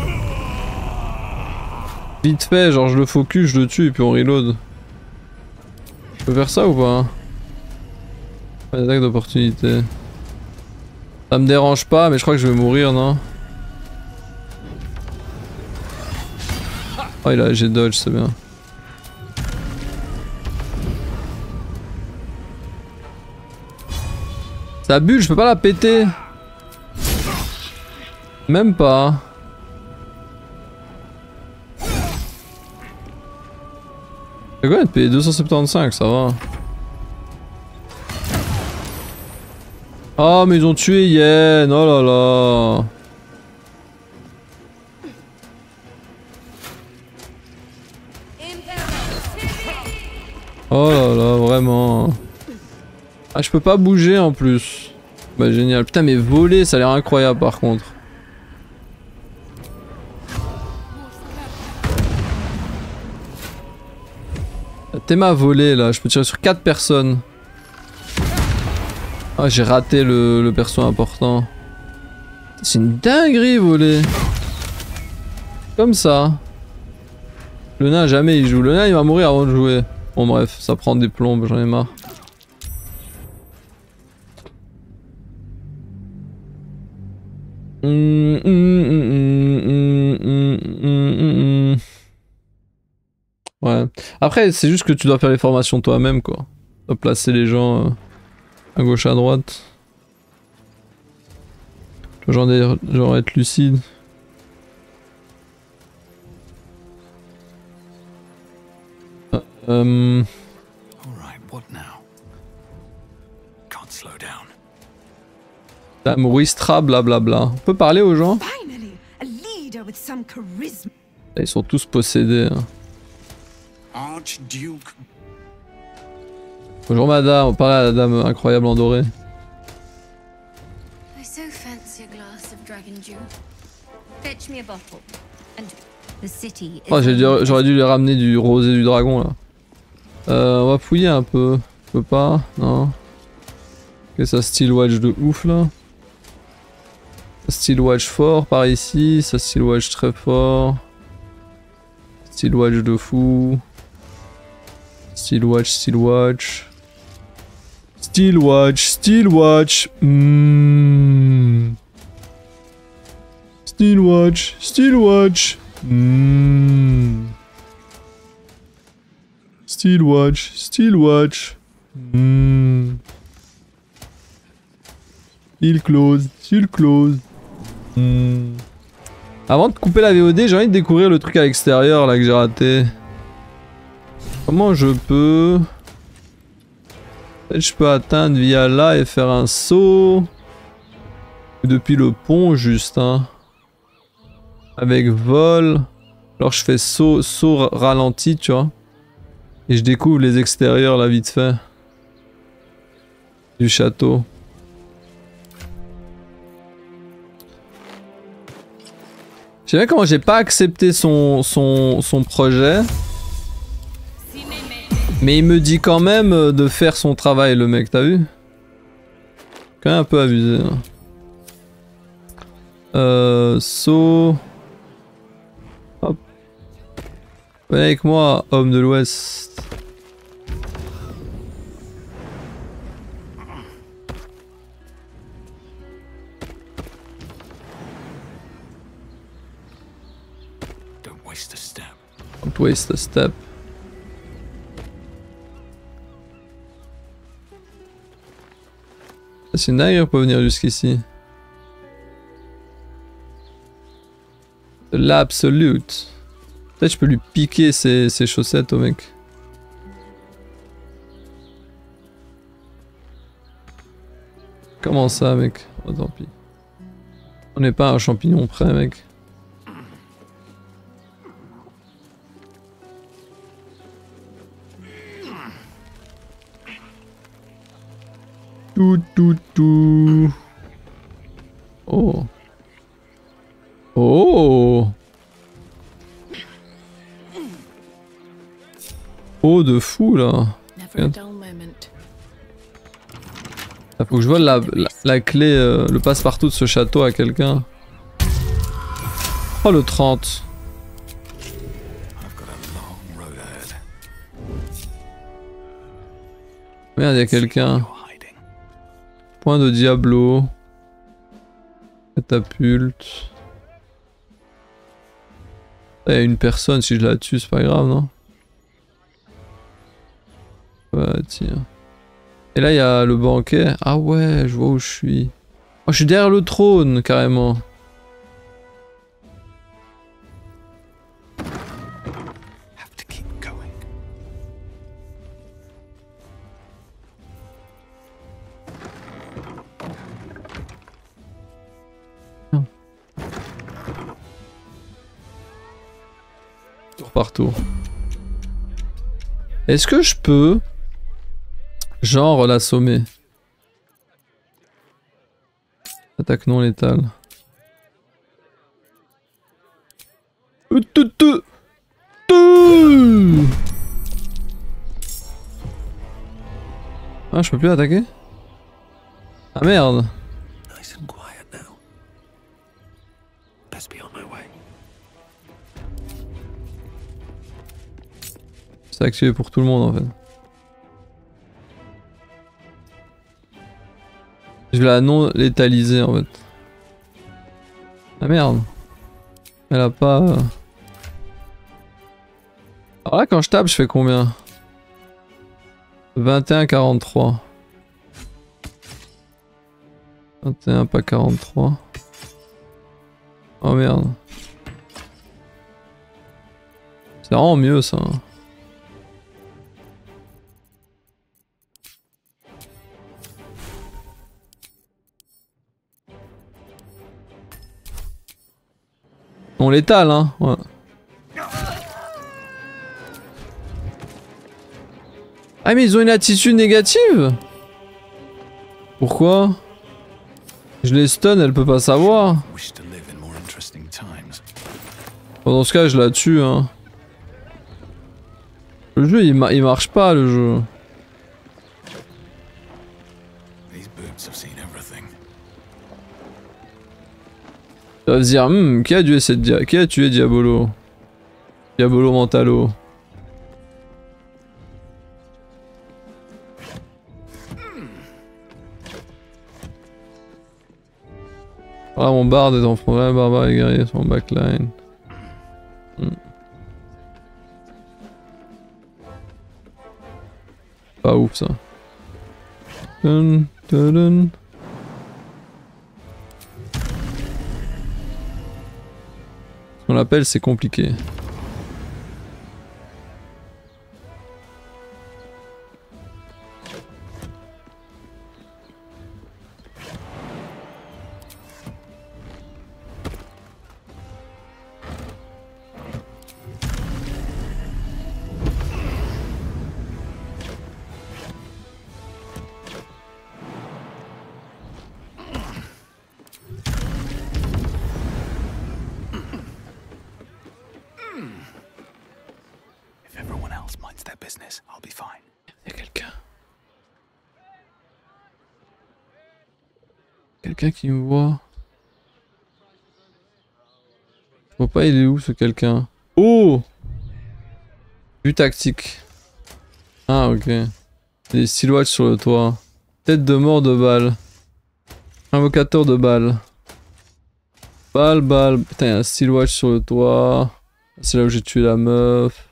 Vite fait, genre je le focus, je le tue et puis on reload. Je peux faire ça ou pas? Attaque d'opportunité. Ça me dérange pas, mais je crois que je vais mourir, non? Oh, il a j'ai dodge, c'est bien. Sa bulle, je peux pas la péter. Même pas. C'est quoi être payé deux cent soixante-quinze, ça va. Oh mais ils ont tué Yen, oh là là. Oh là là, vraiment. Ah je peux pas bouger en plus. Bah génial. Putain mais voler ça a l'air incroyable par contre. T'es ma volée là, je peux tirer sur quatre personnes. Ah j'ai raté le, le perso important. C'est une dinguerie voler. Comme ça. Le nain jamais il joue. Le nain il va mourir avant de jouer. Bon bref, ça prend des plombes, j'en ai marre. Mmh, mmh, mmh, mmh, mmh, mmh. Ouais. Après, c'est juste que tu dois faire les formations toi-même, quoi. Tu dois placer les gens euh, à gauche, à droite. Tu dois genre, genre être lucide. Euh... Tamouristra, blablabla. On peut parler aux gens? Ils sont tous possédés. Hein. Bonjour madame, on parle à la dame incroyable en doré. Oh, j'aurais dû lui ramener du rosé du dragon là. Euh, on va fouiller un peu. Je peux pas? Non. Ok, ça steel watch de ouf là. Ça steel watch fort par ici. Ça steel watch très fort. Steel watch de fou. Steel watch, steel watch. Steel watch, steel watch. Mmh. Steel watch, steel watch. Mmh. Steel watch, steel watch. Mmh. Steel close, steel close. Mmh. Avant de couper la V O D, j'ai envie de découvrir le truc à l'extérieur là que j'ai raté. Comment je peux... Peut-être je peux atteindre via là et faire un saut. Depuis le pont juste hein. Avec vol. Alors je fais saut, saut ralenti tu vois. Et je découvre les extérieurs là vite fait. Du château. Je sais pas comment j'ai pas accepté son, son, son projet. Mais il me dit quand même de faire son travail, le mec, t'as vu? Quand même un peu abusé. Hein. Euh. So. Hop. Venez avec moi, homme de l'Ouest. Don't waste a step. Don't waste a step. C'est une dingue pour venir jusqu'ici. L'absolute. Peut-être je peux lui piquer ses, ses chaussettes au mec. Comment ça mec? Oh tant pis. On n'est pas un champignon près mec. Tout, tout, tout. Oh. Oh. Oh de fou là. Regarde. Il faut que je vole la, la, la clé, euh, le passe-partout de ce château à quelqu'un. Oh le trente. Merde, il y a quelqu'un. Point de Diablo. Catapulte. Il y a une personne, si je la tue, c'est pas grave, non? Ouais, tiens. Et là, il y a le banquet. Ah ouais, je vois où je suis. Oh, je suis derrière le trône, carrément. Partout. Est-ce que je peux genre l'assommer? Attaque non létale. Ah, je peux plus attaquer? Ah merde. C'est activé pour tout le monde en fait. Je vais la non létaliser en fait. Ah merde. Elle a pas... Alors là quand je tape je fais combien? vingt et un quarante-trois. vingt et un pas quarante-trois. Oh merde. C'est vraiment mieux ça. On l'étale hein, ouais. Ah mais ils ont une attitude négative? Pourquoi? Je les stun, elle peut pas savoir. Bon, dans ce cas je la tue hein. Le jeu il, ma il marche pas le jeu. Ça veut dire, hmm, qui a tué cette dia qui a tué Diabolo? Diabolo Mentalo. Ah mon barde est en front, là, barbare et guerrier sur mon backline. Hmm. Pas ouf ça. Dun, dun, dun. Ce qu'on appelle c'est compliqué. else minds their business, I'll be fine. Y'a quelqu'un. Quelqu'un qui me voit. Je vois pas, il est où ce quelqu'un? Oh! Vue tactique. Ah, ok. Des silhouettes sur le toit. Tête de mort de balle. Invocateur de balle. Balle, balle. Putain, y'a un silhouette sur le toit. C'est là où j'ai tué la meuf.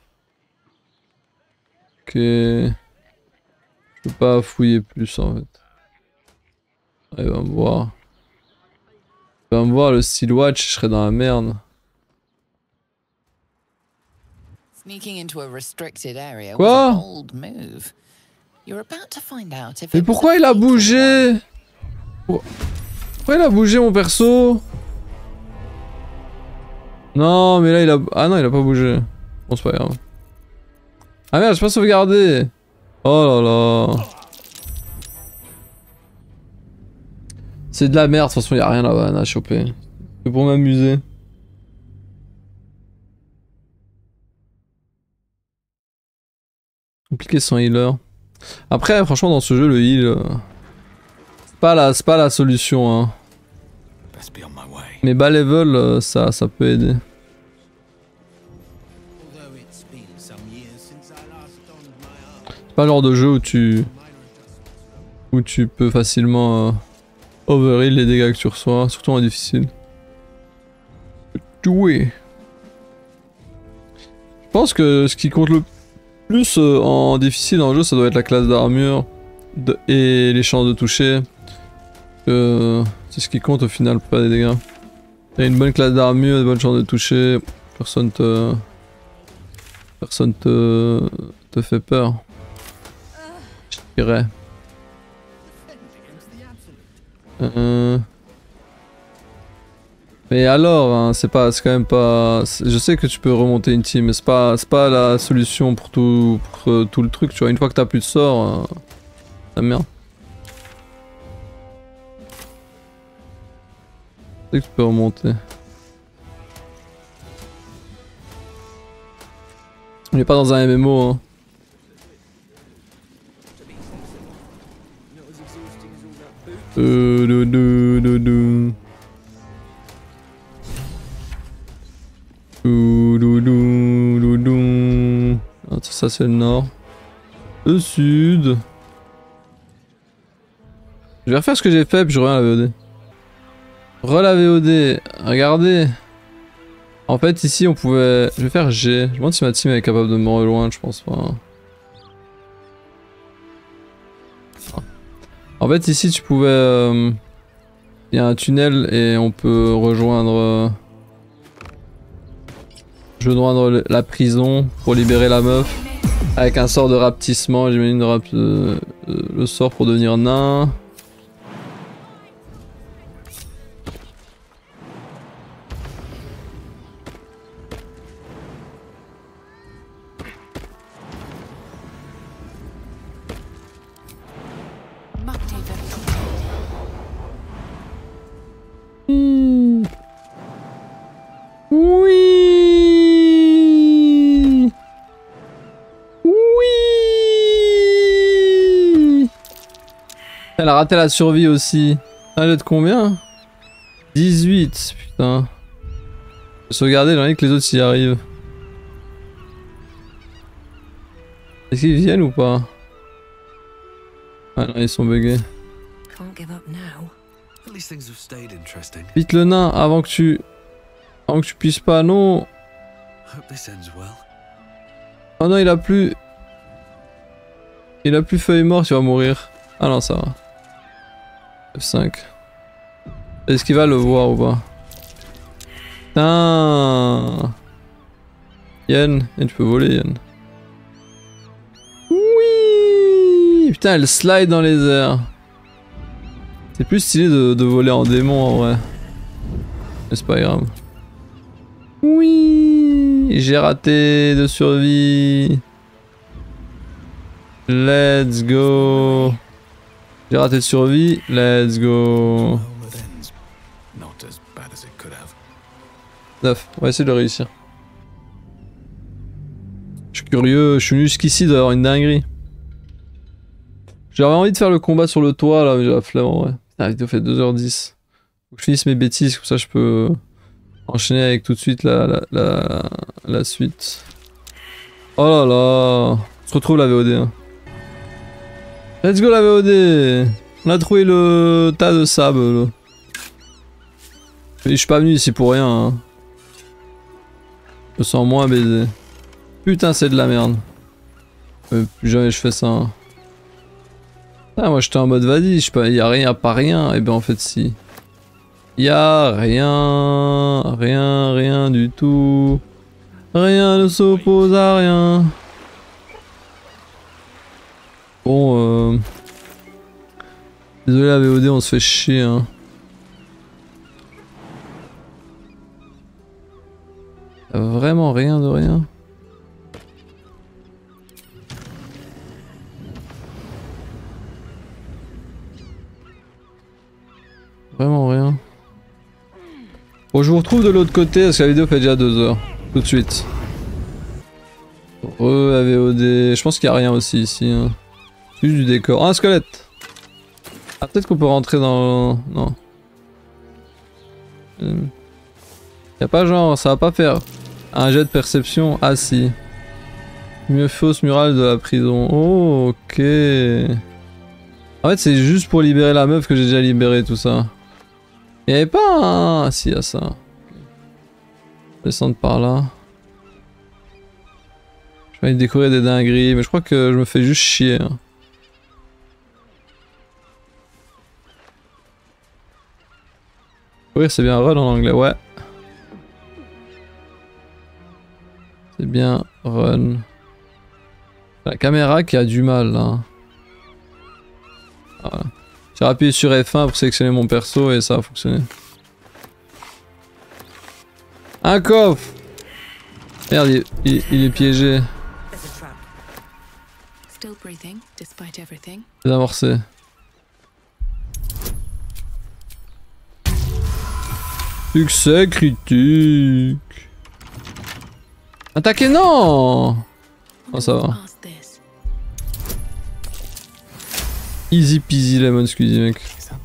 Ok. Je peux pas fouiller plus en fait. Ah, il va me voir. Il va me voir le silhouette, je serais dans la merde. Quoi? Mais pourquoi il a bougé? Pourquoi il a bougé mon perso? Non mais là il a... Ah non il a pas bougé. Bon c'est pas grave. Ah merde j'ai pas sauvegardé. Oh là là. C'est de la merde de toute façon y'a rien là-bas à choper. C'est pour m'amuser. Compliqué sans healer. Après franchement dans ce jeu le heal... Euh... C'est pas, la... pas la solution hein. Mais bas level euh, ça, ça peut aider. C'est pas le genre de jeu où tu... Où tu peux facilement euh, overheal les dégâts que tu reçois, surtout en difficile. Jouer. Je pense que ce qui compte le plus euh, en difficile dans le jeu ça doit être la classe d'armure et les chances de toucher. Euh, c'est ce qui compte au final pour faire des dégâts. T'as une bonne classe d'armure, des bonnes chances de toucher, personne te... Personne te... te fait peur. Je dirais. Euh... Mais alors, hein, c'est pas, c'est quand même pas... Je sais que tu peux remonter une team, mais c'est pas, c'est pas la solution pour tout, pour, euh, tout le truc, tu vois. Une fois que t'as plus de sorts, euh, la merde. Je sais que tu peux remonter. On est pas dans un M M O, hein. Euh, do, do, do, do. Do, do, do, do, do. Ah, ça c'est le nord. Le sud. Je vais refaire ce que j'ai fait puis je reviens à la V O D. Re la V O D, regardez. En fait ici on pouvait... Je vais faire G. Je me demande si ma team est capable de me rejoindre, je pense pas. En fait ici tu pouvais... Euh... Il y a un tunnel et on peut rejoindre... Euh... Rejoindre la prison pour libérer la meuf. Avec un sort de rapetissement, j'imagine rap... euh... le sort pour devenir nain. Oui. Oui. Elle a raté la survie aussi. Elle est de combien? dix-huit, putain. Je vais sauvegarder, j'en ai que les autres y arrivent. Est-ce qu'ils viennent ou pas? Ah non, ils sont buggés. Vite le nain avant que tu... Avant que tu puisses pas, non. Oh non, il a plus... Il a plus feuille morte, il va mourir. Ah non, ça va. F cinq. Est-ce qu'il va le voir ou pas? Putain. Yen, Yen, tu peux voler Yen. Oui. Putain, elle slide dans les airs. C'est plus stylé de, de voler en démon en vrai. Mais c'est pas grave. Oui, j'ai raté de survie. Let's go. J'ai raté de survie. Let's go. neuf. On va essayer de le réussir. Je suis curieux, je suis venu jusqu'ici d'avoir une dinguerie. J'aurais envie de faire le combat sur le toit là, mais j'ai la flemme en vrai. La vidéo fait deux heures dix. Faut que je finisse mes bêtises, comme ça je peux enchaîner avec tout de suite la, la, la, la suite. Oh là là. On se retrouve la V O D. Hein. Let's go la V O D. On a trouvé le tas de sable là. Je suis pas venu ici pour rien. Hein. Je me sens moins baisé. Putain c'est de la merde. Euh, plus jamais je fais ça. Hein. Ah, moi j'étais en mode vas-y, je pas, y a rien, pas rien. Et ben en fait si. Y a rien, rien, rien du tout. Rien ne s'oppose à rien. Bon, euh... désolé la V O D, on se fait chier. Hein. Y a vraiment rien de rien. Vraiment rien. Bon, je vous retrouve de l'autre côté parce que la vidéo fait déjà deux heures. Tout de suite. Re la V O D. Je pense qu'il n'y a rien aussi ici. Hein. Juste du décor. Ah, un squelette. Ah, peut-être qu'on peut rentrer dans... Non. Il y a pas genre, ça va pas faire un jet de perception. Ah si. Mieux fausse murale de la prison. Oh, ok. En fait, c'est juste pour libérer la meuf que j'ai déjà libéré tout ça. Il y avait pas un... Ah si, il y a ça. Descendre par là. Je vais découvrir des dingueries, mais je crois que je me fais juste chier. Hein. Oui, c'est bien run en anglais, ouais. C'est bien run. La caméra qui a du mal là. Voilà. J'ai appuyé sur F un pour sélectionner mon perso et ça a fonctionné. Un coffre! Merde, il, il, il est piégé. Désamorcé. Succès critique. Attaquez, non! Oh, ça va. Easy peasy lemon squeezy, mec.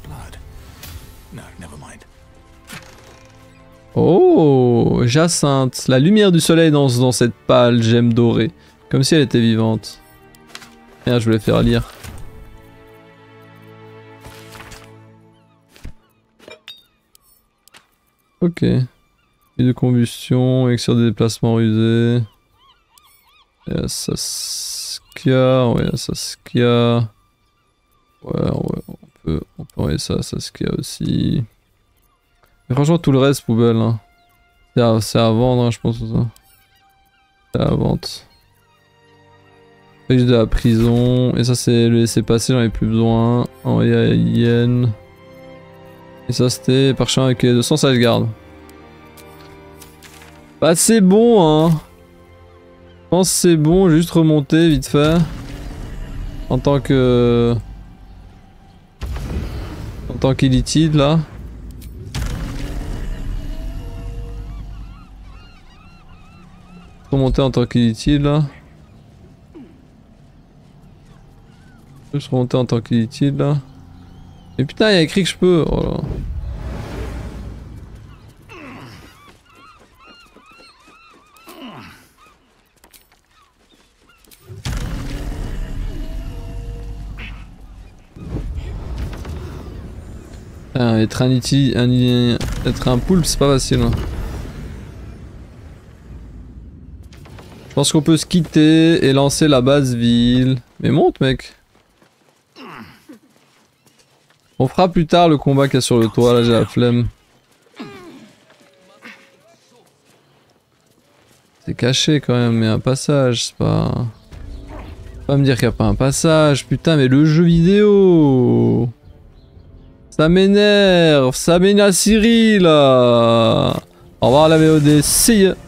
Oh, Jacinthe. La lumière du soleil danse dans cette pâle gemme dorée. Comme si elle était vivante. Merde, je voulais faire lire. Ok. Huile de combustion, élixir de déplacement rusé. Et Saskia, ouais, Saskia. Ouais, ouais, on peut, on peut envoyer ça à Saskia aussi. Mais franchement, tout le reste, poubelle. Hein. C'est à, à vendre, hein, je pense. C'est à la vente. Riche de la prison. Et ça, c'est le laisser passer, j'en ai plus besoin. Envoyer à Yen. Et ça, c'était parchemin avec les deux cents, ça je garde. Bah, c'est bon, hein. Je pense que c'est bon, juste remonter vite fait. En tant que. En tant qu'illitide là. Remonter en tant qu'illitide là. Juste remonter en tant qu'illitide là. Et putain, il y a écrit que je peux. Oh là. Ah, être un iti, un, être un poulpe, c'est pas facile. Hein. Je pense qu'on peut se quitter et lancer la base ville. Mais monte, mec. On fera plus tard le combat qu'il y a sur le toit, là j'ai la flemme. C'est caché quand même, mais un passage, c'est pas... Faut pas me dire qu'il n'y a pas un passage, putain, mais le jeu vidéo... Ça m'énerve, ça m'énerve Cyril là. Au revoir la V O D, see ya.